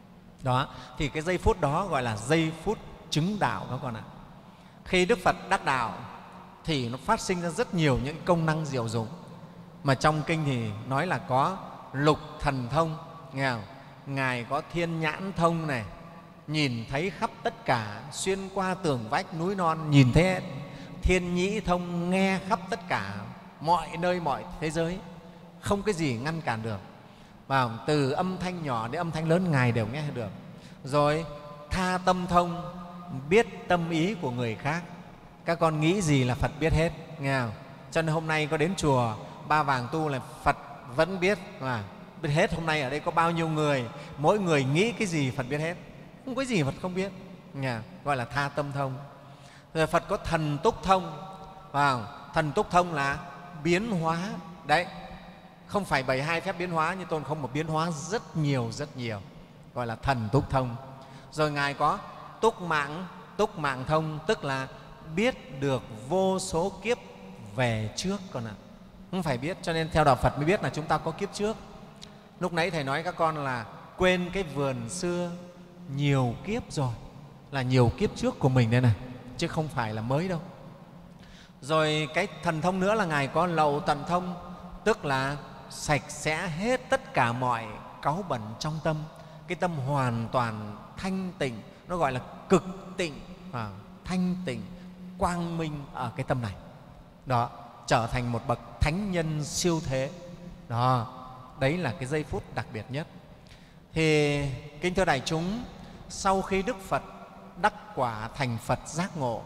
Đó, thì cái giây phút đó gọi là giây phút chứng đạo các con ạ. Khi Đức Phật đắc đạo thì nó phát sinh ra rất nhiều những công năng diệu dụng, mà trong kinh thì nói là có lục thần thông. Nghe không? Ngài có thiên nhãn thông này, nhìn thấy khắp tất cả, xuyên qua tường vách núi non, nhìn thấy hết. Thiên nhĩ thông, nghe khắp tất cả mọi nơi mọi thế giới, không cái gì ngăn cản được. Và từ âm thanh nhỏ đến âm thanh lớn Ngài đều nghe được. Rồi tha tâm thông, biết tâm ý của người khác. Các con nghĩ gì là Phật biết hết. Nghe không? Cho nên hôm nay có đến chùa Ba Vàng tu là Phật vẫn biết, mà biết hết. Hôm nay ở đây có bao nhiêu người, mỗi người nghĩ cái gì Phật biết hết, không có gì Phật không biết. Nghe? Gọi là tha tâm thông. Rồi Phật có thần túc thông. Thần túc thông là biến hóa. Đấy, không phải 72 phép biến hóa như Tôn không, mà biến hóa rất nhiều, gọi là thần túc thông. Rồi Ngài có túc mạng thông, tức là biết được vô số kiếp về trước con ạ. Không phải biết, cho nên theo đạo Phật mới biết là chúng ta có kiếp trước. Lúc nãy Thầy nói các con là quên cái vườn xưa nhiều kiếp rồi, là nhiều kiếp trước của mình đây này, chứ không phải là mới đâu. Rồi cái thần thông nữa là Ngài có lậu tận thông, tức là sạch sẽ hết tất cả mọi cáu bẩn trong tâm. Cái tâm hoàn toàn thanh tịnh, nó gọi là cực tịnh, thanh tịnh, quang minh ở cái tâm này. Đó, trở thành một bậc thánh nhân siêu thế. Đó, đấy là cái giây phút đặc biệt nhất. Thì kính thưa đại chúng, sau khi Đức Phật đắc quả thành Phật giác ngộ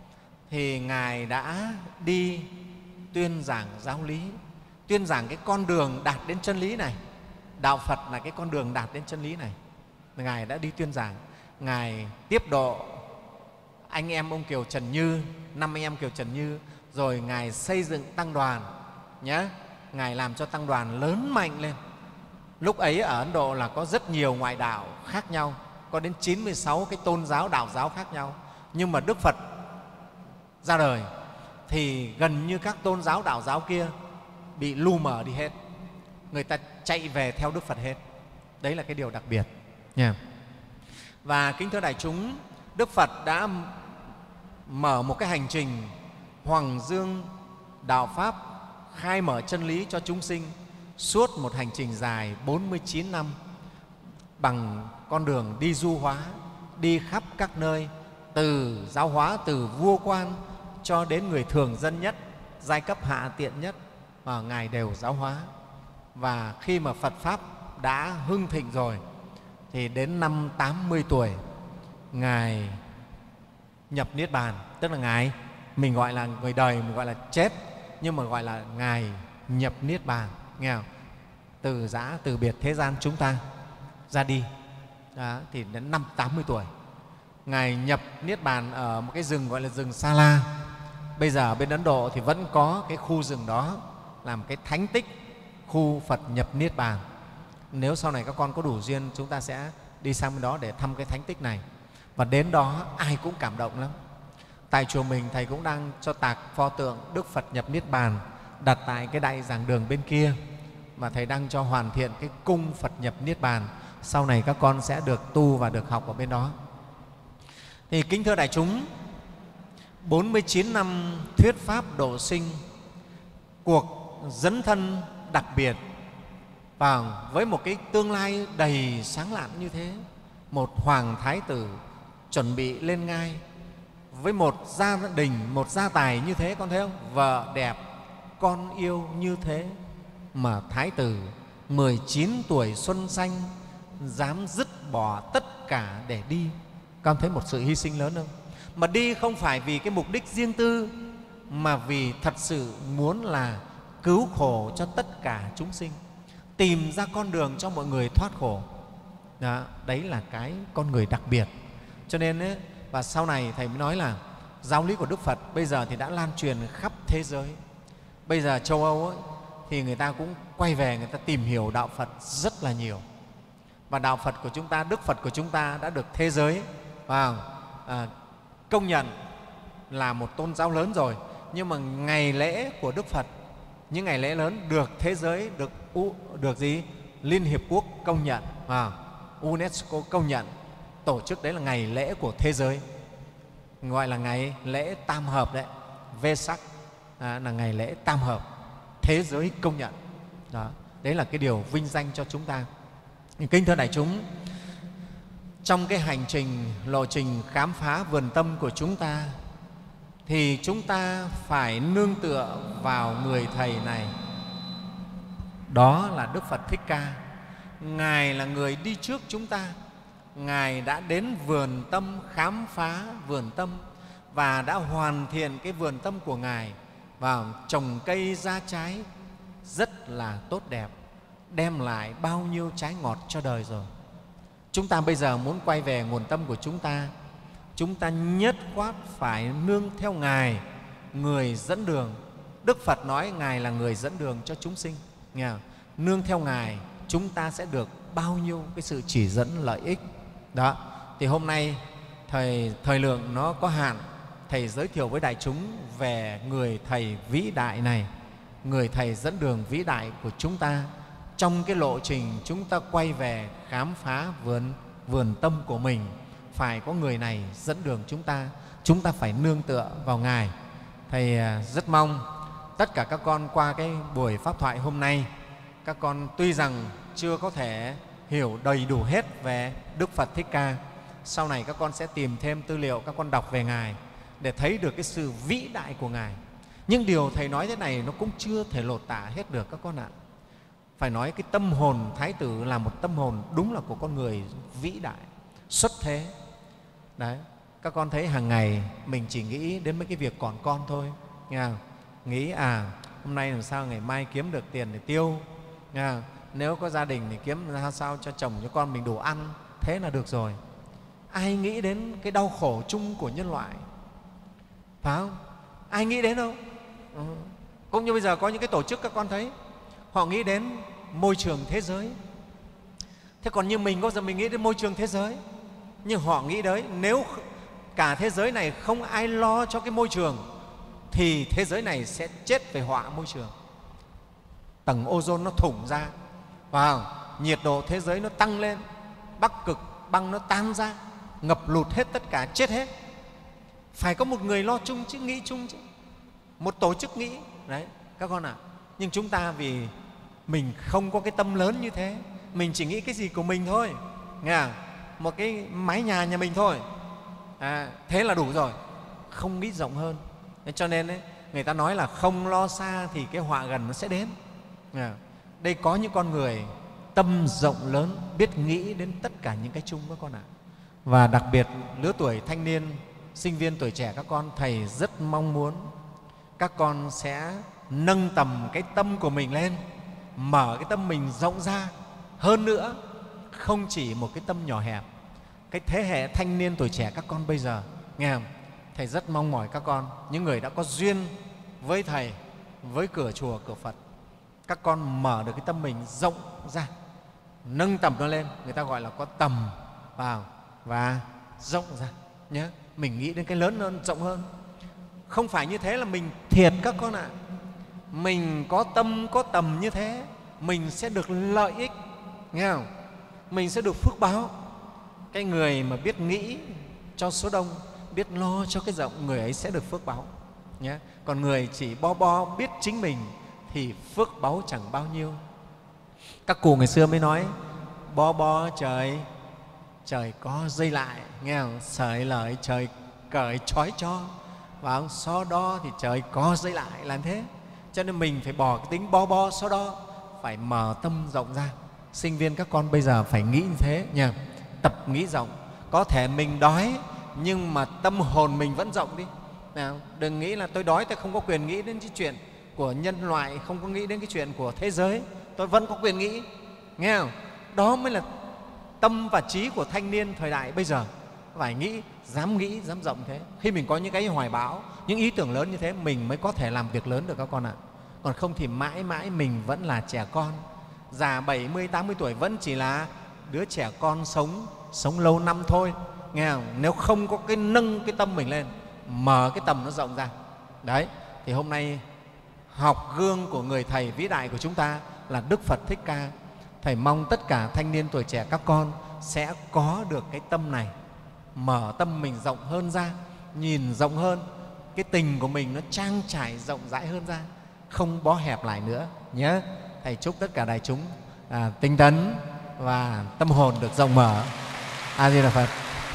thì Ngài đã đi tuyên giảng giáo lý, tuyên giảng cái con đường đạt đến chân lý này. Đạo Phật là cái con đường đạt đến chân lý này. Ngài đã đi tuyên giảng, Ngài tiếp độ anh em ông Kiều Trần Như, 5 anh em Kiều Trần Như, rồi Ngài xây dựng tăng đoàn nhé. Ngài làm cho tăng đoàn lớn mạnh lên. Lúc ấy ở Ấn Độ là có rất nhiều ngoại đạo khác nhau, có đến 96 cái tôn giáo, đạo giáo khác nhau. Nhưng mà Đức Phật ra đời thì gần như các tôn giáo, đạo giáo kia bị lu mờ đi hết. Người ta chạy về theo Đức Phật hết. Đấy là cái điều đặc biệt. Yeah. Và kính thưa đại chúng, Đức Phật đã mở một cái hành trình Hoằng Dương đạo Pháp, khai mở chân lý cho chúng sinh suốt một hành trình dài 49 năm bằng con đường đi du hóa, đi khắp các nơi, từ giáo hóa từ vua quan cho đến người thường dân nhất, giai cấp hạ tiện nhất, mà Ngài đều giáo hóa. Và khi mà Phật Pháp đã hưng thịnh rồi thì đến năm 80 tuổi Ngài nhập Niết Bàn. Tức là Ngài, mình gọi là người đời, mình gọi là chết, nhưng mà gọi là Ngài nhập Niết Bàn, nghe không? Từ giã, từ biệt thế gian chúng ta ra đi. Đó, thì đến năm 80 tuổi Ngài nhập Niết Bàn ở một cái rừng gọi là rừng Sa La. Bây giờ ở bên Ấn Độ thì vẫn có cái khu rừng đó làm cái thánh tích khu Phật nhập Niết Bàn. Nếu sau này các con có đủ duyên, chúng ta sẽ đi sang bên đó để thăm cái thánh tích này. Và đến đó ai cũng cảm động lắm. Tại chùa mình, Thầy cũng đang cho tạc pho tượng Đức Phật nhập Niết Bàn đặt tại cái đại giảng đường bên kia, mà Thầy đang cho hoàn thiện cái cung Phật nhập Niết Bàn. Sau này các con sẽ được tu và được học ở bên đó. Thì kính thưa đại chúng, 49 năm thuyết Pháp độ sinh, cuộc dấn thân đặc biệt và với một cái tương lai đầy sáng lạn như thế, một hoàng thái tử chuẩn bị lên ngai với một gia đình, một gia tài như thế, con thấy không? Vợ đẹp, con yêu như thế, mà thái tử 19 tuổi xuân xanh dám dứt bỏ tất cả để đi. Con thấy một sự hy sinh lớn không? Mà đi không phải vì cái mục đích riêng tư, mà vì thật sự muốn là cứu khổ cho tất cả chúng sinh, tìm ra con đường cho mọi người thoát khổ. Đó, đấy là cái con người đặc biệt. Cho nên ấy, và sau này Thầy mới nói là giáo lý của Đức Phật bây giờ thì đã lan truyền khắp thế giới. Bây giờ châu Âu ấy, thì người ta cũng quay về, người ta tìm hiểu đạo Phật rất là nhiều. Và đạo Phật của chúng ta, Đức Phật của chúng ta đã được thế giới công nhận là một tôn giáo lớn rồi. Nhưng mà ngày lễ của Đức Phật, những ngày lễ lớn được thế giới, được gì? Liên Hiệp Quốc công nhận, UNESCO công nhận, tổ chức đấy là ngày lễ của thế giới, gọi là ngày lễ tam hợp đấy, Vesak, là ngày lễ tam hợp, thế giới công nhận. Đó, đấy là cái điều vinh danh cho chúng ta. Kính thưa đại chúng, trong cái hành trình, lộ trình khám phá vườn tâm của chúng ta thì chúng ta phải nương tựa vào người Thầy này. Đó là Đức Phật Thích Ca. Ngài là người đi trước chúng ta. Ngài đã đến vườn tâm, khám phá vườn tâm và đã hoàn thiện cái vườn tâm của Ngài và trồng cây ra trái rất là tốt đẹp, đem lại bao nhiêu trái ngọt cho đời rồi. Chúng ta bây giờ muốn quay về nguồn tâm của chúng ta nhất khoát phải nương theo Ngài, người dẫn đường. Đức Phật nói Ngài là người dẫn đường cho chúng sinh. Nghe không? Nương theo Ngài, chúng ta sẽ được bao nhiêu cái sự chỉ dẫn lợi ích. Đó, thì hôm nay thời lượng nó có hạn, Thầy giới thiệu với đại chúng về người Thầy vĩ đại này, người Thầy dẫn đường vĩ đại của chúng ta. Trong cái lộ trình chúng ta quay về khám phá vườn tâm của mình, phải có người này dẫn đường chúng ta phải nương tựa vào Ngài. Thầy rất mong tất cả các con qua cái buổi pháp thoại hôm nay, các con tuy rằng chưa có thể hiểu đầy đủ hết về Đức Phật Thích Ca, sau này các con sẽ tìm thêm tư liệu, các con đọc về Ngài để thấy được cái sự vĩ đại của Ngài. Nhưng điều Thầy nói thế này nó cũng chưa thể lột tả hết được các con ạ. Phải nói cái tâm hồn Thái tử là một tâm hồn đúng là của con người vĩ đại, xuất thế. Đấy, các con thấy hàng ngày mình chỉ nghĩ đến mấy cái việc còn con thôi, nghe không? Nghĩ hôm nay làm sao ngày mai kiếm được tiền để tiêu, nghe không? Nếu có gia đình thì kiếm ra sao cho chồng cho con mình đủ ăn, thế là được rồi. ai nghĩ đến cái đau khổ chung của nhân loại, phải không? Ai nghĩ đến đâu? Cũng như bây giờ có những cái tổ chức các con thấy họ nghĩ đến môi trường thế giới. Thế còn như mình có giờ mình nghĩ đến môi trường thế giới, nhưng họ nghĩ đấy, nếu cả thế giới này không ai lo cho cái môi trường thì thế giới này sẽ chết về họa môi trường. Tầng ozone nó thủng ra, vào nhiệt độ thế giới nó tăng lên, Bắc Cực băng nó tan ra, ngập lụt hết tất cả, chết hết. Phải có một người lo chung chứ, nghĩ chung chứ, một tổ chức nghĩ đấy các con ạ. Nhưng chúng ta vì mình không có cái tâm lớn như thế, mình chỉ nghĩ cái gì của mình thôi, nghe à? Một cái mái nhà nhà mình thôi, thế là đủ rồi, không nghĩ rộng hơn. Thế cho nên ấy, người ta nói là không lo xa thì cái họa gần nó sẽ đến. Đây có những con người tâm rộng lớn, biết nghĩ đến tất cả những cái chung các con ạ. Và đặc biệt lứa tuổi thanh niên, sinh viên, tuổi trẻ các con, thầy rất mong muốn các con sẽ nâng tầm cái tâm của mình lên, mở cái tâm mình rộng ra hơn nữa, không chỉ một cái tâm nhỏ hẹp. Cái thế hệ thanh niên tuổi trẻ các con bây giờ, nghe không? Thầy rất mong mỏi các con, những người đã có duyên với Thầy, với cửa chùa, cửa Phật, các con mở được cái tâm mình rộng ra, nâng tầm nó lên. Người ta gọi là có tầm vào và rộng ra nhé. Mình nghĩ đến cái lớn hơn, rộng hơn. Không phải như thế là mình thiệt các con ạ. Mình có tâm, có tầm như thế, mình sẽ được lợi ích, nghe không? Mình sẽ được phước báo. Cái người mà biết nghĩ cho số đông, biết lo cho cái rộng, người ấy sẽ được phước báo nhé. Còn người chỉ bo biết chính mình thì phước báu chẳng bao nhiêu. Các cụ ngày xưa mới nói bo trời, trời có dây lại, nghe không? Sởi lợi trời cởi trói cho, và so đo thì trời có dây lại, là thế. Cho nên mình phải bỏ cái tính bo so đo, phải mở tâm rộng ra. Sinh viên các con bây giờ phải nghĩ như thế nha, tập nghĩ rộng. Có thể mình đói nhưng mà tâm hồn mình vẫn rộng đi. Nào, đừng nghĩ là tôi đói tôi không có quyền nghĩ đến cái chuyện của nhân loại, không có nghĩ đến cái chuyện của thế giới, tôi vẫn có quyền nghĩ, nghe không? Đó mới là tâm và trí của thanh niên thời đại bây giờ. Phải nghĩ, dám rộng thế. Khi mình có những cái hoài bão, những ý tưởng lớn như thế, mình mới có thể làm việc lớn được các con ạ. Còn không thì mãi mãi mình vẫn là trẻ con, già 70, 80 tuổi vẫn chỉ là đứa trẻ con sống lâu năm thôi, nghe không? Nếu không có cái nâng cái tâm mình lên, mở cái tầm nó rộng ra. Đấy, thì hôm nay học gương của người Thầy vĩ đại của chúng ta là Đức Phật Thích Ca. Thầy mong tất cả thanh niên tuổi trẻ các con sẽ có được cái tâm này, mở tâm mình rộng hơn ra, nhìn rộng hơn, cái tình của mình nó trang trải rộng rãi hơn ra, không bó hẹp lại nữa nhé. Thầy chúc tất cả đại chúng tinh tấn và tâm hồn được rộng mở. A Di Đà Phật.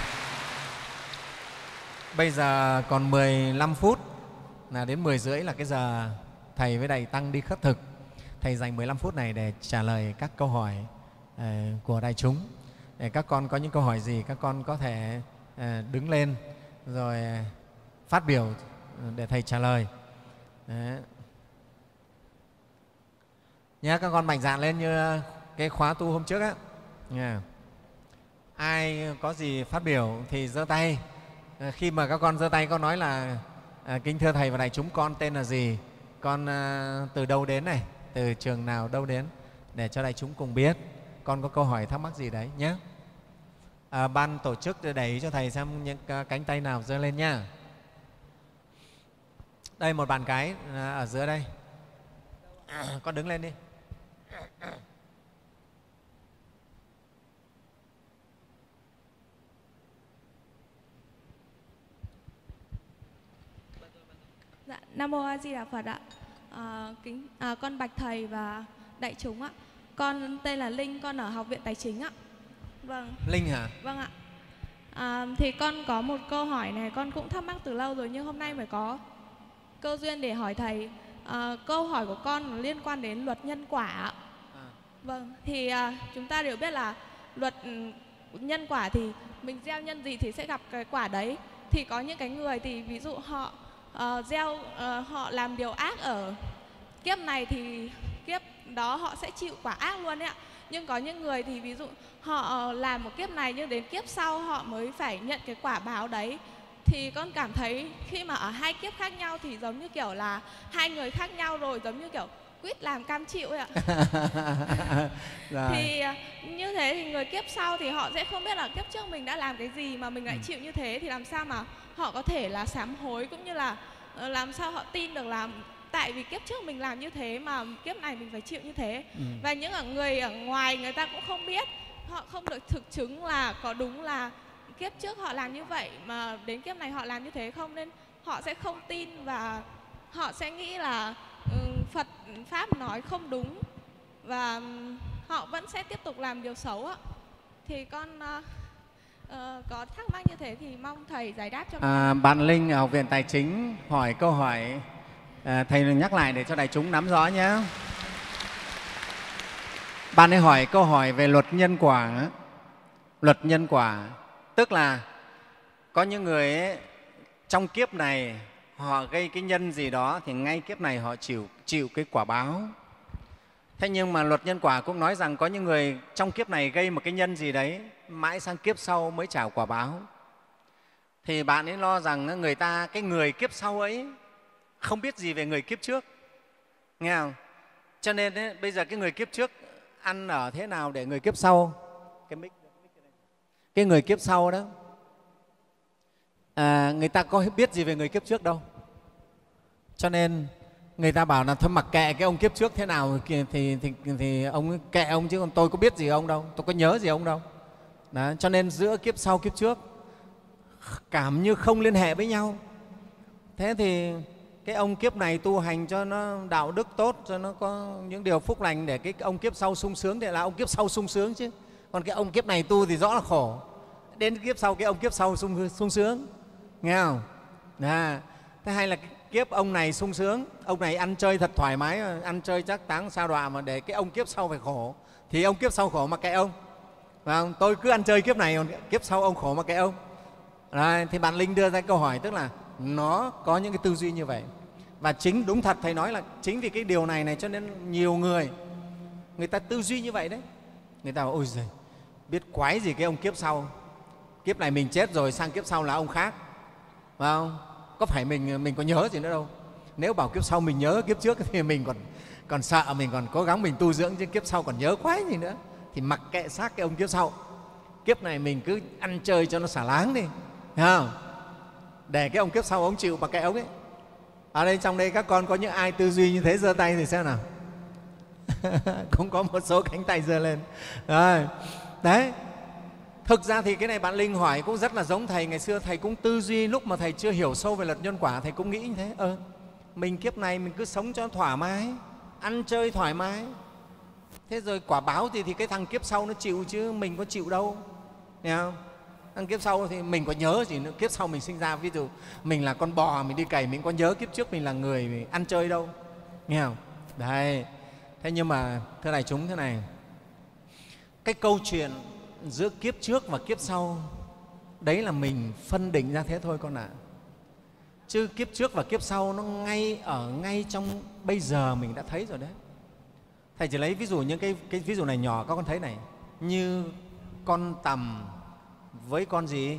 Bây giờ còn 15 phút là đến 10 rưỡi là cái giờ Thầy với Đại Tăng đi khất thực. Thầy dành 15 phút này để trả lời các câu hỏi của đại chúng. Để các con có những câu hỏi gì, các con có thể đứng lên rồi phát biểu để Thầy trả lời. Đấy. Nhé, các con mạnh dạn lên như cái khóa tu hôm trước á. Ai có gì phát biểu thì giơ tay. Khi mà các con giơ tay, con nói là kính thưa Thầy và đại chúng, con tên là gì, con từ đâu đến này, từ trường nào đâu đến, để cho đại chúng cùng biết con có câu hỏi thắc mắc gì đấy nhé. Ban tổ chức để ý cho Thầy xem những cánh tay nào giơ lên nhá. Đây một bàn cái ở giữa đây, con đứng lên đi. Dạ, Nam Mô A Di Đà Phật ạ. Con bạch Thầy và đại chúng ạ. Con tên là Linh, con ở Học viện Tài chính ạ. Vâng. Linh hả? Vâng ạ. Thì con có một câu hỏi này, con cũng thắc mắc từ lâu rồi nhưng hôm nay mới có cơ duyên để hỏi Thầy. Câu hỏi của con liên quan đến luật nhân quả ạ. Vâng, thì chúng ta đều biết là luật nhân quả thì mình gieo nhân gì thì sẽ gặp cái quả đấy. Thì có những cái người thì ví dụ họ họ làm điều ác ở kiếp này thì kiếp đó họ sẽ chịu quả ác luôn đấy ạ. Nhưng có những người thì ví dụ họ làm một kiếp này nhưng đến kiếp sau họ mới phải nhận cái quả báo đấy. Thì con cảm thấy khi mà ở hai kiếp khác nhau thì giống như kiểu là hai người khác nhau rồi, giống như kiểu quýt làm cam chịu ấy ạ. Thì như thế thì người kiếp sau thì họ sẽ không biết là kiếp trước mình đã làm cái gì mà mình lại chịu như thế, thì làm sao mà họ có thể là sám hối, cũng như là làm sao họ tin được là tại vì kiếp trước mình làm như thế mà kiếp này mình phải chịu như thế. Và những người ở ngoài người ta cũng không biết, họ không được thực chứng là có đúng là kiếp trước họ làm như vậy mà đến kiếp này họ làm như thế không, nên họ sẽ không tin và họ sẽ nghĩ là Phật Pháp nói không đúng và họ vẫn sẽ tiếp tục làm điều xấu ạ. Thì con có thắc mắc như thế thì mong Thầy giải đáp cho con. Bạn Linh ở Học viện Tài chính hỏi câu hỏi, Thầy nhắc lại để cho đại chúng nắm rõ nhé. Bạn ấy hỏi câu hỏi về luật nhân quả. Luật nhân quả tức là có những người ấy, trong kiếp này họ gây cái nhân gì đó thì ngay kiếp này họ chịu cái quả báo. Thế nhưng mà luật nhân quả cũng nói rằng có những người trong kiếp này gây một cái nhân gì đấy, mãi sang kiếp sau mới trả quả báo. Thì bạn ấy lo rằng cái người kiếp sau ấy không biết gì về người kiếp trước, nghe không? Cho nên ấy, bây giờ cái người kiếp trước ăn ở thế nào để người kiếp sau, cái người kiếp sau đó, người ta có biết gì về người kiếp trước đâu. Cho nên người ta bảo là thôi mặc kệ cái ông kiếp trước thế nào thì ông kệ ông, chứ còn tôi có biết gì ông đâu, tôi có nhớ gì ông đâu. Đó, cho nên giữa kiếp sau kiếp trước cảm như không liên hệ với nhau. Thế thì cái ông kiếp này tu hành cho nó đạo đức tốt, cho nó có những điều phúc lành để cái ông kiếp sau sung sướng thì là ông kiếp sau sung sướng chứ. Còn cái ông kiếp này tu thì rõ là khổ, đến kiếp sau cái ông kiếp sau sung sướng, nghe không? Thế hay là kiếp ông này sung sướng, ông này ăn chơi thật thoải mái, ăn chơi chắc táng sa đọa, mà để cái ông kiếp sau phải khổ thì ông kiếp sau khổ mà kệ ông. Tôi cứ ăn chơi kiếp này, còn kiếp sau ông khổ mà kệ ông. Đấy, thì bạn Linh đưa ra câu hỏi tức là nó có những cái tư duy như vậy. Và chính đúng thật Thầy nói là chính vì cái điều này cho nên nhiều người ta tư duy như vậy đấy. Người ta bảo ôi giời, biết quái gì cái ông kiếp sau, kiếp này mình chết rồi sang kiếp sau là ông khác, phải không? Có phải mình có nhớ gì nữa đâu. Nếu bảo kiếp sau mình nhớ kiếp trước thì mình còn sợ, mình còn cố gắng mình tu dưỡng, chứ kiếp sau còn nhớ quái gì nữa. Thì mặc kệ xác cái ông kiếp sau, kiếp này mình cứ ăn chơi cho nó xả láng đi, thấy không? Để cái ông kiếp sau ông chịu, mặc kệ ông ấy. Ở đây trong đây các con có những ai tư duy như thế giơ tay thì xem nào. Cũng có một số cánh tay giơ lên. Rồi. Đấy. Thực ra thì cái này bạn Linh hỏi cũng rất là giống Thầy. Ngày xưa Thầy cũng tư duy, lúc mà Thầy chưa hiểu sâu về luật nhân quả, Thầy cũng nghĩ như thế. Mình kiếp này mình cứ sống cho thoải mái, ăn chơi thoải mái. Thế rồi quả báo thì cái thằng kiếp sau nó chịu chứ mình có chịu đâu. Nghe không? Thằng kiếp sau thì mình có nhớ gì nữa. Kiếp sau mình sinh ra, ví dụ mình là con bò, mình đi cày, mình có nhớ kiếp trước mình là người mình ăn chơi đâu. Nghe không? Đấy. Thế nhưng mà thưa đại chúng thế này, cái câu chuyện giữa kiếp trước và kiếp sau đấy là mình phân định ra thế thôi con ạ. Chứ kiếp trước và kiếp sau nó ngay trong bây giờ mình đã thấy rồi đấy. Thầy chỉ lấy ví dụ những cái ví dụ này nhỏ, các con thấy này, như con tằm với con gì?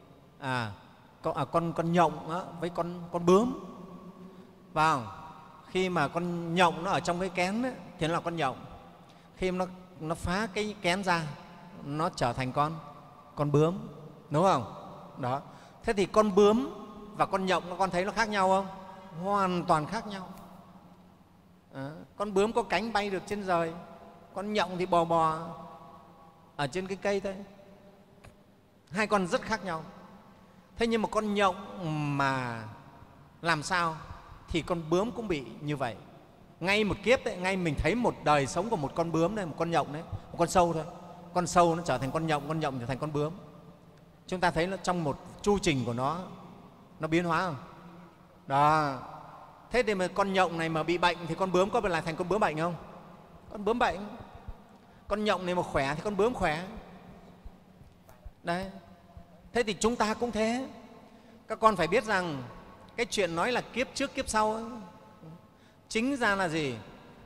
Con nhộng đó, với con bướm. Vào khi mà con nhộng nó ở trong cái kén ấy, thì nó là con nhộng. Khi nó phá cái kén ra, nó trở thành con bướm, đúng không? Đó. Thế thì con bướm và con nhộng con thấy nó khác nhau không? Hoàn toàn khác nhau. Con bướm có cánh bay được trên trời, con nhộng thì bò ở trên cái cây thôi. Hai con rất khác nhau. Thế nhưng mà con nhộng mà làm sao thì con bướm cũng bị như vậy. Ngay một kiếp đấy, ngay mình thấy một đời sống của một con bướm đấy, một con nhộng đấy, một con sâu thôi. Con sâu nó trở thành con nhộng trở thành con bướm. Chúng ta thấy nó trong một chu trình của nó biến hóa không? Đó. Thế thì mà con nhộng này mà bị bệnh thì con bướm có phải là thành con bướm bệnh không? Con bướm bệnh. Con nhộng này mà khỏe thì con bướm khỏe. Đấy. Thế thì chúng ta cũng thế. Các con phải biết rằng cái chuyện nói là kiếp trước kiếp sau ấy, chính ra là gì?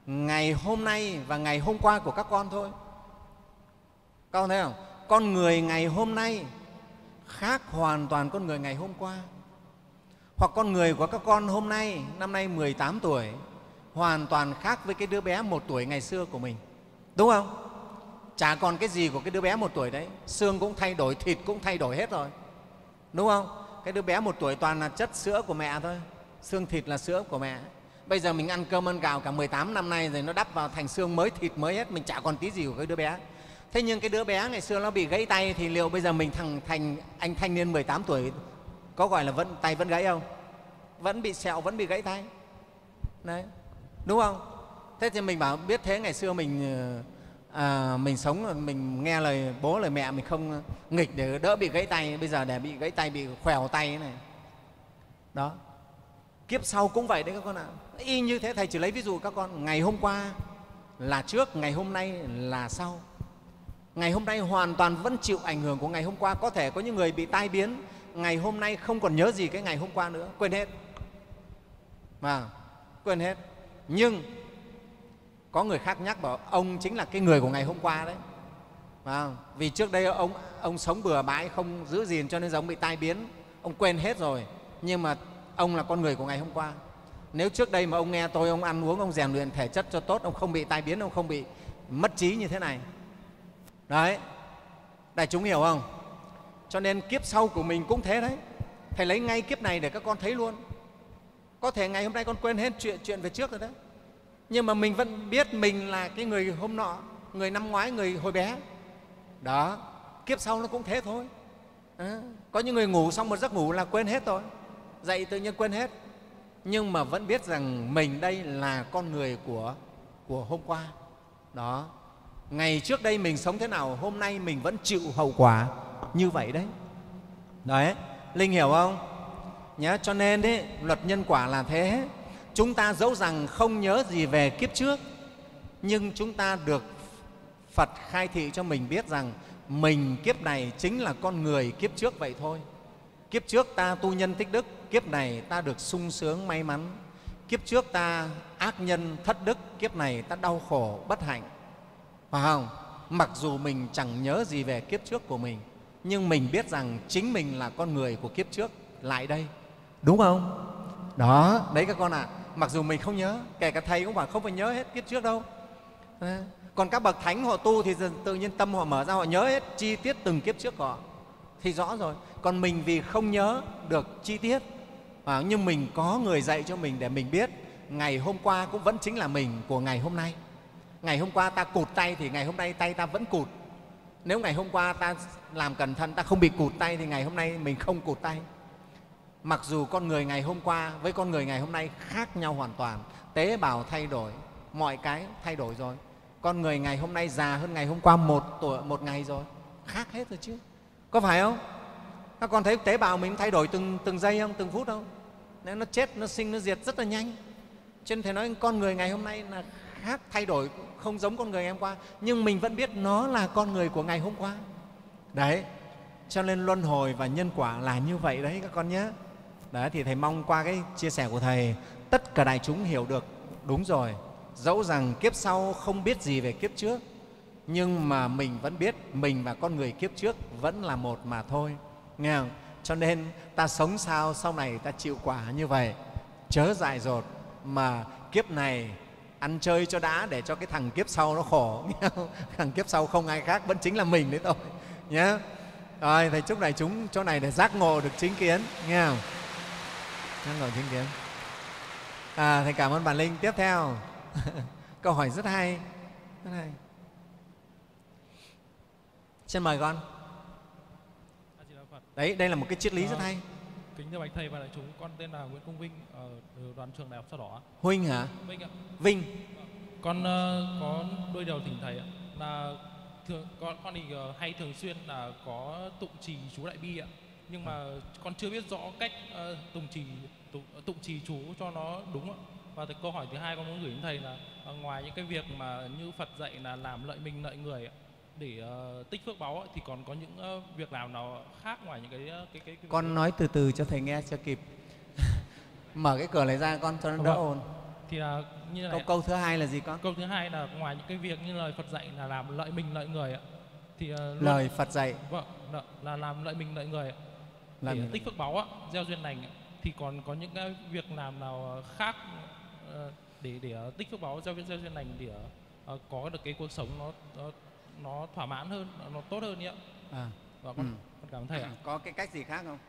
ngày hôm nay và ngày hôm qua của các con thôi. Các con thấy không? Con người ngày hôm nay khác hoàn toàn con người ngày hôm qua. Hoặc con người của các con hôm nay, năm nay 18 tuổi, hoàn toàn khác với cái đứa bé 1 tuổi ngày xưa của mình. Đúng không? Chả còn cái gì của cái đứa bé 1 tuổi đấy. Xương cũng thay đổi, thịt cũng thay đổi hết rồi. Đúng không? Cái đứa bé 1 tuổi toàn là chất sữa của mẹ thôi. Xương thịt là sữa của mẹ. Bây giờ mình ăn cơm ăn gạo cả 18 năm nay rồi nó đắp vào thành xương mới, thịt mới hết, mình chả còn tí gì của cái đứa bé. Thế nhưng cái đứa bé ngày xưa nó bị gãy tay thì liệu bây giờ mình thành anh thanh niên 18 tuổi có gọi là tay vẫn gãy không? Vẫn bị sẹo, vẫn bị gãy tay. Đấy. Đúng không? Thế thì mình bảo biết thế ngày xưa mình sống, mình nghe lời bố lời mẹ, mình không nghịch để đỡ bị gãy tay, bây giờ để bị gãy tay, bị khèo tay thế này. Đó. Kiếp sau cũng vậy đấy các con ạ. Y như thế, thầy chỉ lấy ví dụ các con, ngày hôm qua là trước, ngày hôm nay là sau. Ngày hôm nay hoàn toàn vẫn chịu ảnh hưởng của ngày hôm qua. Có thể có những người bị tai biến, ngày hôm nay không còn nhớ gì cái ngày hôm qua nữa, quên hết. Quên hết. Nhưng có người khác nhắc bảo ông chính là cái người của ngày hôm qua đấy. Vì trước đây ông sống bừa bãi, không giữ gìn cho nên giờ ông bị tai biến, ông quên hết rồi. Nhưng mà ông là con người của ngày hôm qua. Nếu trước đây mà ông nghe tôi, ông ăn uống, ông rèn luyện thể chất cho tốt, ông không bị tai biến, ông không bị mất trí như thế này. Đấy, đại chúng hiểu không? Cho nên kiếp sau của mình cũng thế đấy. Thầy lấy ngay kiếp này để các con thấy luôn. Có thể ngày hôm nay con quên hết chuyện về trước rồi đấy, nhưng mà mình vẫn biết mình là cái người hôm nọ, người năm ngoái, người hồi bé. Đó, kiếp sau nó cũng thế thôi. Có những người ngủ xong một giấc ngủ là quên hết rồi, dậy tự nhiên quên hết, nhưng mà vẫn biết rằng mình đây là con người của hôm qua. Đó, ngày trước đây mình sống thế nào, hôm nay mình vẫn chịu hậu quả như vậy đấy. Đấy, Linh hiểu không? Nhá, cho nên đấy, luật nhân quả là thế. Chúng ta dẫu rằng không nhớ gì về kiếp trước, nhưng chúng ta được Phật khai thị cho mình biết rằng mình kiếp này chính là con người kiếp trước vậy thôi. Kiếp trước ta tu nhân tích đức, kiếp này ta được sung sướng may mắn. Kiếp trước ta ác nhân thất đức, kiếp này ta đau khổ bất hạnh. Phải không? Mặc dù mình chẳng nhớ gì về kiếp trước của mình, nhưng mình biết rằng chính mình là con người của kiếp trước lại đây. Đúng không? Đó, đấy các con ạ. Mặc dù mình không nhớ, kể cả thầy cũng bảo không phải nhớ hết kiếp trước đâu. Còn các bậc thánh họ tu thì tự nhiên tâm họ mở ra, họ nhớ hết chi tiết từng kiếp trước của họ thì rõ rồi. Còn mình vì không nhớ được chi tiết, nhưng mình có người dạy cho mình để mình biết ngày hôm qua cũng vẫn chính là mình của ngày hôm nay. Ngày hôm qua ta cụt tay thì ngày hôm nay tay ta vẫn cụt. Nếu ngày hôm qua ta làm cẩn thận, ta không bị cụt tay thì ngày hôm nay mình không cụt tay. Mặc dù con người ngày hôm qua với con người ngày hôm nay khác nhau hoàn toàn, tế bào thay đổi, mọi cái thay đổi rồi. Con người ngày hôm nay già hơn ngày hôm qua 1 ngày rồi, khác hết rồi chứ, có phải không? Các con thấy tế bào mình thay đổi từng giây không, từng phút không? Nếu nó chết, nó sinh, nó diệt rất là nhanh. Cho nên thầy nói con người ngày hôm nay là khác, thay đổi, không giống con người ngày hôm qua, nhưng mình vẫn biết nó là con người của ngày hôm qua. Đấy, cho nên luân hồi và nhân quả là như vậy đấy các con nhé. Đấy, thì thầy mong qua cái chia sẻ của thầy, tất cả đại chúng hiểu được đúng rồi. Dẫu rằng kiếp sau không biết gì về kiếp trước, nhưng mà mình vẫn biết mình và con người kiếp trước vẫn là một mà thôi. Nghe không? Cho nên ta sống sao sau này ta chịu quả như vậy. Chớ dại dột mà kiếp này ăn chơi cho đã, để cho cái thằng kiếp sau nó khổ. Nghe không? Thằng kiếp sau không ai khác, vẫn chính là mình đấy thôi nhé. Rồi, thầy chúc đại chúng chỗ này để giác ngộ được chính kiến. Nghe không? Giác ngộ chính kiến. Thầy cảm ơn bạn Linh. Tiếp theo câu hỏi rất hay, rất hay. Xin mời con. Đấy, đây là một cái triết lý rất hay. Kính thưa bạch thầy và đại chúng, con tên là Nguyễn Công Vinh, ở đoàn trường Đại học Sao Đỏ. Huynh hả? Vinh ạ. Vinh. Con có đôi điều thỉnh thầy ạ, là con thì hay thường xuyên là có tụng trì chú Đại Bi ạ, nhưng mà con chưa biết rõ cách tụng trì chú cho nó đúng ạ. Và câu hỏi thứ hai con muốn gửi đến thầy là ngoài những cái việc mà như Phật dạy là làm lợi mình lợi người để tích phước báu thì còn có những việc làm nào khác ngoài những cái con nói từ từ cho thầy nghe cho kịp. Mở cái cửa này ra con cho nó đỡ ồn. Thì như này. Câu thứ hai là gì con? Câu thứ hai là ngoài những cái việc như lời Phật dạy là làm lợi mình lợi người ạ, thì lời Phật dạy vâng là làm lợi mình lợi người ạ, để tích phước báu ạ, gieo duyên lành ạ. Thì còn có những cái việc làm nào khác để tích phước báu, gieo duyên lành để có được cái cuộc sống nó thỏa mãn hơn, nó tốt hơn nhé ạ. Và con cảm ơn thầy ạ. Có cái cách gì khác không?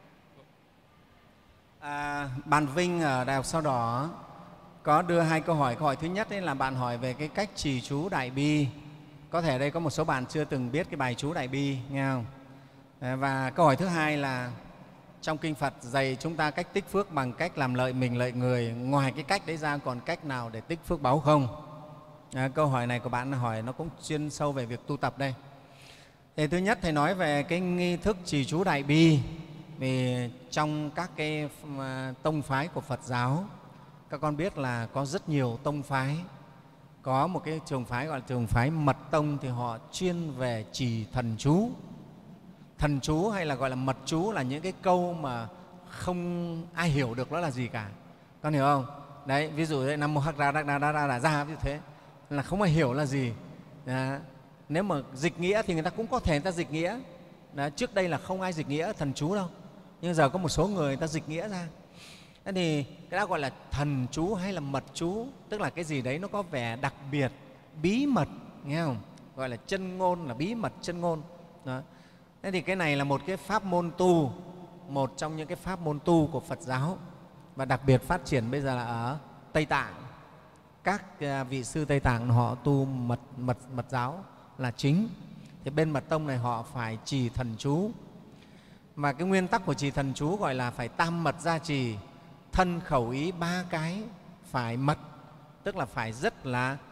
Bạn Vinh ở Đại học Sao Đỏ có đưa hai câu hỏi. Câu hỏi thứ nhất ấy là bạn hỏi về cái cách trì chú Đại Bi. Có thể đây có một số bạn chưa từng biết cái bài chú Đại Bi, nghe không? Và câu hỏi thứ hai là trong Kinh Phật dạy chúng ta cách tích phước bằng cách làm lợi mình lợi người. Ngoài cái cách đấy ra còn cách nào để tích phước báu không? Câu hỏi này của bạn hỏi nó cũng chuyên sâu về việc tu tập đây. Thì thứ nhất thầy nói về cái nghi thức trì chú Đại Bi. Vì trong các cái tông phái của Phật giáo, các con biết là có rất nhiều tông phái. Có một cái trường phái gọi là trường phái Mật Tông, thì họ chuyên về trì thần chú. Thần chú hay là gọi là mật chú là những cái câu mà không ai hiểu được nó là gì cả. Con hiểu không? Đấy, ví dụ đây Nam Mô Hắc Ra Đắc Đa Đa Đa Ra như thế là không ai hiểu là gì. Nếu mà dịch nghĩa thì người ta cũng có thể người ta dịch nghĩa. Trước đây là không ai dịch nghĩa thần chú đâu, nhưng giờ có một số người ta dịch nghĩa ra. Thế thì cái đó gọi là thần chú hay là mật chú, tức là cái gì đấy nó có vẻ đặc biệt, bí mật, nghe không? Gọi là chân ngôn, là bí mật chân ngôn. Đó. Thế thì cái này là một cái pháp môn tu, một trong những cái pháp môn tu của Phật giáo, và đặc biệt phát triển bây giờ là ở Tây Tạng. Các vị sư Tây Tạng họ tu mật giáo là chính. Thì bên Mật Tông này họ phải trì thần chú. Và cái nguyên tắc của trì thần chú gọi là phải tam mật gia trì, thân khẩu ý ba cái phải mật, tức là phải rất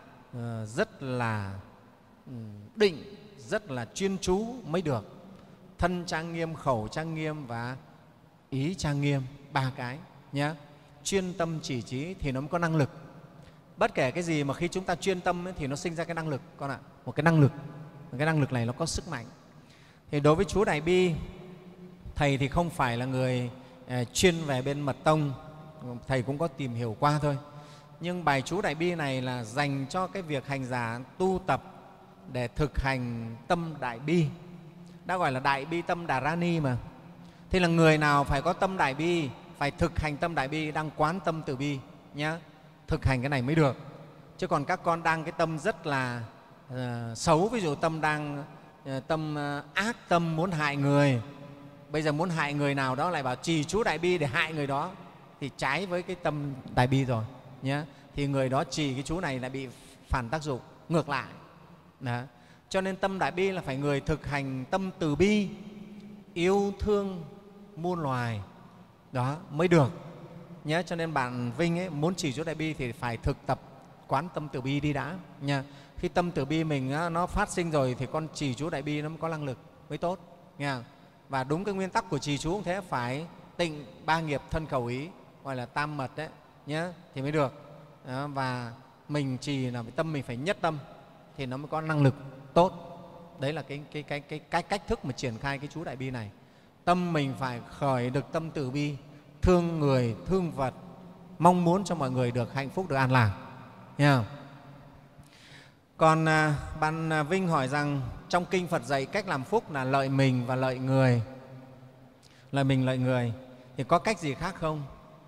là định, rất là chuyên chú mới được. Thân trang nghiêm, khẩu trang nghiêm và ý trang nghiêm, ba cái nhé. Chuyên tâm chỉ trí thì nó mới có năng lực. Bất kể cái gì mà khi chúng ta chuyên tâm ấy, thì nó sinh ra cái năng lực con ạ, một cái năng lực. Cái năng lực này nó có sức mạnh. Thì đối với chú Đại Bi, thầy thì không phải là người chuyên về bên Mật Tông, thầy cũng có tìm hiểu qua thôi. Nhưng bài chú Đại Bi này là dành cho cái việc hành giả tu tập để thực hành tâm Đại Bi. Đã gọi là Đại Bi tâm Đà Rani mà. Thế là người nào phải có tâm Đại Bi, phải thực hành tâm Đại Bi, đang quán tâm Từ Bi nhé. Thực hành cái này mới được. Chứ còn các con đang cái tâm rất là xấu, ví dụ tâm đang tâm ác, tâm muốn hại người, bây giờ muốn hại người nào đó lại bảo trì chú Đại Bi để hại người đó, thì trái với cái tâm Đại Bi rồi nhé. Thì người đó trì cái chú này lại bị phản tác dụng ngược lại đó. Cho nên tâm Đại Bi là phải người thực hành tâm Từ Bi, yêu thương muôn loài đó mới được nhé. Cho nên bạn Vinh ấy, muốn trì chú Đại Bi thì phải thực tập quán tâm Từ Bi đi đã nha. Khi tâm Từ Bi mình nó phát sinh rồi thì con trì chú Đại Bi nó mới có năng lực, mới tốt nha. Và đúng cái nguyên tắc của trì chú cũng thế, phải tịnh ba nghiệp thân khẩu ý, gọi là tam mật đấy nhé, thì mới được đó. Và mình trì là tâm mình phải nhất tâm thì nó mới có năng lực tốt. Đấy là cái cách thức mà triển khai cái chú Đại Bi này. Tâm mình phải khởi được tâm Từ Bi, thương người, thương vật, mong muốn cho mọi người được hạnh phúc, được an lạc nha. Còn bạn Vinh hỏi rằng trong Kinh Phật dạy cách làm phúc là lợi mình và lợi người. Lợi mình, lợi người thì có cách gì khác không?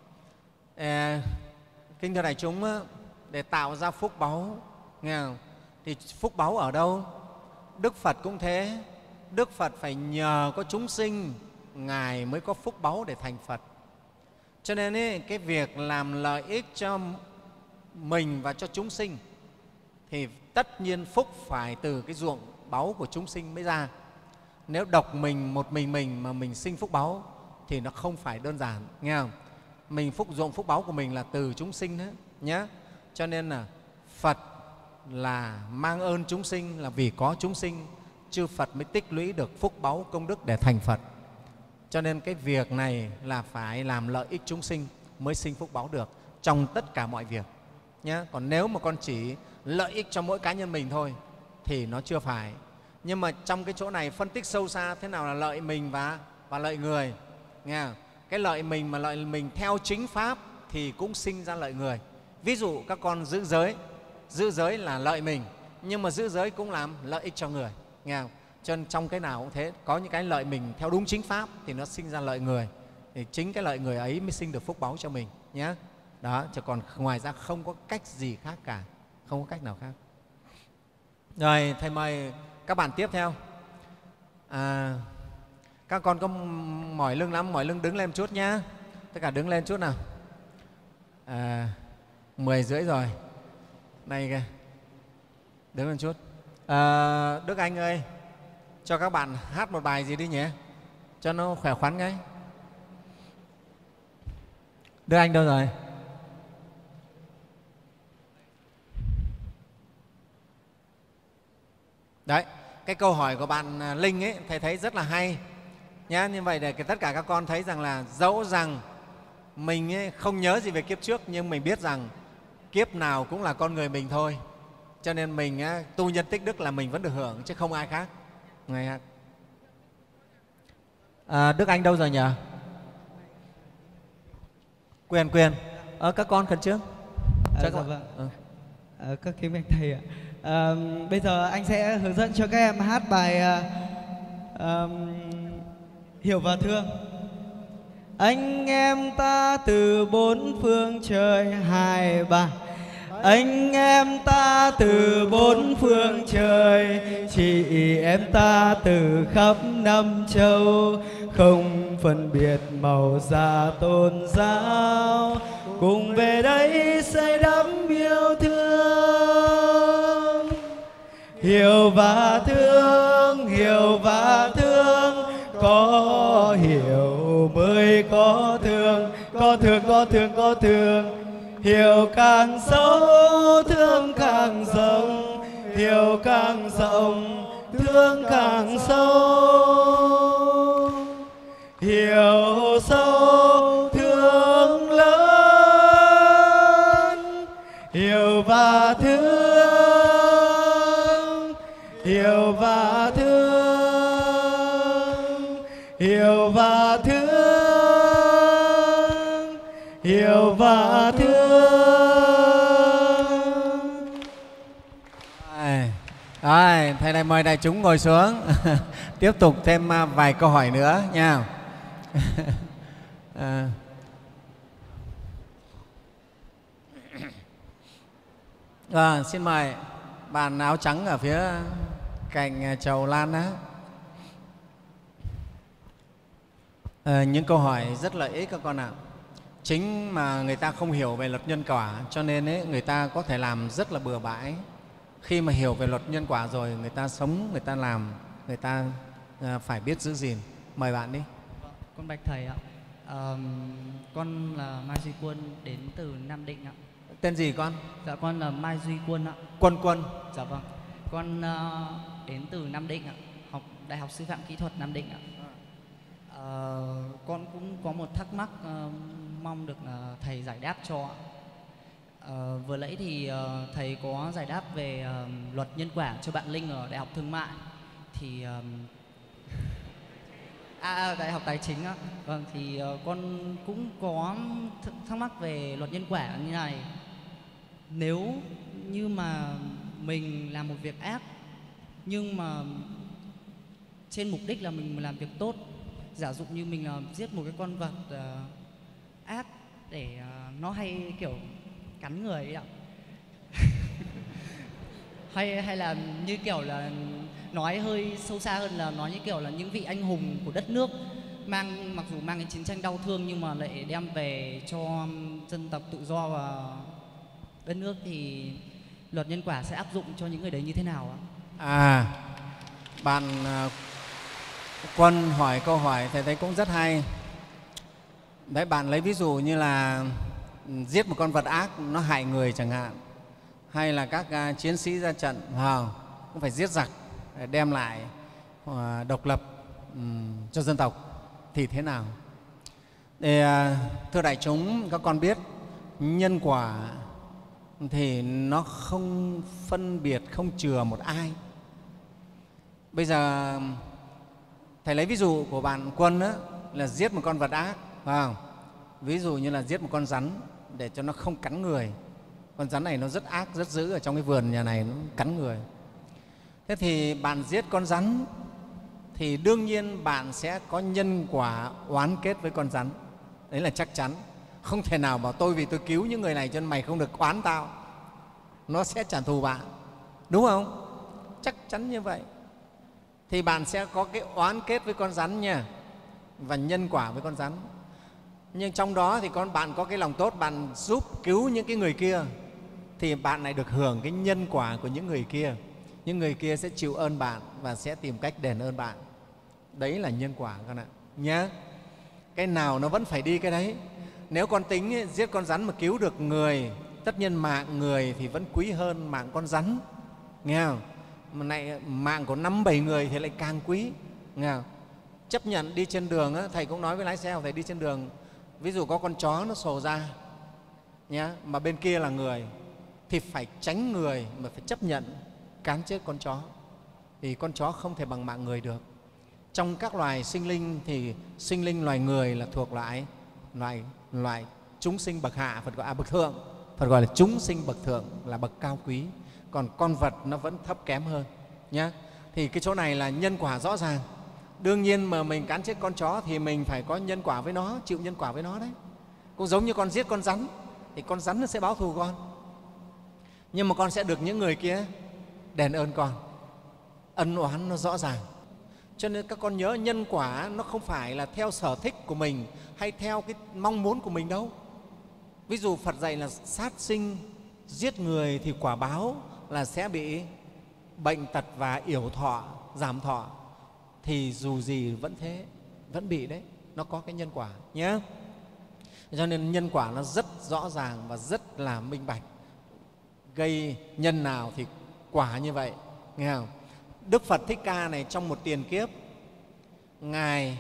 Kính thưa đại chúng, để tạo ra phúc báu, nghe không? Thì phúc báu ở đâu? Đức Phật cũng thế. Đức Phật phải nhờ có chúng sinh, Ngài mới có phúc báu để thành Phật. Cho nên ấy, cái việc làm lợi ích cho mình và cho chúng sinh thì tất nhiên phúc phải từ cái ruộng báu của chúng sinh mới ra. Nếu độc mình, một mình mà mình sinh phúc báu thì nó không phải đơn giản, nghe không? Mình ruộng phúc báu của mình là từ chúng sinh đó nhé. Cho nên là Phật là mang ơn chúng sinh, là vì có chúng sinh chư Phật mới tích lũy được phúc báu công đức để thành Phật. Cho nên cái việc này là phải làm lợi ích chúng sinh mới sinh phúc báu được trong tất cả mọi việc nhé. Còn nếu mà con chỉ lợi ích cho mỗi cá nhân mình thôi thì nó chưa phải. Nhưng mà trong cái chỗ này phân tích sâu xa thế nào là lợi mình và lợi người. Nghe không? Cái lợi mình mà lợi mình theo chính Pháp thì cũng sinh ra lợi người. Ví dụ các con giữ giới là lợi mình, nhưng mà giữ giới cũng làm lợi ích cho người, nghe không? Cho nên trong cái nào cũng thế, có những cái lợi mình theo đúng chính pháp thì nó sinh ra lợi người, thì chính cái lợi người ấy mới sinh được phúc báu cho mình nhé. Đó, chứ còn ngoài ra không có cách gì khác cả, không có cách nào khác. Rồi, thầy mời các bạn tiếp theo. Các con có mỏi lưng lắm, mỏi lưng đứng lên một chút nhá. Tất cả đứng lên chút nào. 10 rưỡi rồi. Này kìa, đứng lên chút. Đức Anh ơi, cho các bạn hát một bài gì đi nhé, cho nó khỏe khoắn ngay. Đức Anh đâu rồi? Đấy, cái câu hỏi của bạn Linh ấy, thầy thấy rất là hay nhá. Như vậy để tất cả các con thấy rằng là dẫu rằng mình ấy không nhớ gì về kiếp trước, nhưng mình biết rằng kiếp nào cũng là con người mình thôi. Cho nên mình tu nhân tích đức là mình vẫn được hưởng, chứ không ai khác. Đức Anh đâu rồi nhỉ? Quyền. Các con cần trước. Dạ vâng. Các kính bạch thầy ạ. Bây giờ anh sẽ hướng dẫn cho các em hát bài Hiểu và Thương. Anh em ta từ bốn phương trời, 2, 3. Anh em ta từ bốn phương trời, chị em ta từ khắp năm châu, không phân biệt màu da tôn giáo, cùng về đây say đắm yêu thương. Hiểu và thương, hiểu và thương, có hiểu mới có thương, có thương, có thương, có thương. Hiểu càng sâu, thương càng rộng, hiểu càng rộng, thương càng sâu. Hiểu sâu, thương lớn, hiểu và thương, hiểu và thương, hiểu và thương, hiểu và thương. Thầy này mời đại chúng ngồi xuống. Tiếp tục thêm vài câu hỏi nữa nha. Xin mời bạn áo trắng ở phía cạnh chầu Lan á. Những câu hỏi rất lợi ích các con ạ. Chính mà người ta không hiểu về luật nhân quả, cho nên ấy, người ta có thể làm rất là bừa bãi. Khi mà hiểu về luật nhân quả rồi, người ta sống, người ta làm, người ta phải biết giữ gìn. Mời bạn đi. Con bạch thầy ạ. Con là Mai Duy Quân, đến từ Nam Định ạ. Tên gì con? Dạ con là Mai Duy Quân ạ. Quân. Dạ vâng. Con đến từ Nam Định ạ, học Đại học Sư phạm Kỹ thuật Nam Định ạ. Con cũng có một thắc mắc mong được thầy giải đáp cho ạ. Vừa nãy thì thầy có giải đáp về luật nhân quả cho bạn Linh ở Đại học Thương mại, thì Đại học Tài chính á. Vâng, thì con cũng có thắc mắc về luật nhân quả như này. Nếu như mà mình làm một việc ác, nhưng mà trên mục đích là mình làm việc tốt, giả dụ như mình giết một cái con vật ác để nó hay kiểu cắn người ấy ạ. hay là như kiểu là nói hơi sâu xa hơn, là nói như kiểu là những vị anh hùng của đất nước mặc dù mang cái chiến tranh đau thương nhưng mà lại đem về cho dân tộc tự do và đất nước, thì luật nhân quả sẽ áp dụng cho những người đấy như thế nào ạ? Bạn Quân hỏi câu hỏi thầy thấy cũng rất hay. Đấy, bạn lấy ví dụ như là giết một con vật ác nó hại người chẳng hạn, hay là các chiến sĩ ra trận cũng phải giết giặc để đem lại độc lập cho dân tộc thì thế nào? Thưa đại chúng, các con biết nhân quả thì nó không phân biệt, không chừa một ai. Bây giờ thầy lấy ví dụ của bạn Quân đó, là giết một con vật ác, phải không? Ví dụ như là giết một con rắn để cho nó không cắn người, Con rắn này nó rất ác, rất dữ, ở trong cái vườn nhà này nó cắn người. Thế thì bạn giết con rắn thì đương nhiên bạn sẽ có nhân quả oán kết với con rắn. Đấy là chắc chắn. Không thể nào bảo tôi vì tôi cứu những người này cho nên mày không được oán tao. Nó sẽ trả thù bạn. Đúng không? Chắc chắn như vậy. Thì bạn sẽ có cái oán kết với con rắn nha, và nhân quả với con rắn. Nhưng trong đó thì bạn có cái lòng tốt, bạn giúp cứu những cái người kia thì bạn lại được hưởng cái nhân quả của những người kia. Những người kia sẽ chịu ơn bạn và sẽ tìm cách đền ơn bạn. Đấy là nhân quả con ạ nhé. Cái nào nó vẫn phải đi cái đấy. Nếu con tính giết con rắn mà cứu được người, tất nhiên mạng người thì vẫn quý hơn mạng con rắn, nghe không? Mà lại mạng của 5-7 người thì lại càng quý, nghe không? Chấp nhận đi trên đường, thầy cũng nói với lái xe của thầy, đi trên đường ví dụ có con chó nó sồ ra nhá, mà bên kia là người thì phải tránh người mà phải chấp nhận cán chết con chó, thì con chó không thể bằng mạng người được. Trong các loài sinh linh thì sinh linh loài người là thuộc loại chúng sinh bậc hạ, Phật gọi bậc thượng, Phật gọi là chúng sinh bậc thượng, là bậc cao quý. Còn con vật nó vẫn thấp kém hơn nhé. Thì cái chỗ này là nhân quả rõ ràng. Đương nhiên mà mình cán chết con chó thì mình phải có nhân quả với nó, chịu nhân quả với nó đấy. Cũng giống như con giết con rắn thì con rắn nó sẽ báo thù con, nhưng mà con sẽ được những người kia đền ơn con. Ân oán nó rõ ràng. Cho nên các con nhớ, nhân quả nó không phải là theo sở thích của mình hay theo cái mong muốn của mình đâu. Ví dụ Phật dạy là sát sinh, giết người thì quả báo là sẽ bị bệnh tật và yểu thọ, giảm thọ. Thì dù gì vẫn thế, vẫn bị đấy, nó có cái nhân quả nhé. Cho nên nhân quả nó rất rõ ràng và rất là minh bạch. Gây nhân nào thì quả như vậy, nghe không? Đức Phật Thích Ca này trong một tiền kiếp, Ngài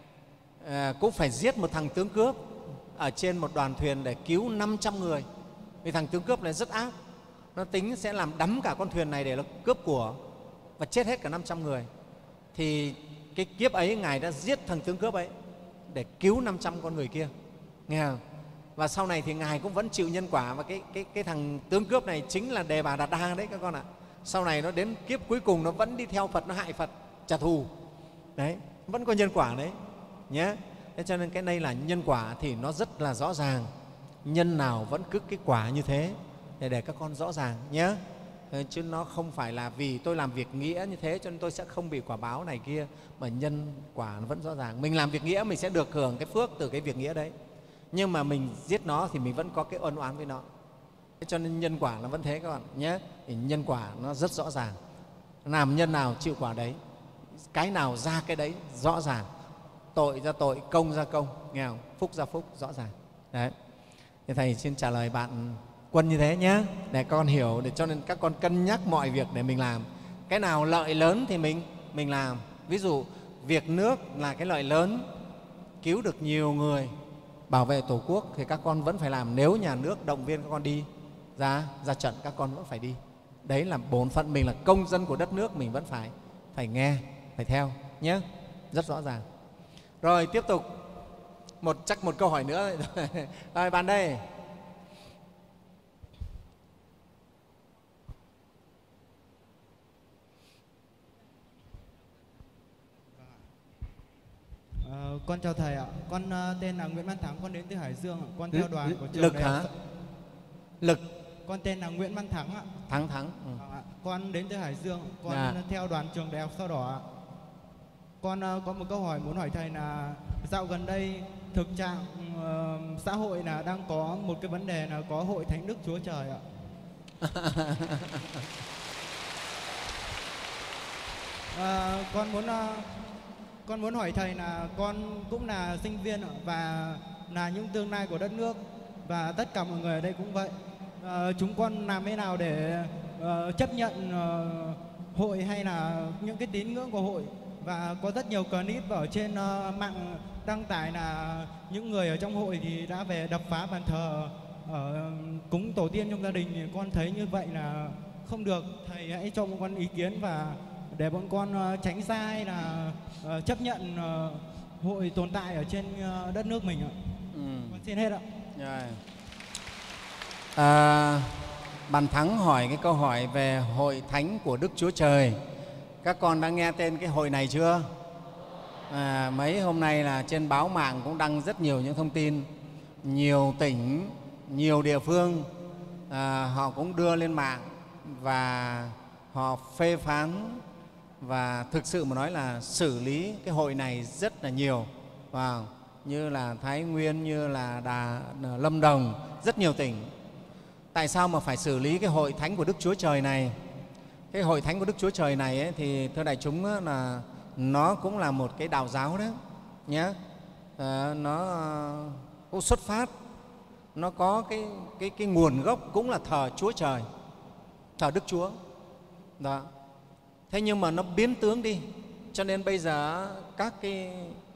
cũng phải giết một thằng tướng cướp ở trên một đoàn thuyền để cứu 500 người. Vì thằng tướng cướp này rất ác, nó tính sẽ làm đắm cả con thuyền này để nó cướp của và chết hết cả 500 người. Thì cái kiếp ấy Ngài đã giết thằng tướng cướp ấy để cứu 500 con người kia, nghe không? Và sau này thì Ngài cũng vẫn chịu nhân quả, và cái thằng tướng cướp này chính là Đề Bà Đạt Đa đấy các con ạ. Sau này nó đến kiếp cuối cùng nó vẫn đi theo Phật, nó hại Phật, trả thù. Đấy, vẫn có nhân quả đấy nhé. Thế cho nên cái đây là nhân quả thì nó rất là rõ ràng. Nhân nào vẫn cứ cái quả như thế, để các con rõ ràng nhé. Chứ nó không phải là vì tôi làm việc nghĩa như thế cho nên tôi sẽ không bị quả báo này kia, mà nhân quả nó vẫn rõ ràng. Mình làm việc nghĩa mình sẽ được hưởng cái phước từ cái việc nghĩa đấy, nhưng mà mình giết nó thì mình vẫn có cái ân oán với nó. Thế cho nên nhân quả nó vẫn thế các bạn nhé. Thì nhân quả nó rất rõ ràng, làm nhân nào chịu quả đấy, cái nào ra cái đấy rõ ràng. Tội ra tội, công ra công, nghe không? Phúc ra phúc, rõ ràng đấy. Thì thầy xin trả lời bạn Quân như thế nhé, để con hiểu, để cho nên các con cân nhắc mọi việc để mình làm. Cái nào lợi lớn thì mình làm. Ví dụ việc nước là cái lợi lớn, cứu được nhiều người, bảo vệ Tổ quốc thì các con vẫn phải làm. Nếu nhà nước động viên các con đi ra trận, các con vẫn phải đi. Đấy là bổn phận mình, là công dân của đất nước, mình vẫn phải nghe, phải theo nhé. Rất rõ ràng. Rồi tiếp tục chắc một câu hỏi nữa. Rồi bạn đây. Con chào thầy ạ. Con tên là Nguyễn Văn Thắng, con đến từ Hải Dương. Con theo đoàn của trường Lực đại hả? học... Lực. Con tên là Nguyễn Văn Thắng ạ. Thắng. Con đến từ Hải Dương. Con theo đoàn trường Đại học Sao Đỏ ạ. Con có một câu hỏi muốn hỏi thầy là dạo gần đây thực trạng xã hội là đang có một cái vấn đề là có hội Thánh Đức Chúa Trời ạ. Con muốn hỏi thầy là con cũng là sinh viên và là những tương lai của đất nước, và tất cả mọi người ở đây cũng vậy. Chúng con làm thế nào để chấp nhận hội hay là những cái tín ngưỡng của hội? Và có rất nhiều clip ở trên mạng đăng tải là những người ở trong hội thì đã về đập phá bàn thờ, cúng tổ tiên trong gia đình, thì con thấy như vậy là không được. Thầy hãy cho bọn con ý kiến và để bọn con tránh xa hay là chấp nhận hội tồn tại ở trên đất nước mình ạ. Con xin hết ạ. Rồi. Bạn Thắng hỏi cái câu hỏi về hội thánh của Đức Chúa Trời. Các con đã nghe tên cái hội này chưa? Mấy hôm nay là trên báo mạng cũng đăng rất nhiều những thông tin, nhiều tỉnh, nhiều địa phương họ cũng đưa lên mạng và họ phê phán và thực sự mà nói là xử lý cái hội này rất là nhiều. Như là Thái Nguyên, như là Lâm Đồng, rất nhiều tỉnh. Tại sao mà phải xử lý cái hội thánh của Đức Chúa Trời này? Cái hội thánh của Đức Chúa Trời này ấy, thì thưa đại chúng là nó cũng là một cái đạo giáo đó nhé. Nó cũng xuất phát, nó có cái nguồn gốc cũng là thờ Chúa Trời, thờ Đức Chúa đó. Thế nhưng mà nó biến tướng đi, cho nên bây giờ các cái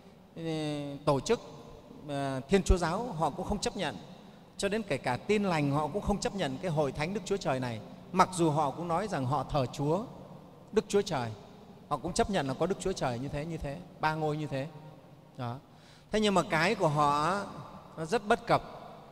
tổ chức Thiên Chúa giáo họ cũng không chấp nhận, cho đến kể cả Tin Lành họ cũng không chấp nhận cái hội thánh Đức Chúa Trời này, mặc dù họ cũng nói rằng họ thờ Chúa, Đức Chúa Trời, họ cũng chấp nhận là có Đức Chúa Trời như thế, ba ngôi như thế đó. Thế nhưng mà cái của họ nó rất bất cập.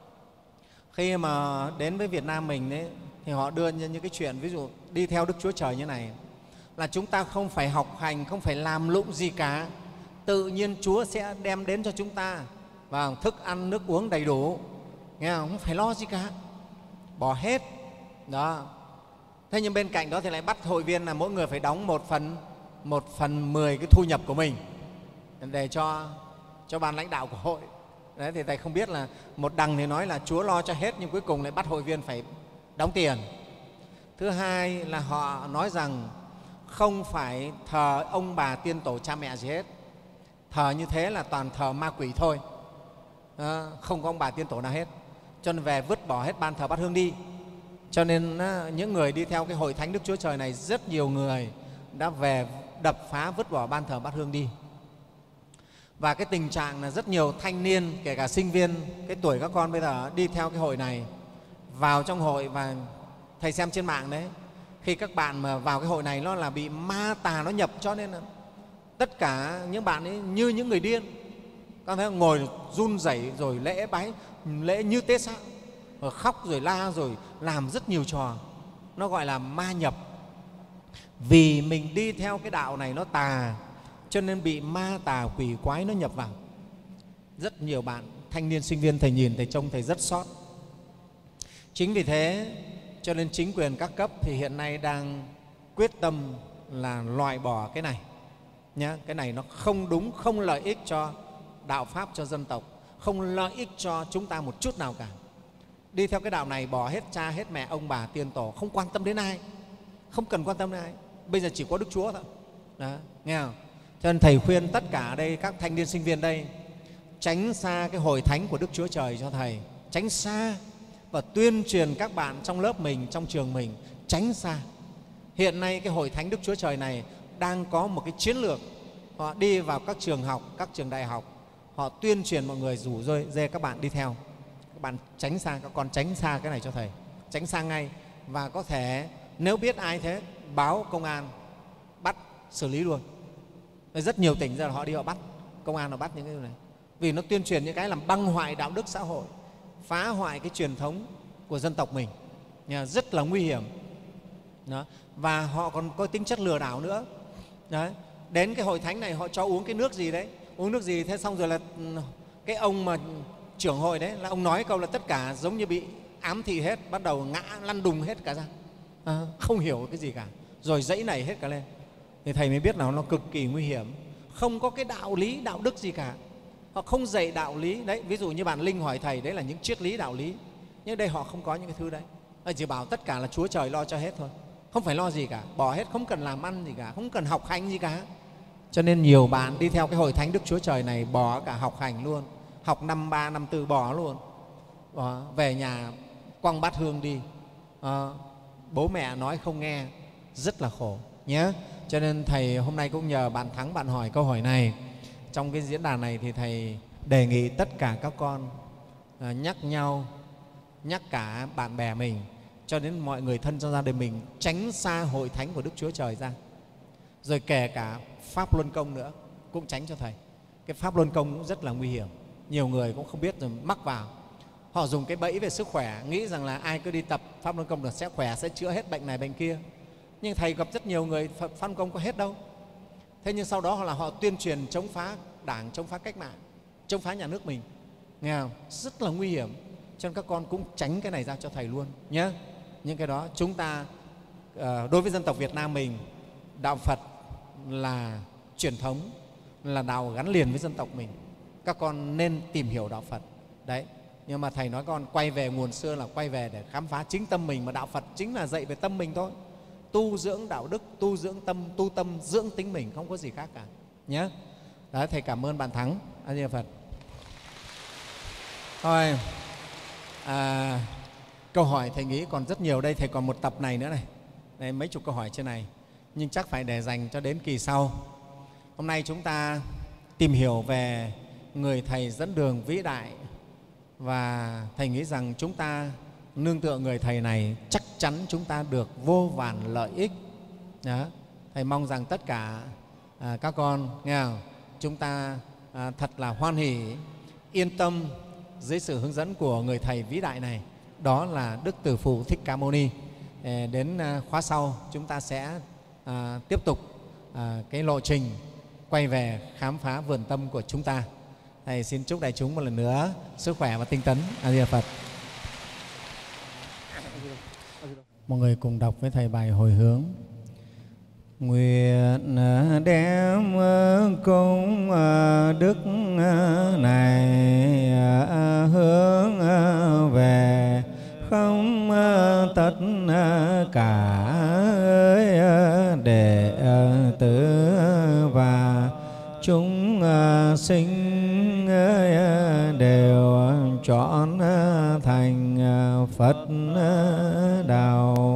Khi mà đến với Việt Nam mình đấy, thì họ đưa những cái chuyện ví dụ đi theo Đức Chúa Trời như này là chúng ta không phải học hành, không phải làm lụng gì cả, tự nhiên Chúa sẽ đem đến cho chúng ta và thức ăn nước uống đầy đủ, nghe không? Không phải lo gì cả, bỏ hết đó. Thế nhưng bên cạnh đó thì lại bắt hội viên là mỗi người phải đóng 1/10 cái thu nhập của mình để cho ban lãnh đạo của hội. Đấy, thì thầy không biết là một đằng thì nói là Chúa lo cho hết, nhưng cuối cùng lại bắt hội viên phải đóng tiền. Thứ hai là họ nói rằng không phải thờ ông bà tiên tổ cha mẹ gì hết, thờ như thế là toàn thờ ma quỷ thôi, không có ông bà tiên tổ nào hết, cho nên về vứt bỏ hết ban thờ bát hương đi. Cho nên những người đi theo cái hội thánh Đức Chúa Trời này, rất nhiều người đã về đập phá, vứt bỏ ban thờ bát hương đi. Và cái tình trạng là rất nhiều thanh niên, kể cả sinh viên, cái tuổi các con bây giờ đi theo cái hội này, vào trong hội, và thầy xem trên mạng đấy, khi các bạn mà vào cái hội này nó là bị ma tà nó nhập, cho nên là tất cả những bạn ấy như những người điên. Con thấy ngồi run rẩy rồi lễ bái, lễ như tế xã, rồi khóc rồi la rồi làm rất nhiều trò, nó gọi là ma nhập. Vì mình đi theo cái đạo này nó tà, cho nên bị ma tà quỷ quái nó nhập vào. Rất nhiều bạn thanh niên sinh viên thầy nhìn, thầy trông thầy rất xót. Chính vì thế cho nên chính quyền các cấp thì hiện nay đang quyết tâm là loại bỏ cái này nhé. Cái này nó không đúng, không lợi ích cho đạo Pháp, cho dân tộc, không lợi ích cho chúng ta một chút nào cả. Đi theo cái đạo này bỏ hết cha, hết mẹ, ông bà, tiên tổ, không quan tâm đến ai, không cần quan tâm đến ai. Bây giờ chỉ có Đức Chúa thôi. Đó, nghe không? Cho nên thầy khuyên tất cả ở đây, các thanh niên sinh viên đây, tránh xa cái hội thánh của Đức Chúa Trời cho thầy, tránh xa, và tuyên truyền các bạn trong lớp mình, trong trường mình, tránh xa. Hiện nay cái hội thánh Đức Chúa Trời này đang có một cái chiến lược, họ đi vào các trường học, các trường đại học, họ tuyên truyền mọi người, rủ dê các bạn đi theo. Các bạn tránh xa, các con tránh xa cái này cho thầy, tránh xa ngay. Và có thể nếu biết ai thế, báo công an, bắt, xử lý luôn. Rất nhiều tỉnh giờ họ đi họ bắt, công an họ bắt những cái này, vì nó tuyên truyền những cái làm băng hoại đạo đức xã hội, phá hoại cái truyền thống của dân tộc mình, rất là nguy hiểm. Đó. Và họ còn có tính chất lừa đảo nữa. Đấy. Đến cái hội thánh này họ cho uống cái nước gì đấy, uống nước gì, thế xong rồi là cái ông mà trưởng hội đấy là ông nói câu là tất cả giống như bị ám thị hết, bắt đầu ngã lăn đùng hết cả ra, không hiểu cái gì cả, rồi dãy nảy hết cả lên. Thì thầy mới biết là nó cực kỳ nguy hiểm, không có cái đạo lý, đạo đức gì cả. Họ không dạy đạo lý đấy. Ví dụ như bạn Linh hỏi thầy, đấy là những triết lý đạo lý, nhưng đây họ không có những cái thứ đấy. Họ chỉ bảo tất cả là Chúa Trời lo cho hết thôi, không phải lo gì cả, bỏ hết, không cần làm ăn gì cả, không cần học hành gì cả. Cho nên nhiều bạn đi theo cái hội thánh Đức Chúa Trời này bỏ cả học hành luôn, học năm 3, năm 4 bỏ luôn, về nhà quăng bát hương đi, bố mẹ nói không nghe, rất là khổ nhé. Cho nên thầy hôm nay cũng nhờ bạn Thắng, bạn hỏi câu hỏi này. Trong cái diễn đàn này thì thầy đề nghị tất cả các con nhắc nhau, nhắc cả bạn bè mình, cho đến mọi người thân trong gia đình mình, tránh xa hội thánh của Đức Chúa Trời ra. Rồi kể cả Pháp Luân Công nữa cũng tránh cho thầy. Cái Pháp Luân Công cũng rất là nguy hiểm, nhiều người cũng không biết rồi mắc vào. Họ dùng cái bẫy về sức khỏe, nghĩ rằng là ai cứ đi tập Pháp Luân Công là sẽ khỏe, sẽ chữa hết bệnh này bệnh kia. Nhưng Thầy gặp rất nhiều người Pháp Luân Công có hết đâu. Thế nhưng sau đó họ tuyên truyền chống phá Đảng, chống phá cách mạng, chống phá nhà nước mình, nghe không? Rất là nguy hiểm. Cho nên các con cũng tránh cái này ra cho Thầy luôn nhé. Những cái đó chúng ta đối với dân tộc Việt Nam mình, đạo Phật là truyền thống, là đạo gắn liền với dân tộc mình. Các con nên tìm hiểu đạo Phật đấy. Nhưng mà Thầy nói con quay về nguồn xưa là quay về để khám phá chính tâm mình, mà đạo Phật chính là dạy về tâm mình thôi. Tu dưỡng đạo đức, tu dưỡng tâm, tu tâm dưỡng tính mình, không có gì khác cả nhé. Đấy, Thầy cảm ơn bạn Thắng. A Di Đà Phật. Thôi, câu hỏi Thầy nghĩ còn rất nhiều đây. Thầy còn một tập này nữa này, đây, mấy chục câu hỏi trên này, nhưng chắc phải để dành cho đến kỳ sau. Hôm nay chúng ta tìm hiểu về người Thầy dẫn đường vĩ đại, và Thầy nghĩ rằng chúng ta nương tựa người Thầy này chắc chắn chúng ta được vô vàn lợi ích. Đó. Thầy mong rằng tất cả các con nghe không? Chúng ta thật là hoan hỷ, yên tâm dưới sự hướng dẫn của người Thầy vĩ đại này, đó là Đức Từ Phụ Thích Ca Mâu Ni. Đến khóa sau chúng ta sẽ tiếp tục cái lộ trình quay về khám phá vườn tâm của chúng ta. Thầy xin chúc đại chúng một lần nữa sức khỏe và tinh tấn. A Di Đà Phật. Mọi người cùng đọc với Thầy bài hồi hướng. Nguyện đem công đức này hướng về không tất cả đệ tử và chúng sinh đều chọn thành Phật đạo.